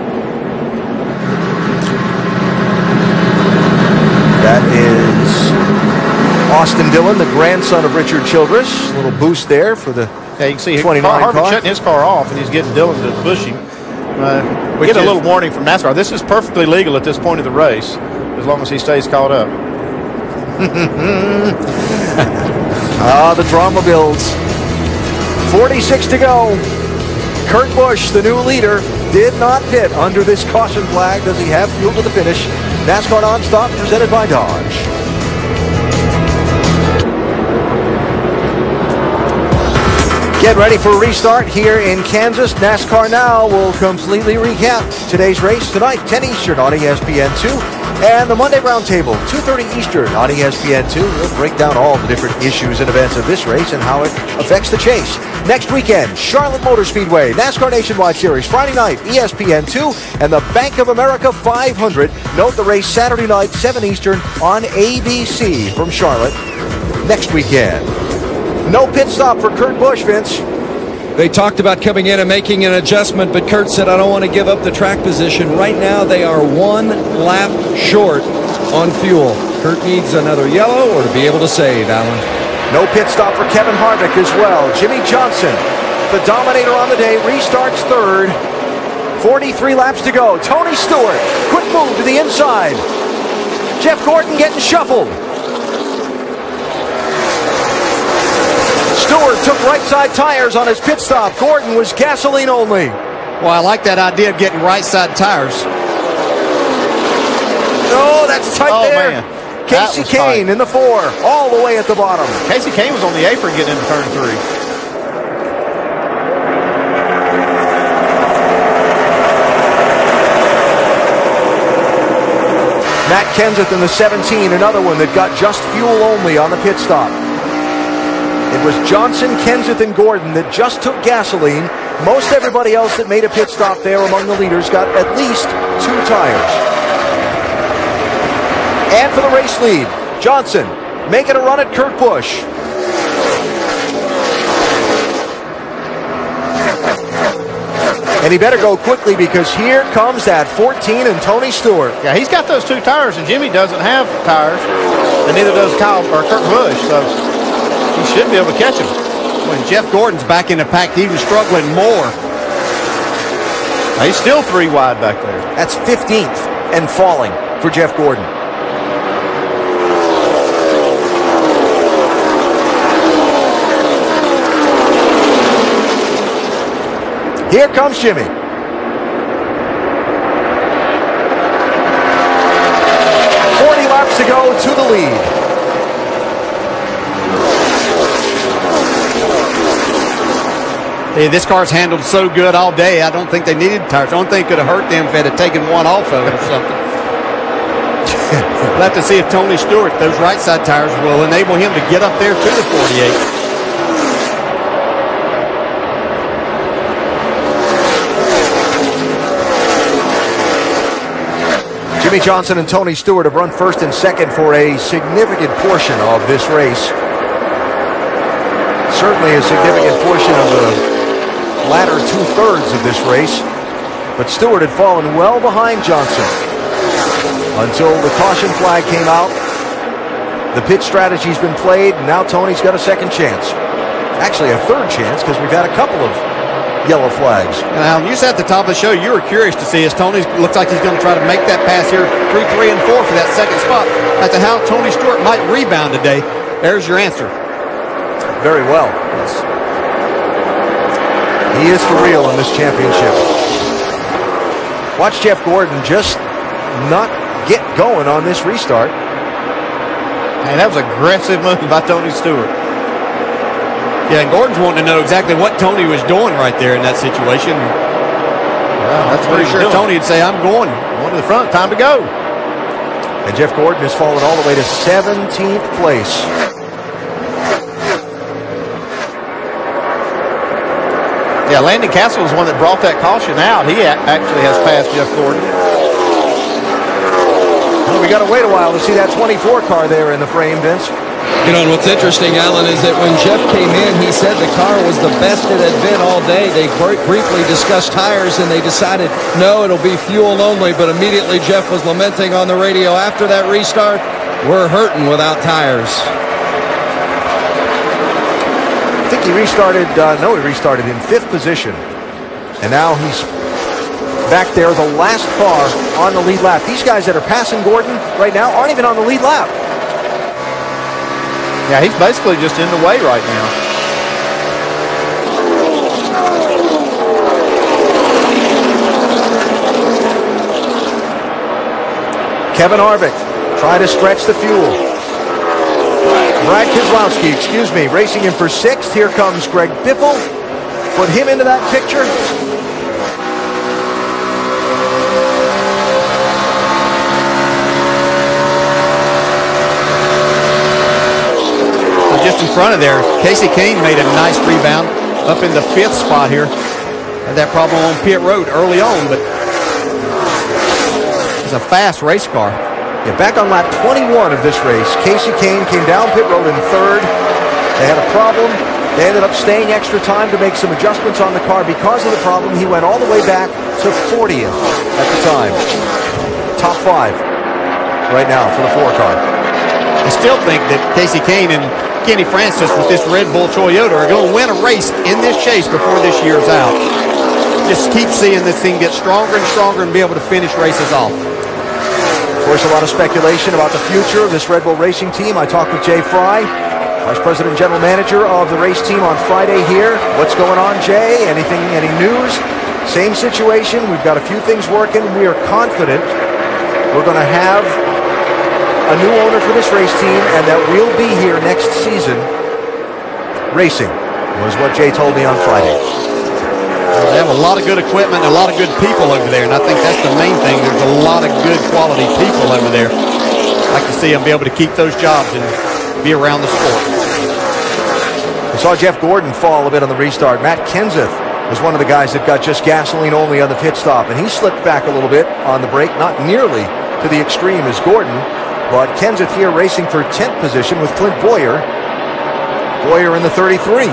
That is Austin Dillon, the grandson of Richard Childress. A little boost there for the you can see 29 Harvick car. shutting his car off, and he's getting Dillon to push him. We get a little warning from NASCAR. This is perfectly legal at this point of the race, as long as he stays caught up. The drama builds. 46 to go. Kurt Busch, the new leader, did not pit under this caution flag. Does he have fuel to the finish? NASCAR Nonstop, presented by Dodge. Get ready for a restart here in Kansas. NASCAR Now will completely recap today's race tonight, 10 Eastern on ESPN2. And the Monday Roundtable, 2:30 Eastern on ESPN2. We'll break down all the different issues and events of this race and how it affects the chase. Next weekend, Charlotte Motor Speedway, NASCAR Nationwide Series, Friday night, ESPN2, and the Bank of America 500. Note the race Saturday night, 7 Eastern on ABC from Charlotte next weekend. No pit stop for Kurt Busch, Vince. They talked about coming in and making an adjustment, but Kurt said, I don't want to give up the track position. Right now, they are 1 lap short on fuel. Kurt needs another yellow or to be able to save, Alan. No pit stop for Kevin Harvick as well. Jimmy Johnson, the dominator on the day, restarts third. 43 laps to go. Tony Stewart, quick move to the inside. Jeff Gordon getting shuffled. Stewart took right side tires on his pit stop. Gordon was gasoline only. Well, I like that idea of getting right side tires. Oh, that's tight there. Man. Casey Kane in the 4, all the way at the bottom. Casey Kane was on the apron getting into turn 3. Matt Kenseth in the 17, another one that got just fuel only on the pit stop. It was Johnson, Kenseth, and Gordon that just took gasoline. Most everybody else that made a pit stop there among the leaders got at least 2 tires. And for the race lead, Johnson making a run at Kurt Busch. And he better go quickly because here comes that 14 and Tony Stewart. Yeah, he's got those 2 tires, and Jimmy doesn't have tires, and neither does Kurt Busch. So he should be able to catch him. When Jeff Gordon's back in the pack, he was struggling more. He's still 3 wide back there. That's 15th and falling for Jeff Gordon. Here comes Jimmy. 40 laps to go to the lead. Hey, this car's handled so good all day, I don't think they needed tires. The only thing could have hurt them if they had taken one off of it or something. We'll have to see if Tony Stewart, those right side tires, will enable him to get up there to the 48. Jimmy Johnson and Tony Stewart have run first and second for a significant portion of this race. Certainly a significant portion of the latter 2/3 of this race. But Stewart had fallen well behind Johnson until the caution flag came out. The pit strategy's been played, and now Tony's got a second chance. Actually, a third chance, because we've had a couple of yellow flags. Now, you said at the top of the show you were curious to see as Tony looks like he's going to try to make that pass here through 3 and 4 for that second spot. As to how Tony Stewart might rebound today, there's your answer. Very well. Yes. He is for real in this championship. Watch Jeff Gordon just not get going on this restart. And that was an aggressive move by Tony Stewart. Yeah, and Gordon's wanting to know exactly what Tony was doing right there in that situation. Well, that's pretty sure Tony would say, I'm going to the front, time to go. And Jeff Gordon has fallen all the way to 17th place. Yeah, Landon Castle is the one that brought that caution out. He actually has passed Jeff Gordon. Well, we got to wait a while to see that 24 car there in the frame, Vince. You know, and what's interesting, Alan, is that when Jeff came in, he said the car was the best it had been all day. They briefly discussed tires, and they decided, no, it'll be fuel only. But immediately Jeff was lamenting on the radio after that restart, we're hurting without tires. I think he restarted, he restarted in 5th position. And now he's back there, the last car on the lead lap. These guys that are passing Gordon right now aren't even on the lead lap. Yeah, he's basically just in the way right now. Kevin Harvick trying to stretch the fuel. Brad Keselowski, racing him for 6th. Here comes Greg Biffle. Put him into that picture. Just in front of there, Casey Kane made a nice rebound up in the 5th spot here. Had that problem on pit road early on, but it's a fast race car. Yeah, back on lap 21 of this race, Casey Kane came down pit road in 3rd. They had a problem. They ended up staying extra time to make some adjustments on the car. Because of the problem, he went all the way back to 40th at the time. Top 5 right now for the 4 car. I still think that Casey Kane and Kenny Francis with this Red Bull Toyota are going to win a race in this chase before this year's out. Just keep seeing this thing get stronger and stronger and be able to finish races off. Of course, a lot of speculation about the future of this Red Bull racing team. I talked with Jay Fry, Vice President and General Manager of the race team on Friday here. What's going on, Jay? Any news? Same situation. We've got a few things working. We are confident we're going to have a new owner for this race team, and that we'll be here next season racing, was what Jay told me on Friday. They have a lot of good equipment and a lot of good people over there, and I think that's the main thing. There's a lot of good quality people over there. I'd like to see them be able to keep those jobs and be around the sport. We saw Jeff Gordon fall a bit on the restart. Matt Kenseth was one of the guys that got just gasoline only on the pit stop, and he slipped back a little bit on the brake, not nearly to the extreme as Gordon. But Kenseth here racing for 10th position with Clint Bowyer. Bowyer in the 33.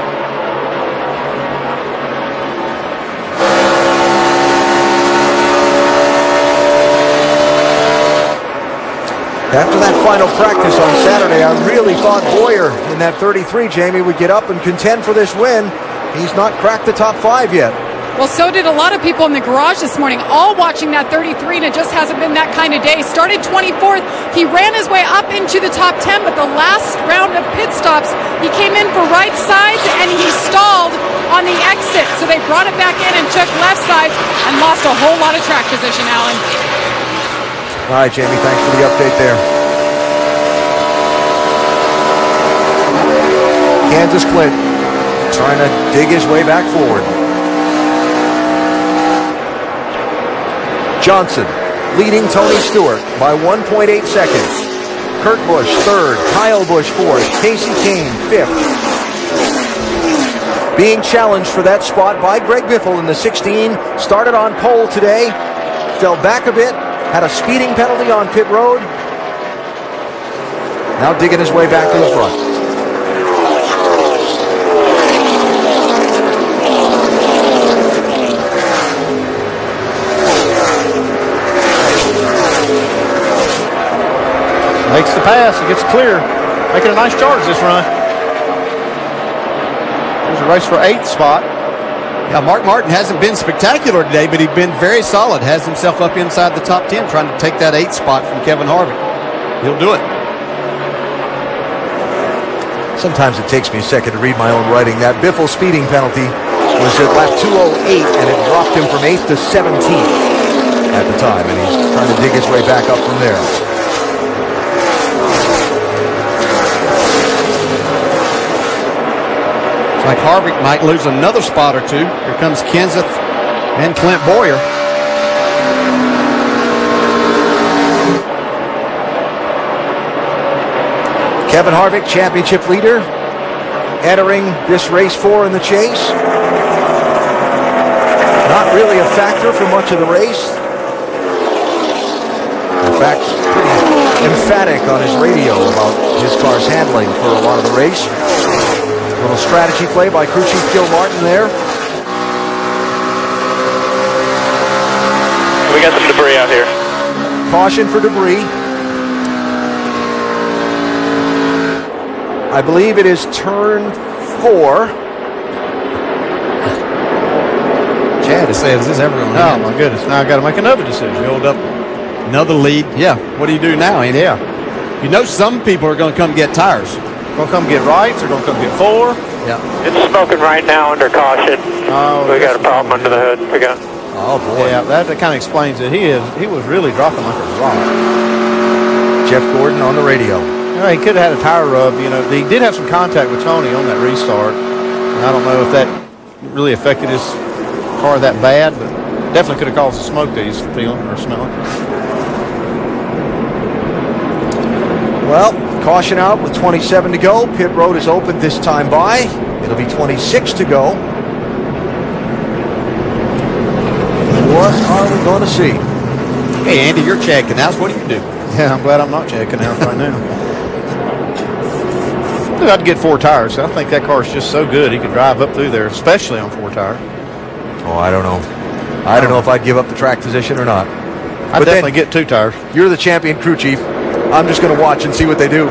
After that final practice on Saturday, I really thought Bowyer in that 33, Jamie, would get up and contend for this win. He's not cracked the top 5 yet. Well, so did a lot of people in the garage this morning, all watching that 33, and it just hasn't been that kind of day. Started 24th. He ran his way up into the top 10, but the last round of pit stops, he came in for right sides, and he stalled on the exit. So they brought it back in and took left sides and lost a whole lot of track position, Alan. All right, Jamie, thanks for the update there. Kansas Clint trying to dig his way back forward. Johnson leading Tony Stewart by 1.8 seconds. Kurt Busch 3rd, Kyle Busch 4th, Casey Kane 5th. Being challenged for that spot by Greg Biffle in the 16. Started on pole today, fell back a bit, had a speeding penalty on pit road. Now digging his way back to the front. Makes the pass, it gets clear. Making a nice charge this run. There's a race for 8th spot. Yeah, Mark Martin hasn't been spectacular today, but he's been very solid. Has himself up inside the top 10, trying to take that 8th spot from Kevin Harvick. He'll do it. Sometimes it takes me a second to read my own writing. That Biffle speeding penalty was at lap 208, and it dropped him from 8th to 17th at the time, and he's trying to dig his way back up from there. Like Harvick might lose another spot or two. Here comes Kenseth and Clint Bowyer. Kevin Harvick, championship leader, entering this race 4 in the chase. Not really a factor for much of the race. In fact, pretty emphatic on his radio about his car's handling for a lot of the race. Little strategy play by crew chief Gil Martin there. We got some debris out here. Caution for debris. I believe it is turn 4. Chad is saying, is this ever going to happen? Oh, my goodness. Now I've got to make another decision. Build up another lead. Yeah, what do you do now, Andy? Yeah. You know some people are going to come get tires. Going to come get rights. They're going to come get 4. Yeah. It's smoking right now under caution. Oh, we got a problem under the hood. We got. Oh boy. Yeah, that kind of explains it. He was really dropping like a rock. Jeff Gordon on the radio. You know, he could have had a tire rub. You know, he did have some contact with Tony on that restart. And I don't know if that really affected his car that bad, but definitely could have caused the smoke that he's feeling or smelling. Well, caution out with 27 to go. Pit road is open this time by. It'll be 26 to go. What are we going to see? Hey, Andy, you're Chad Canals. What do you do? Yeah, I'm glad I'm not Chad Canals right now. I'd have to get 4 tires. I think that car is just so good he could drive up through there, especially on 4 tires. Oh, I don't know. I don't know if I'd give up the track position or not. I'd definitely get 2 tires. You're the champion crew chief. I'm just going to watch and see what they do.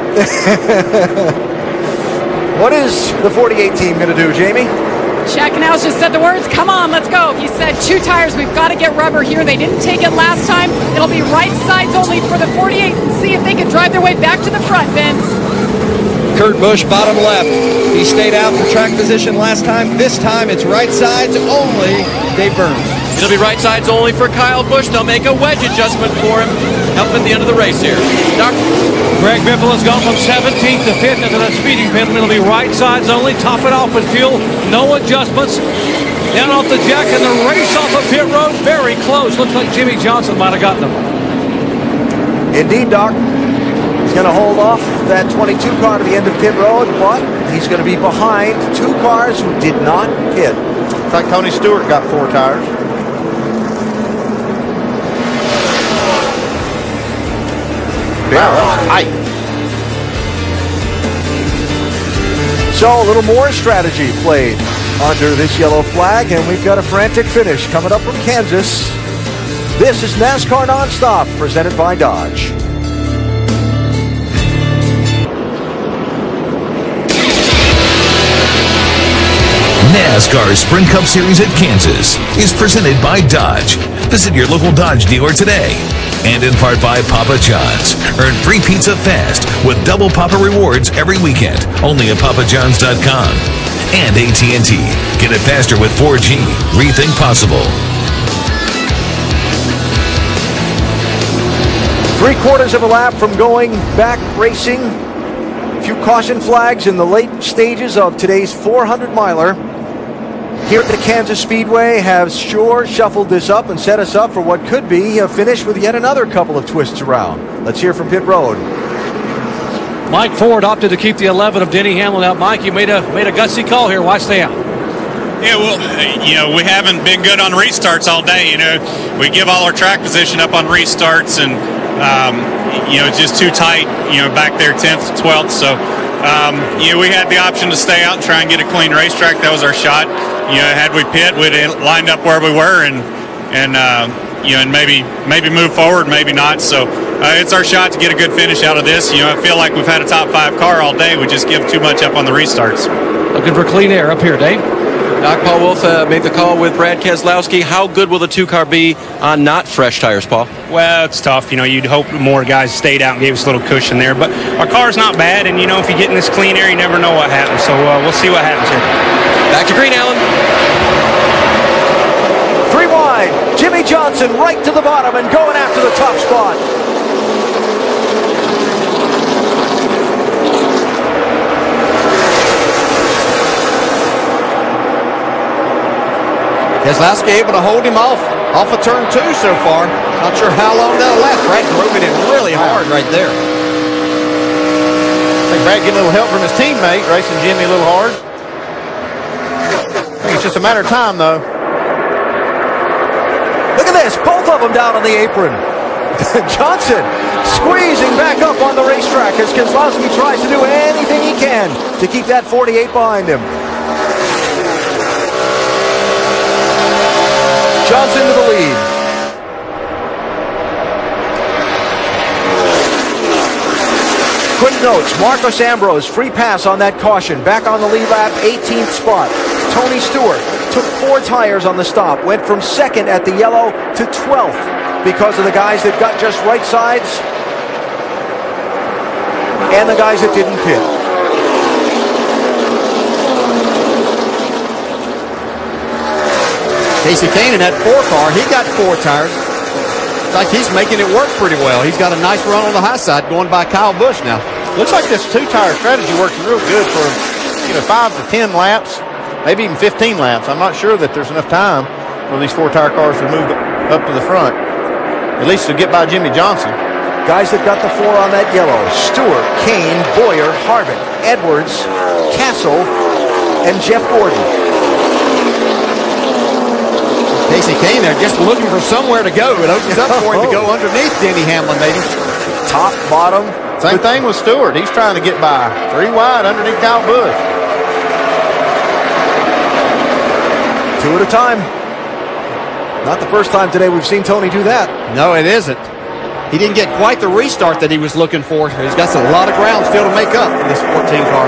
What is the 48 team going to do, Jamie? Chad Canals just said the words, come on, let's go. He said 2 tires, we've got to get rubber here. They didn't take it last time. It'll be right sides only for the 48 and see if they can drive their way back to the front, Vince. Kurt Busch, bottom left. He stayed out for track position last time. This time it's right sides only. Dave Burns. It'll be right sides only for Kyle Busch. They'll make a wedge adjustment for him, helping at the end of the race here. Greg Biffle has gone from 17th to 5th into the speeding penalty. It'll be right sides only. Top it off with fuel. No adjustments. Down off the jack and the race off of pit road. Very close. Looks like Jimmy Johnson might have gotten them. Indeed, Doc. He's going to hold off that 22 car to the end of pit road, but he's going to be behind 2 cars who did not pit. It's like Tony Stewart got 4 tires. Wow, that was tight. So a little more strategy played under this yellow flag, and we've got a frantic finish coming up from Kansas. This is NASCAR Nonstop, presented by Dodge. NASCAR Sprint Cup Series at Kansas is presented by Dodge. Visit your local Dodge dealer today. And in part by Papa John's. Earn free pizza fast with double Papa rewards every weekend. Only at papajohns.com. And AT&T. Get it faster with 4G. Rethink possible. 3/4 of a lap from going back racing. A few caution flags in the late stages of today's 400-miler. Here at the Kansas Speedway have sure shuffled this up and set us up for what could be a finish with yet another couple of twists around. Let's hear from pit road. Mike Ford opted to keep the 11 of Denny Hamlin out. Mike, you made a gutsy call here. Why stay out? Yeah, well, we haven't been good on restarts all day. We give all our track position up on restarts, and it's just too tight. Back there, 10th, 12th. So, we had the option to stay out and try and get a clean racetrack. That was our shot. Had we pit, we'd lined up where we were and maybe move forward, maybe not. So it's our shot to get a good finish out of this. I feel like we've had a top 5 car all day. We just give too much up on the restarts. Looking for clean air up here, Dave. Doc Paul Wolf made the call with Brad Keselowski. How good will the 2-car be on not fresh tires, Paul? Well, it's tough. You'd hope more guys stayed out and gave us a little cushion there. But our car's not bad, and, if you get in this clean air, you never know what happens. So we'll see what happens here. Back to green, Alan. 3 wide. Jimmie Johnson right to the bottom and going after the top spot. Keselowski able to hold him off of turn 2 so far. Not sure how long that'll last. Brad drove it in really hard right there. I think Brad getting a little help from his teammate, racing Jimmy a little hard. I think it's just a matter of time, though. Look at this, both of them down on the apron. Johnson squeezing back up on the racetrack as Keselowski tries to do anything he can to keep that 48 behind him. Johnson to the lead. Quick notes, Marcos Ambrose, free pass on that caution. Back on the lead lap, 18th spot. Tony Stewart took 4 tires on the stop. Went from 2nd at the yellow to 12th because of the guys that got just right sides and the guys that didn't pit. Kasey Kahne in that 4-car, he got 4 tires. It's like he's making it work pretty well. He's got a nice run on the high side going by Kyle Busch now. Looks like this 2-tire strategy works real good for 5 to 10 laps, maybe even 15 laps. I'm not sure that there's enough time for these 4-tire cars to move up to the front, at least to get by Jimmie Johnson. Guys that got the 4 on that yellow: Stewart, Kahne, Bowyer, Harvick, Edwards, Castle, and Jeff Gordon. Kasey Kahne there just looking for somewhere to go. It opens up for him to go underneath Denny Hamlin, maybe. Top, bottom. Same thing with Stewart. He's trying to get by 3 wide underneath Kyle Busch. 2 at a time. Not the first time today we've seen Tony do that. No, it isn't. He didn't get quite the restart that he was looking for. He's got a lot of ground still to make up in this 14 car.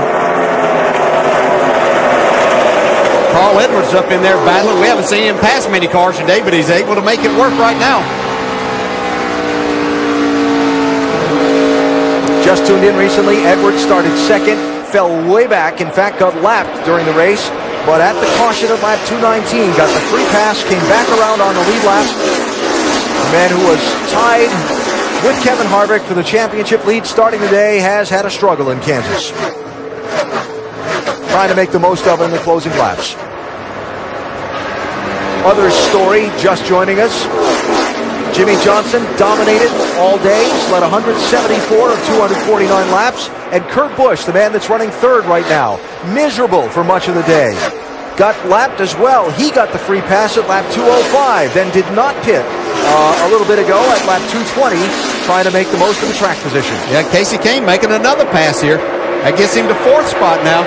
Carl Edwards up in there battling. We haven't seen him pass many cars today, but he's able to make it work right now. Just tuned in recently, Edwards started 2nd, fell way back, in fact got lapped during the race, but at the caution of lap 219, got the free pass, came back around on the lead lap. The man who was tied with Kevin Harvick for the championship lead starting today has had a struggle in Kansas. Trying to make the most of it in the closing laps. Other story just joining us. Jimmie Johnson dominated all day, led 174 of 249 laps, and Kurt Busch, the man that's running 3rd right now, miserable for much of the day. Got lapped as well. He got the free pass at lap 205, then did not pit a little bit ago at lap 220, trying to make the most of the track position. Yeah, Kasey Kahne making another pass here. That gets him to 4th spot now.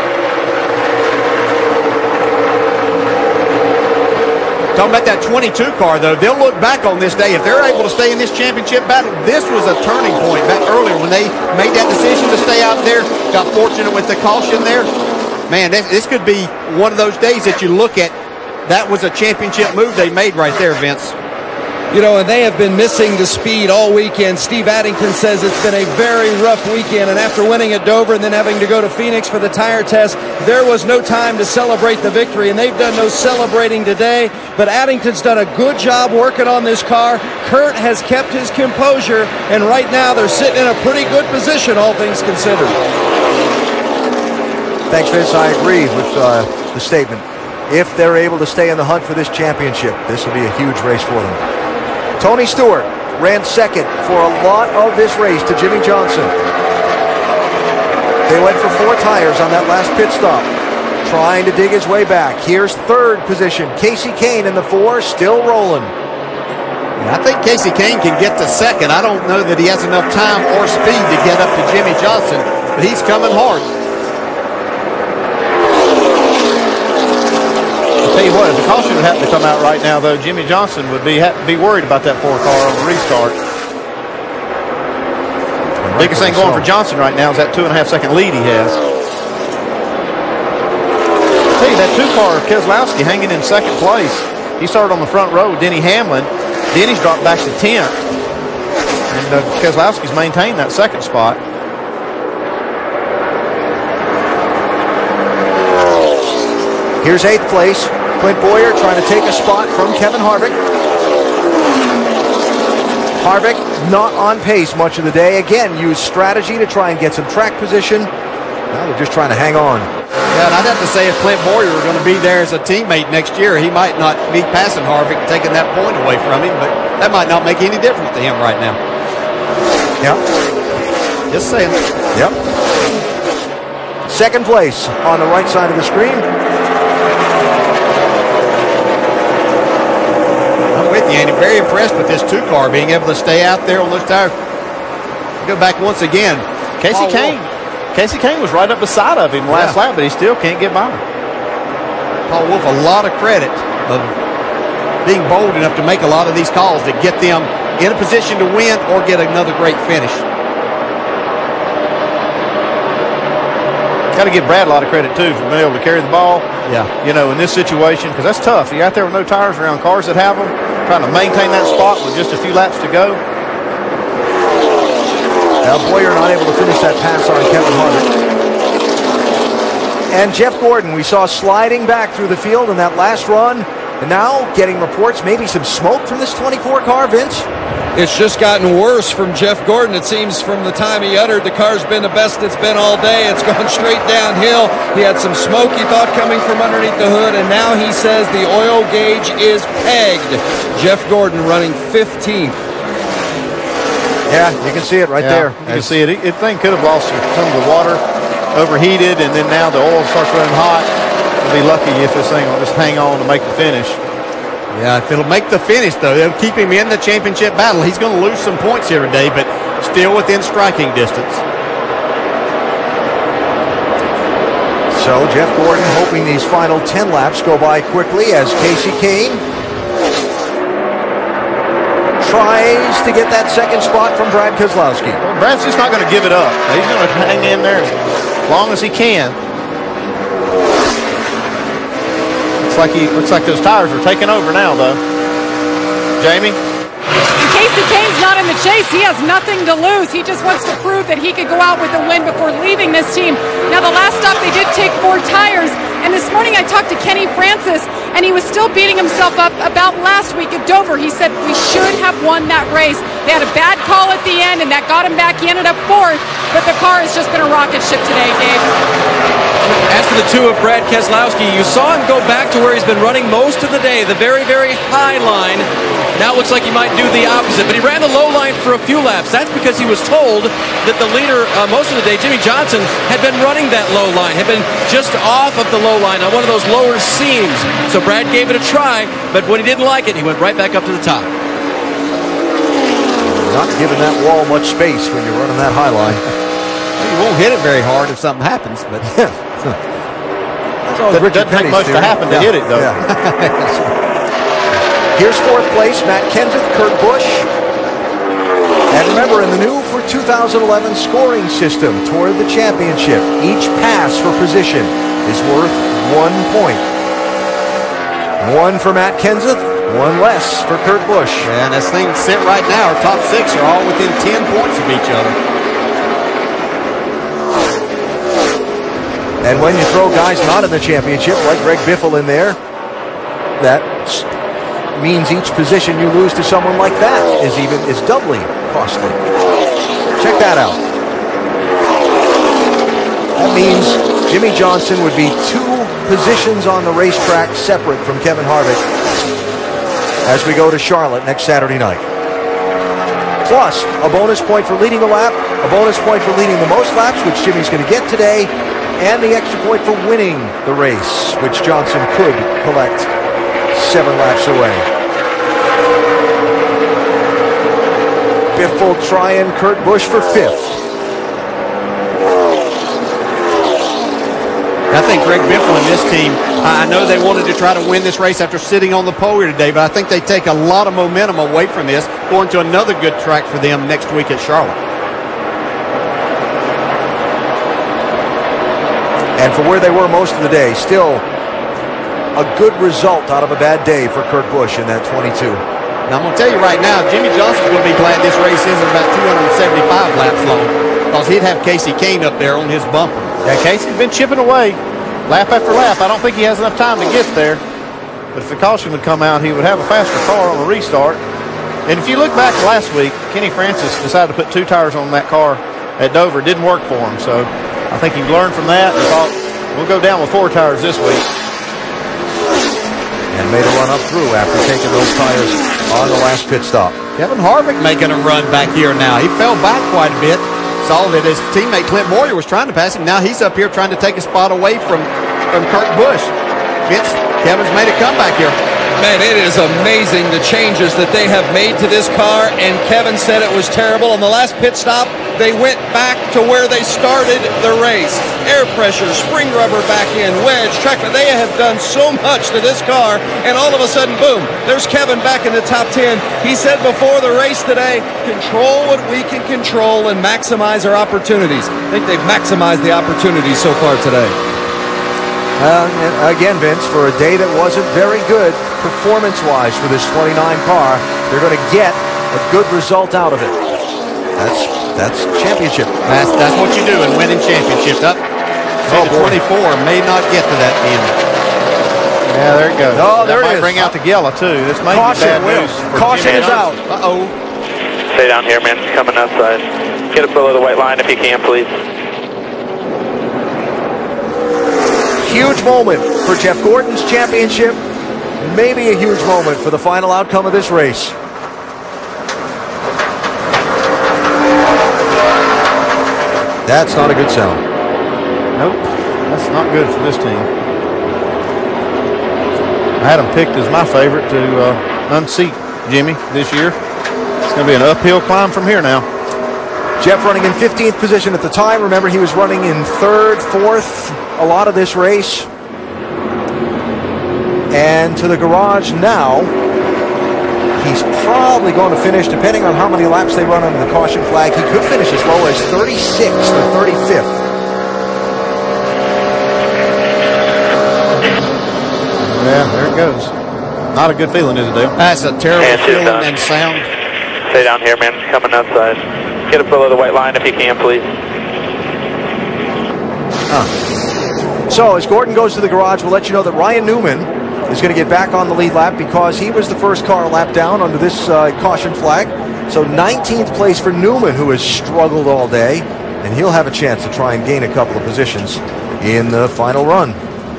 Talking about that 22 car, though, they'll look back on this day. If they're able to stay in this championship battle, this was a turning point back earlier when they made that decision to stay out there, got fortunate with the caution there. Man, this could be one of those days that you look at, that was a championship move they made right there, Vince. You know, and they have been missing the speed all weekend. Steve Addington says it's been a very rough weekend, and after winning at Dover and then having to go to Phoenix for the tire test, there was no time to celebrate the victory, and they've done no celebrating today. But Addington's done a good job working on this car. Kurt has kept his composure, and right now they're sitting in a pretty good position, all things considered. Thanks, Vince. I agree with the statement. If they're able to stay in the hunt for this championship, this will be a huge race for them. Tony Stewart ran 2nd for a lot of this race to Jimmie Johnson. They went for 4 tires on that last pit stop, trying to dig his way back. Here's 3rd position. Kasey Kahne in the 4, still rolling. I think Kasey Kahne can get to 2nd. I don't know that he has enough time or speed to get up to Jimmie Johnson, but he's coming hard. Tell you what, if the caution would happen to come out right now, though, Jimmie Johnson would be worried about that 4 car on the restart. Biggest thing going for Johnson right now is that 2.5 second lead he has. Tell tell you, that 2-car of Keselowski hanging in second place. He started on the front row with Denny Hamlin. Denny's dropped back to 10th. And Keselowski's maintained that second spot. Here's 8th place. Clint Bowyer trying to take a spot from Kevin Harvick. Harvick not on pace much of the day. Again, used strategy to try and get some track position. Now they're just trying to hang on. Yeah, and I'd have to say if Clint Bowyer were going to be there as a teammate next year, he might not be passing Harvick and taking that point away from him, but that might not make any difference to him right now. Yep. Just saying. Yep. 2nd place on the right side of the screen. I'm with you, Andy. Very impressed with this 2-car being able to stay out there on those tires. Go back once again. Casey Kane was right up beside of him last lap, but he still can't get by. Paul Wolfe, a lot of credit of being bold enough to make a lot of these calls that get them in a position to win or get another great finish. Got to give Brad a lot of credit, too, for being able to carry the ball. Yeah. You know, in this situation, because that's tough. You're out there with no tires around cars that have them, trying to maintain that spot with just a few laps to go. Now Bowyer not able to finish that pass on Kevin Harvick. And Jeff Gordon, we saw sliding back through the field in that last run. And now getting reports, maybe some smoke from this 24 car, Vince? It's just gotten worse from Jeff Gordon. It seems from the time he uttered the car's been the best it's been all day. It's gone straight downhill. He had some smoke, he thought, coming from underneath the hood, and now he says the oil gauge is pegged. Jeff Gordon running 15th. Yeah, you can see it right there. You can see it. It thing could have lost some of the water, overheated, and then now the oil starts running hot. You'll be lucky if this thing will just hang on to make the finish. Yeah, if it'll make the finish, though, it'll keep him in the championship battle. He's going to lose some points here today, but still within striking distance. So Jeff Gordon hoping these final 10 laps go by quickly as Casey Kane tries to get that second spot from Brad Keselowski. Well, Brad's just not going to give it up. He's going to hang in there as long as he can. Looks like those tires are taking over now, though. Jamie? Casey Kane's not in the chase. He has nothing to lose. He just wants to prove that he could go out with a win before leaving this team. Now, the last stop, they did take 4 tires. And this morning I talked to Kenny Francis, and he was still beating himself up about last week at Dover. He said we should have won that race. They had a bad call at the end, and that got him back. He ended up 4th, but the car has just been a rocket ship today, Gabe. As for the 2 of Brad Keselowski, you saw him go back to where he's been running most of the day, the very, very high line. Now it looks like he might do the opposite, but he ran the low line for a few laps. That's because he was told that the leader most of the day, Jimmy Johnson, had been running that low line, had been just off of the low line on one of those lower seams. So Brad gave it a try, but when he didn't like it, he went right back up to the top. Not giving that wall much space when you're running that high line. You won't hit it very hard if something happens, but It doesn't take much to happen to hit it, though. Yeah. Here's 4th place, Matt Kenseth, Kurt Busch. And remember, in the new for 2011 scoring system toward the championship, each pass for position is worth 1 point. 1 for Matt Kenseth, 1 less for Kurt Busch. And as things sit right now, our top 6 are all within 10 points of each other. And when you throw guys not in the championship, like Greg Biffle in there, that means each position you lose to someone like that is doubly costly. Check that out. That means Jimmy Johnson would be 2 positions on the racetrack separate from Kevin Harvick as we go to Charlotte next Saturday night. Plus, a bonus point for leading a lap, a bonus point for leading the most laps, which Jimmy's going to get today, and the extra point for winning the race, which Johnson could collect 7 laps away. Biffle trying Kurt Busch for 5th. I think Greg Biffle and this team, I know they wanted to try to win this race after sitting on the pole here today, but I think they take a lot of momentum away from this, going to another good track for them next week at Charlotte. And for where they were most of the day, still a good result out of a bad day for Kurt Busch in that 22. Now, I'm going to tell you right now, Jimmy Johnson's going to be glad this race isn't about 275 laps long, because he'd have Casey Kane up there on his bumper. Yeah, Casey's been chipping away lap after lap. I don't think he has enough time to get there. But if the caution would come out, he would have a faster car on a restart. And if you look back last week, Kenny Francis decided to put 2 tires on that car at Dover. It didn't work for him. So I think he learned from that and thought, we'll go down with 4 tires this week. And made a run up through after taking those tires on the last pit stop. Kevin Harvick making a run back here now. He fell back quite a bit. Saw that his teammate Clint Moyer was trying to pass him. Now he's up here trying to take a spot away from Kurt Busch. Kevin's made a comeback here. Man, it is amazing the changes that they have made to this car, and Kevin said it was terrible. On the last pit stop, they went back to where they started the race. Air pressure, spring rubber back in, wedge, track. They have done so much to this car, and all of a sudden, boom, there's Kevin back in the top 10. He said before the race today, control what we can control and maximize our opportunities. I think they've maximized the opportunities so far today. Again, Vince, for a day that wasn't very good performance-wise for this 29 car, they're going to get a good result out of it. That's championship. That's what you do in winning championships. Up to 24 may not get to that end. Yeah, there it goes. Oh, there that it is. might bring out the Gela, too. This may Caution, be bad news. Caution is out. Uh-oh. Stay down here, man. Coming outside. Get up below the white line if you can, please. Huge moment for Jeff Gordon's championship. Maybe a huge moment for the final outcome of this race. That's not a good sound. Nope, that's not good for this team. I had him picked as my favorite to unseat Jimmy this year. It's going to be an uphill climb from here now. Jeff running in 15th position at the time. Remember, he was running in 3rd, 4th a lot of this race. And to the garage now. He's probably going to finish, depending on how many laps they run under the caution flag, he could finish as low as 36th or 35th. Yeah, there it goes. Not a good feeling, is it, Dale? That's a terrible feeling and sound. Stay down here, man. Coming outside. Get up below the white line if you can, please. So as Gordon goes to the garage, we'll let you know that Ryan Newman is going to get back on the lead lap because he was the first car lap down under this caution flag. So 19th place for Newman, who has struggled all day, and he'll have a chance to try and gain a couple of positions in the final run.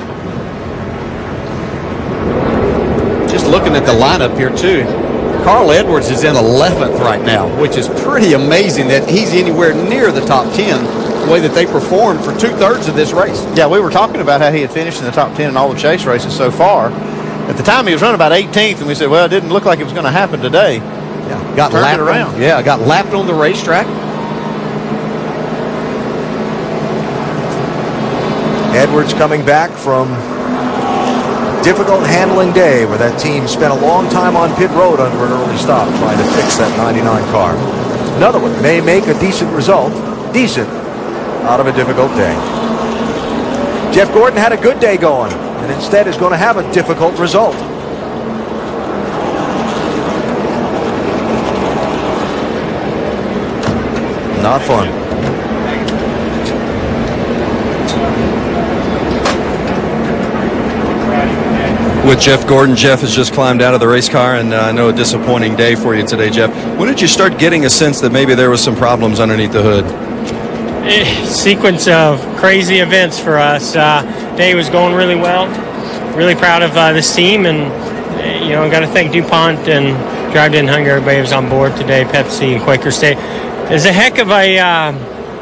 Just looking at the lineup here, too. Carl Edwards is in 11th right now, which is pretty amazing that he's anywhere near the top 10 the way that they performed for 2/3 of this race. Yeah, we were talking about how he had finished in the top 10 in all the chase races so far. At the time, he was running about 18th, and we said, well, it didn't look like it was going to happen today. Yeah, got Turned lapped it around. Got lapped on the racetrack. Edwards coming back from difficult handling day where that team spent a long time on pit road under an early stop trying to fix that 99 car. Another one may make a decent result, out of a difficult day. Jeff Gordon had a good day going and instead is going to have a difficult result. Not fun. With Jeff Gordon, Jeff has just climbed out of the race car, and I know a disappointing day for you today, Jeff. When did you start getting a sense that maybe there was some problems underneath the hood? Sequence of crazy events for us. Day was going really well. Really proud of this team, and got to thank DuPont and Drive to Hungary. Everybody was on board today. Pepsi and Quaker State. It's a heck of a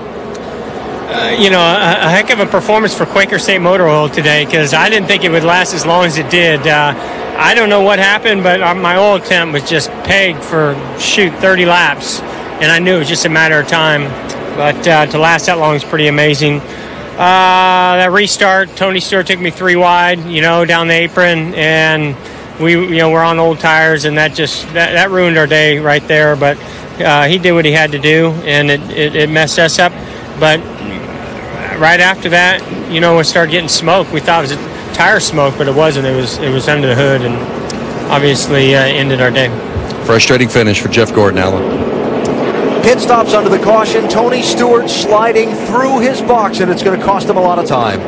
heck of a performance for Quaker State Motor Oil today, because I didn't think it would last as long as it did. I don't know what happened, but my oil temp was just pegged for 30 laps, and I knew it was just a matter of time. But to last that long is pretty amazing. That restart, Tony Stewart took me 3 wide, down the apron, and we're on old tires, and that ruined our day right there. But he did what he had to do, and it messed us up. But right after that, we started getting smoke. We thought it was a tire smoke, but it wasn't. It was under the hood, and obviously ended our day. Frustrating finish for Jeff Gordon, Alan. Pit stops under the caution. Tony Stewart sliding through his box, and it's going to cost him a lot of time.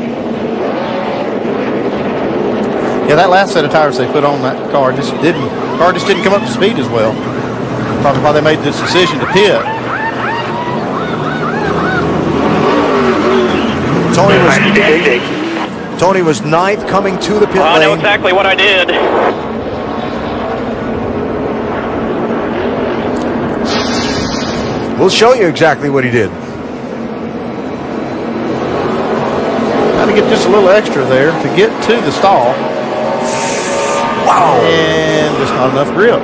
Yeah, that last set of tires they put on that car just didn't come up to speed as well. Probably why they made this decision to pit. Tony was ninth coming to the pit lane. I know exactly what I did. We'll show you exactly what he did. Had to get just a little extra there to get to the stall. Wow. And just not enough grip.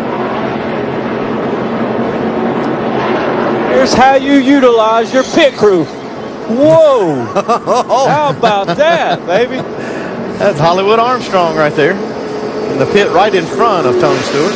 Here's how you utilize your pit crew. Whoa! How about that, baby? That's Hollywood Armstrong right there. In the pit right in front of Tony Stewart.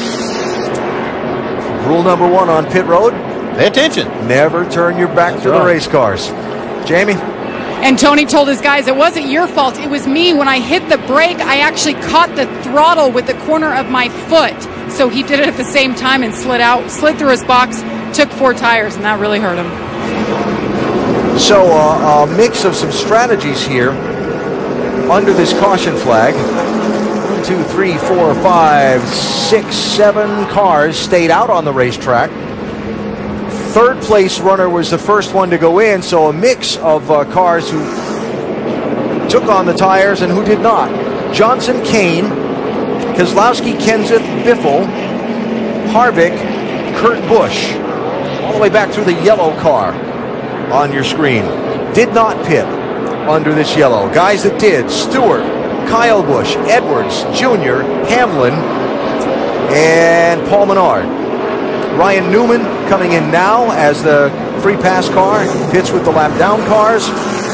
Rule number 1 on pit road. Pay attention. Never turn your back to the race cars. Jamie? And Tony told his guys, it wasn't your fault. It was me. When I hit the brake, I actually caught the throttle with the corner of my foot. So he did it at the same time and slid through his box, took 4 tires, and that really hurt him. So a mix of some strategies here under this caution flag. 1, 2, 3, 4, 5, 6, 7 cars stayed out on the racetrack. Third place runner was the first one to go in, so a mix of cars who took on the tires and who did not. Johnson, Kane, Keselowski, Kenseth, Biffle, Harvick, Kurt Busch, all the way back through the yellow car on your screen. Did not pit under this yellow. Guys that did: Stewart, Kyle Busch, Edwards, Jr., Hamlin, and Paul Menard. Ryan Newman coming in now as the free pass car, pits with the lap down cars.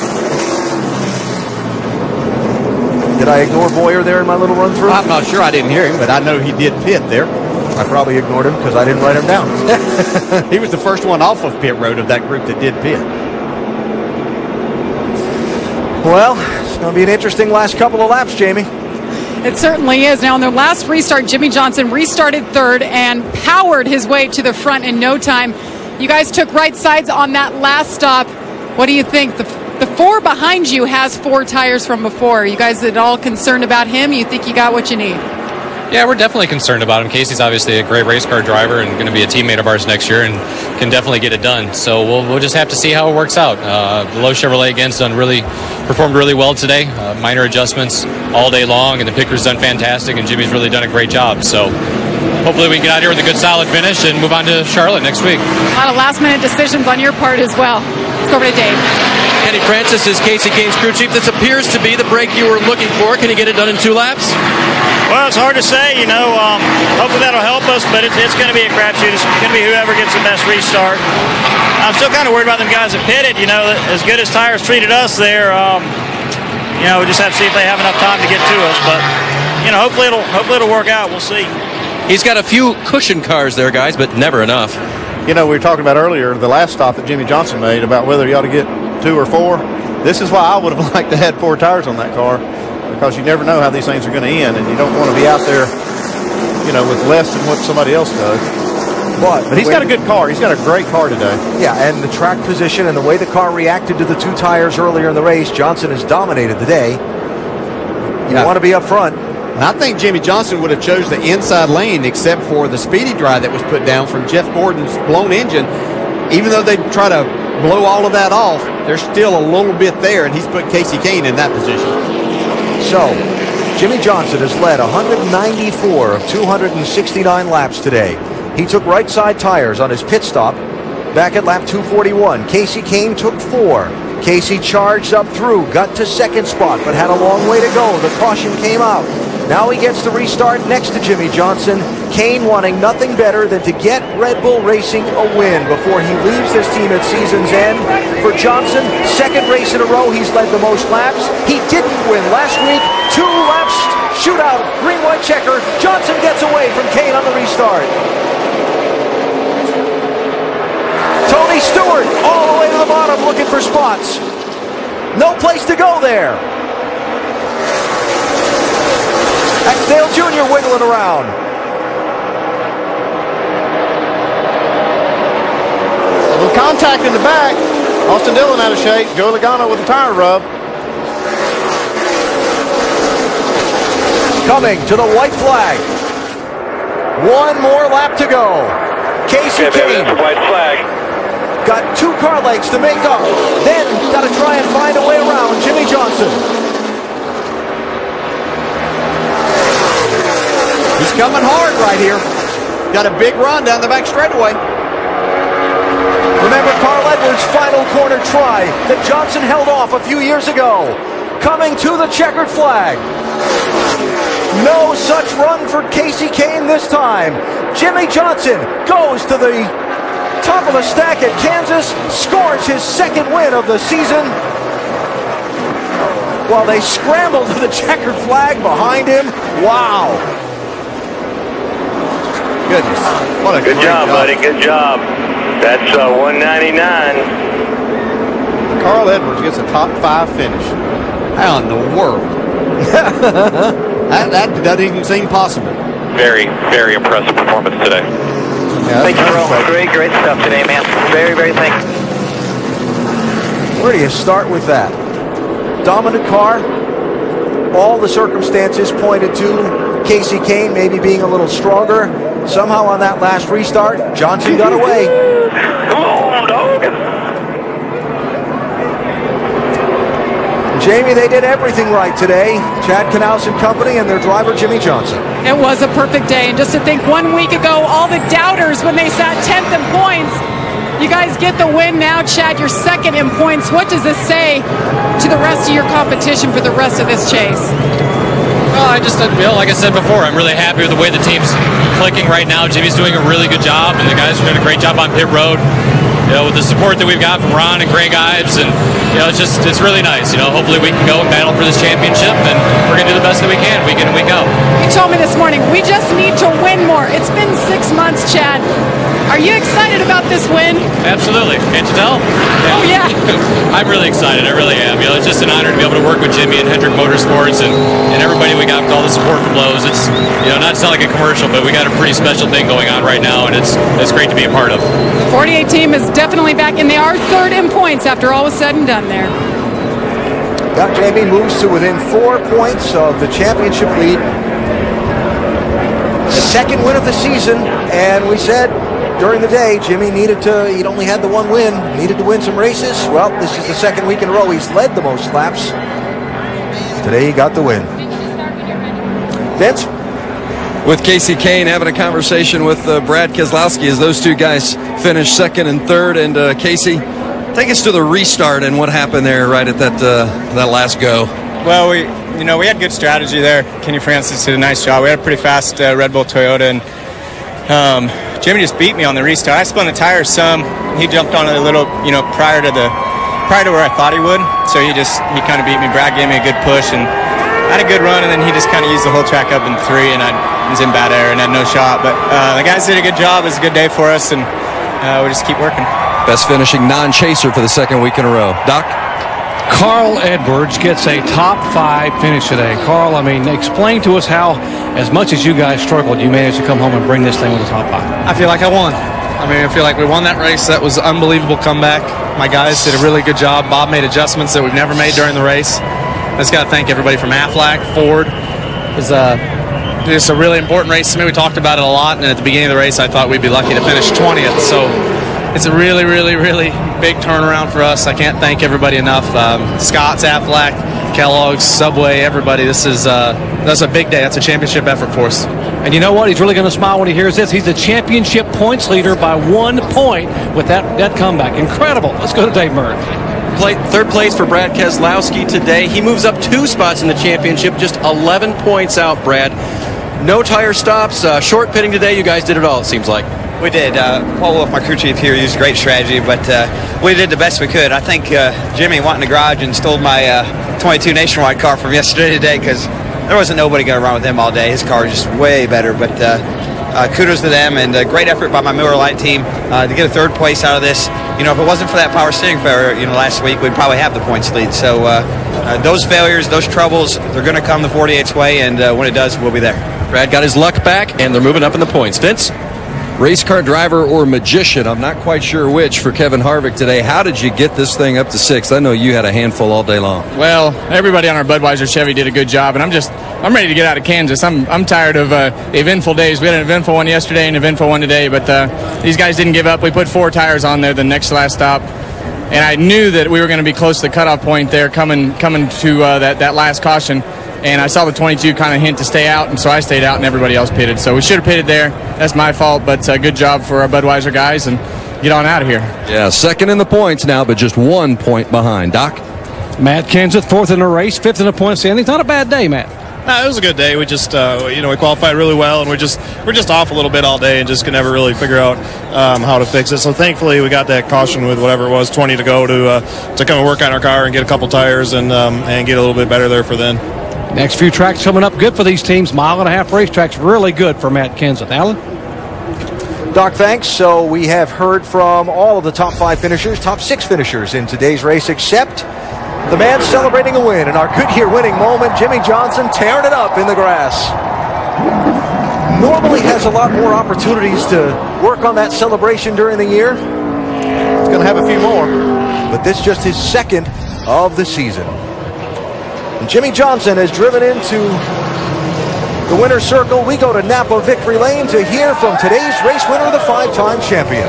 Did I ignore Boyer there in my little run through? I'm not sure. I didn't hear him, but I know he did pit there. I probably ignored him because I didn't write him down. He was the first one off of pit road of that group that did pit. Well, it's going to be an interesting last couple of laps, Jamie. It certainly is. Now, in their last restart, Jimmie Johnson restarted third and powered his way to the front in no time. You guys took right sides on that last stop. What do you think? The 4 behind you has 4 tires from before. Are you guys at all concerned about him? You think you got what you need? Yeah, we're definitely concerned about him. Casey's obviously a great race car driver and going to be a teammate of ours next year and can definitely get it done. So we'll just have to see how it works out. The Lowe Chevrolet again's performed really well today. Minor adjustments all day long, and the pit crew's done fantastic, and Jimmy's really done a great job. So hopefully we can get out here with a good solid finish and move on to Charlotte next week. A lot of last-minute decisions on your part as well. Let's go over to Dave. Kenny Francis is Kasey Kahne's crew chief. This appears to be the break you were looking for. Can he get it done in 2 laps? Well, it's hard to say, hopefully that'll help us, but it's going to be a crapshoot. It's going to be whoever gets the best restart. I'm still kind of worried about them guys that pitted. As good as tires treated us there, we just have to see if they have enough time to get to us. But, hopefully it'll work out. We'll see. He's got a few cushion cars there, guys, but never enough. We were talking about earlier, the last stop that Jimmie Johnson made about whether he ought to get 2 or 4. This is why I would have liked to have 4 tires on that car, because you never know how these things are going to end, and you don't want to be out there, with less than what somebody else does. But he's got a good car. He's got a great car today. Yeah, and the track position and the way the car reacted to the 2 tires earlier in the race, Johnson has dominated the day. You want to be up front. And I think Jimmie Johnson would have chose the inside lane except for the speedy dry that was put down from Jeff Gordon's blown engine. Even though they try to blow all of that off, there's still a little bit there, and he's put Kasey Kahne in that position. So, Jimmie Johnson has led 194 of 269 laps today. He took right side tires on his pit stop back at lap 241. Kasey Kahne took 4. Kasey charged up through, got to second spot, but had a long way to go. The caution came out. Now he gets to restart next to Jimmie Johnson. Kahne wanting nothing better than to get Red Bull Racing a win before he leaves this team at season's end. For Johnson, second race in a row, he's led the most laps. He didn't win last week. 2 laps shootout, green-white checker. Johnson gets away from Kahne on the restart. Tony Stewart all the way to the bottom looking for spots. No place to go there. wiggling around. A little contact in the back. Austin Dillon out of shape. Joe Logano with a tire rub. Coming to the white flag. One more lap to go. Kasey Kahne. White flag. Got 2 car lengths to make up. Then got to try and find a way around Jimmie Johnson. He's coming hard right here. Got a big run down the back straightaway. Remember Carl Edwards' final corner try that Johnson held off a few years ago. Coming to the checkered flag. No such run for Kasey Kahne this time. Jimmie Johnson goes to the top of the stack at Kansas, scores his 2nd win of the season, while they scramble to the checkered flag behind him. Wow. Goodness. What a good job, buddy. Good job. That's 199. Carl Edwards gets a top 5 finish. How in the world? that doesn't even seem possible. Very, very impressive performance today. Yeah, thank you, bro. Great stuff today, man. Very, very thankful. Where do you start with that? Dominant car. All the circumstances pointed to Kasey Kahne maybe being a little stronger. Somehow on that last restart, Johnson got away. Come on, dog. Jamie, they did everything right today. Chad Knaus and company and their driver, Jimmie Johnson. It was a perfect day. And just to think 1 week ago, all the doubters when they sat 10th in points, you guys get the win now. Chad, you're 2nd in points. What does this say to the rest of your competition for the rest of this chase? Well, like I said before, I'm really happy with the way the team's clicking right now. Jimmy's doing a really good job, and the guys are doing a great job on pit road. With the support that we've got from Ron and Greg Ives, and it's really nice. Hopefully we can go and battle for this championship, and we're gonna do the best that we can week in and week out. You told me this morning we just need to win more. It's been 6 months, Chad. Are you excited about this win? Absolutely. Can't you tell? Oh yeah. I'm really excited. I really am. It's just an honor to be able to work with Jimmy and Hendrick Motorsports and everybody we got with all the support from Lowe's. It's not to sound like a commercial, but we got a pretty special thing going on right now, and it's great to be a part of. The 48 team is definitely back, and they are 3rd in points after all was said and done there. Got Jamie moves to within 4 points of the championship lead. The 2nd win of the season, and we said during the day, Jimmy he'd only had the 1 win, needed to win some races. Well, this is the 2nd week in a row he's led the most laps. Today he got the win. Vince? With Kasey Kahne having a conversation with Brad Keselowski as those 2 guys finish 2nd and 3rd. And Kasey, take us to the restart and what happened there right at that last go. Well, we had good strategy there. Kenny Francis did a nice job. We had a pretty fast Red Bull Toyota, and Jimmy just beat me on the restart. I spun the tires some. He jumped on it a little, prior to where I thought he would. So he kind of beat me. Brad gave me a good push, and I had a good run, and then he just kind of used the whole track up in 3, and I was in bad air and had no shot. But the guys did a good job. It was a good day for us, and we just keep working. Best finishing non-chaser for the 2nd week in a row. Doc? Carl Edwards gets a top 5 finish today. Carl, explain to us how, as much as you guys struggled, you managed to come home and bring this thing with a top 5. I feel like I won. I feel like we won that race. That was an unbelievable comeback. My guys did a really good job. Bob made adjustments that we've never made during the race. I just got to thank everybody from Aflac, Ford. It was just a really important race to me. We talked about it a lot, and at the beginning of the race, I thought we'd be lucky to finish 20th. So it's a really, really, really big turnaround for us. I can't thank everybody enough. Scott's, Aflac, Kellogg's, Subway, everybody. That's a big day. That's a championship effort for us. And you know what? He's really going to smile when he hears this. He's the championship points leader by 1 point with that comeback. Incredible. Let's go to Dave Murray. 3rd place for Brad Keselowski today. He moves up 2 spots in the championship, just 11 points out, Brad. No tire stops, short pitting today. You guys did it all, it seems like. We did. Paul Wolf, my crew chief here, used great strategy, but we did the best we could. I think Jimmy went in the garage and stole my 22 Nationwide car from yesterday today, because there wasn't nobody going to run with him all day. His car was just way better, but kudos to them, and a great effort by my Miller Lite team to get a third place out of this. You know, if it wasn't for that power steering failure, last week, we'd probably have the points lead. So those failures, those troubles, they're going to come the 48's way, and when it does, we'll be there. Brad got his luck back, and they're moving up in the points. Vince? Race car driver or magician, I'm not quite sure which for Kevin Harvick today. How did you get this thing up to 6th? I know you had a handful all day long. Well, everybody on our Budweiser Chevy did a good job, and I'm ready to get out of Kansas. I'm tired of eventful days. We had an eventful one yesterday and an eventful one today, but these guys didn't give up. We put 4 tires on there the next to last stop, and I knew that we were going to be close to the cutoff point there coming to that last caution. And I saw the 22 kind of hint to stay out, and so I stayed out, and everybody else pitted. So we should have pitted there. That's my fault, but good job for our Budweiser guys, and get on out of here. Yeah, 2nd in the points now, but just 1 point behind. Doc? Matt Kenseth, 4th in the race, 5th in the point standings. Not a bad day, Matt. No, it was a good day. We just, we qualified really well, and we're just off a little bit all day and just could never really figure out how to fix it. So thankfully, we got that caution with whatever it was, 20 to go, to come and work on our car and get a couple tires and get a little bit better there for then. Next few tracks coming up good for these teams. 1.5 mile racetracks really good for Matt Kenseth. Alan? Doc, thanks. So we have heard from all of the top 5 finishers, top 6 finishers in today's race, except the man celebrating a win in our Goodyear winning moment, Jimmie Johnson, tearing it up in the grass. Normally has a lot more opportunities to work on that celebration during the year. He's going to have a few more, but this is just his 2nd of the season. And Jimmie Johnson has driven into the winner's circle. We go to Napa Victory Lane to hear from today's race winner, the 5-time champion.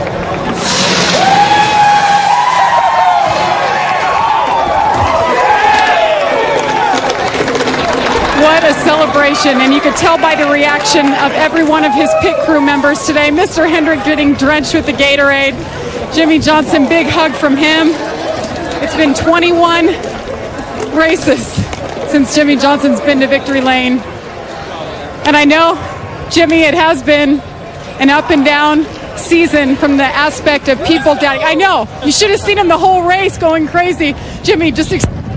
What a celebration, and you could tell by the reaction of every one of his pit crew members today. Mr. Hendrick getting drenched with the Gatorade. Jimmie Johnson, big hug from him. It's been 21 races since Jimmie Johnson's been to Victory Lane. And I know, Jimmie, it has been an up and down season from the aspect of people doubting. I know, you should have seen him the whole race going crazy. Jimmie, just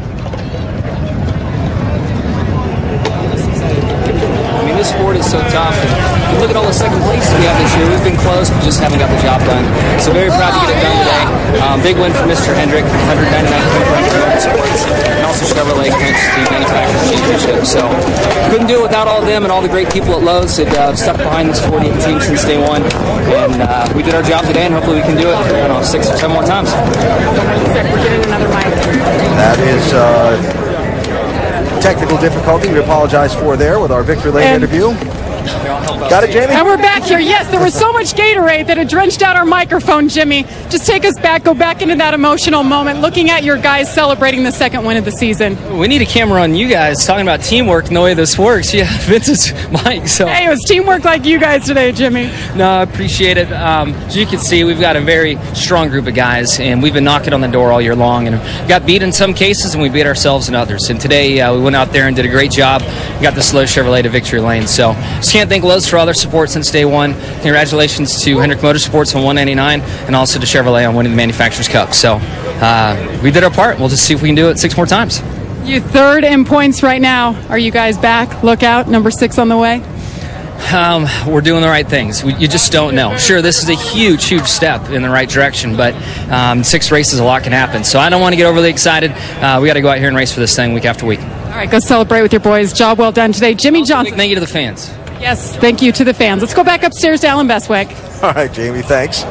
this sport is so tough. And look at all the second places we have this year. We've been close, but just haven't got the job done. So very proud to get it done today. Big win for Mr. Hendrick, 199 points, and also Chevrolet clinched the Manufacturers Championship. So couldn't do it without all of them and all the great people at Lowe's that stuck behind this 48 team since day one. And we did our job today, and hopefully we can do it 6 or 7 more times. We're getting another mic. That is technical difficulty we apologize for there with our Victory Lane interview. Got it, Jamie? And we're back here. Yes, there was so much Gatorade that it drenched out our microphone, Jimmie. Just take us back, go back into that emotional moment, looking at your guys celebrating the 2nd win of the season. We need a camera on you guys talking about teamwork and the way this works. Yeah, Vince's mic. So. Hey, it was teamwork like you guys today, Jimmie. No, I appreciate it. As you can see, we've got a very strong group of guys, and we've been knocking on the door all year long, and got beat in some cases, and we beat ourselves in others. And today, we went out there and did a great job. We got the Lowe's Chevrolet to Victory Lane. So just can't thank Lowe's for all their support since day one. Congratulations to Hendrick Motorsports on 199, and also to Chevrolet on winning the Manufacturers Cup. So we did our part. We'll just see if we can do it 6 more times. You 3rd in points right now. Are you guys back? Look out, number 6 on the way. We're doing the right things. You just don't know. Sure, this is a huge, huge step in the right direction, but 6 races, a lot can happen. So I don't want to get overly excited. We got to go out here and race for this thing week after week. All right, go celebrate with your boys. Job well done today. Jimmie Johnson. Thank you to the fans. Yes, thank you to the fans. Let's go back upstairs to Alan Bestwick. All right, Jamie, thanks.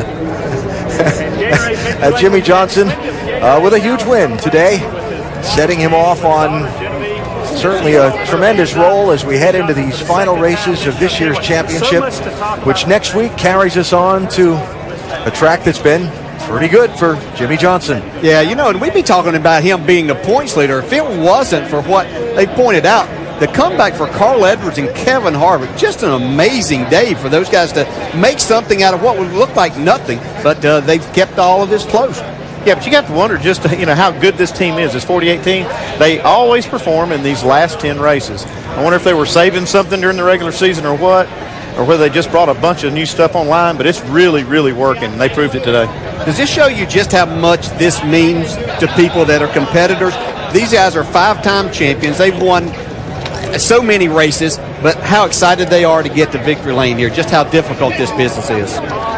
Jimmie Johnson with a huge win today, setting him off on certainly a tremendous roll as we head into these final races of this year's championship, which next week carries us on to a track that's been pretty good for Jimmie Johnson. Yeah, and we'd be talking about him being the points leader if it wasn't for what they pointed out. The comeback for Carl Edwards and Kevin Harvick, just an amazing day for those guys to make something out of what would look like nothing, but they've kept all of this close. Yeah, but you got to wonder just how good this team is, this 48 team. They always perform in these last 10 races. I wonder if they were saving something during the regular season or what, or whether they just brought a bunch of new stuff online, but it's really, really working, and they proved it today. Does this show you just how much this means to people that are competitors? These guys are 5-time champions. They've won so many races. but how excited they are to get to victory lane here, just how difficult this business is.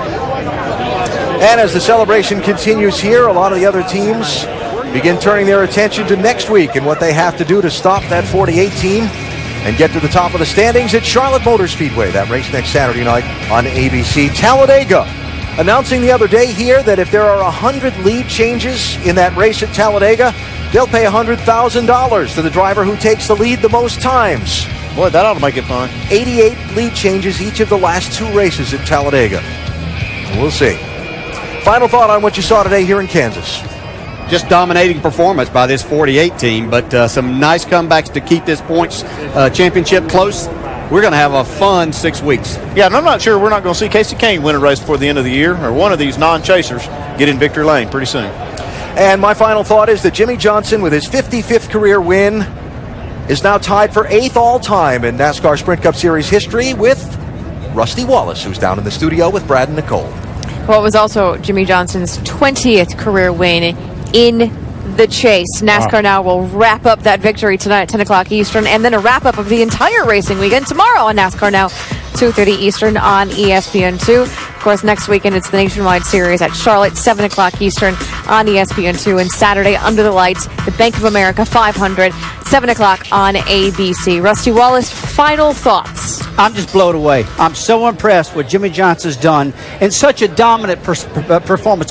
And as the celebration continues here, a lot of the other teams begin turning their attention to next week and what they have to do to stop that 48 team and get to the top of the standings at Charlotte Motor Speedway. That race next Saturday night on ABC. Talladega announcing the other day here that if there are 100 lead changes in that race at Talladega, they'll pay $100,000 to the driver who takes the lead the most times. Boy, that ought to make it fun. 88 lead changes each of the last 2 races at Talladega. We'll see. Final thought on what you saw today here in Kansas. Just dominating performance by this 48 team, but some nice comebacks to keep this points championship close. We're going to have a fun 6 weeks. Yeah, and I'm not sure we're not going to see Casey Kane win a race before the end of the year, or one of these non-chasers get in victory lane pretty soon. And my final thought is that Jimmie Johnson, with his 55th career win, is now tied for 8th all-time in NASCAR Sprint Cup Series history with Rusty Wallace, who's down in the studio with Brad and Nicole. Well, it was also Jimmie Johnson's 20th career win in the chase. NASCAR now will wrap up that victory tonight at 10 o'clock Eastern, and then a wrap-up of the entire racing weekend tomorrow on NASCAR Now, 2:30 Eastern on ESPN2. Of course, next weekend it's the Nationwide Series at Charlotte, 7 o'clock Eastern on ESPN2, and Saturday, Under the Lights, the Bank of America 500, 7 o'clock on ABC. Rusty Wallace, final thoughts. I'm just blown away. I'm so impressed with Jimmie Johnson's done in such a dominant performance.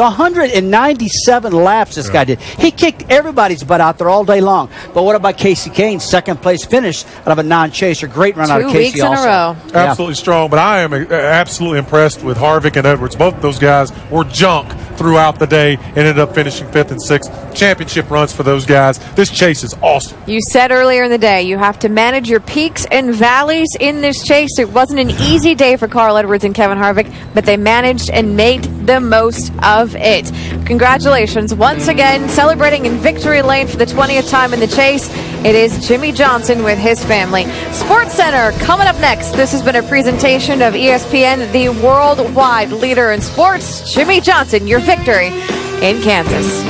197 laps this guy did. He kicked everybody's butt out there all day long. But what about Casey Kane? Second place finish out of a non-chaser. Great run out of Casey 2 weeks in a row. Absolutely strong. But I am absolutely impressed with Harvick and Edwards. Both of those guys were junk throughout the day, ended up finishing 5th and 6th. Championship runs for those guys. This chase is awesome. You said earlier in the day you have to manage your peaks and valleys in this chase. It wasn't an easy day for Carl Edwards and Kevin Harvick, but they managed and made the most of it. Congratulations once again, celebrating in victory lane for the 20th time in the chase. It is Jimmie Johnson with his family. Sports Center coming up next. This has been a presentation of ESPN, the worldwide leader in sports. Jimmie Johnson, your victory in Kansas.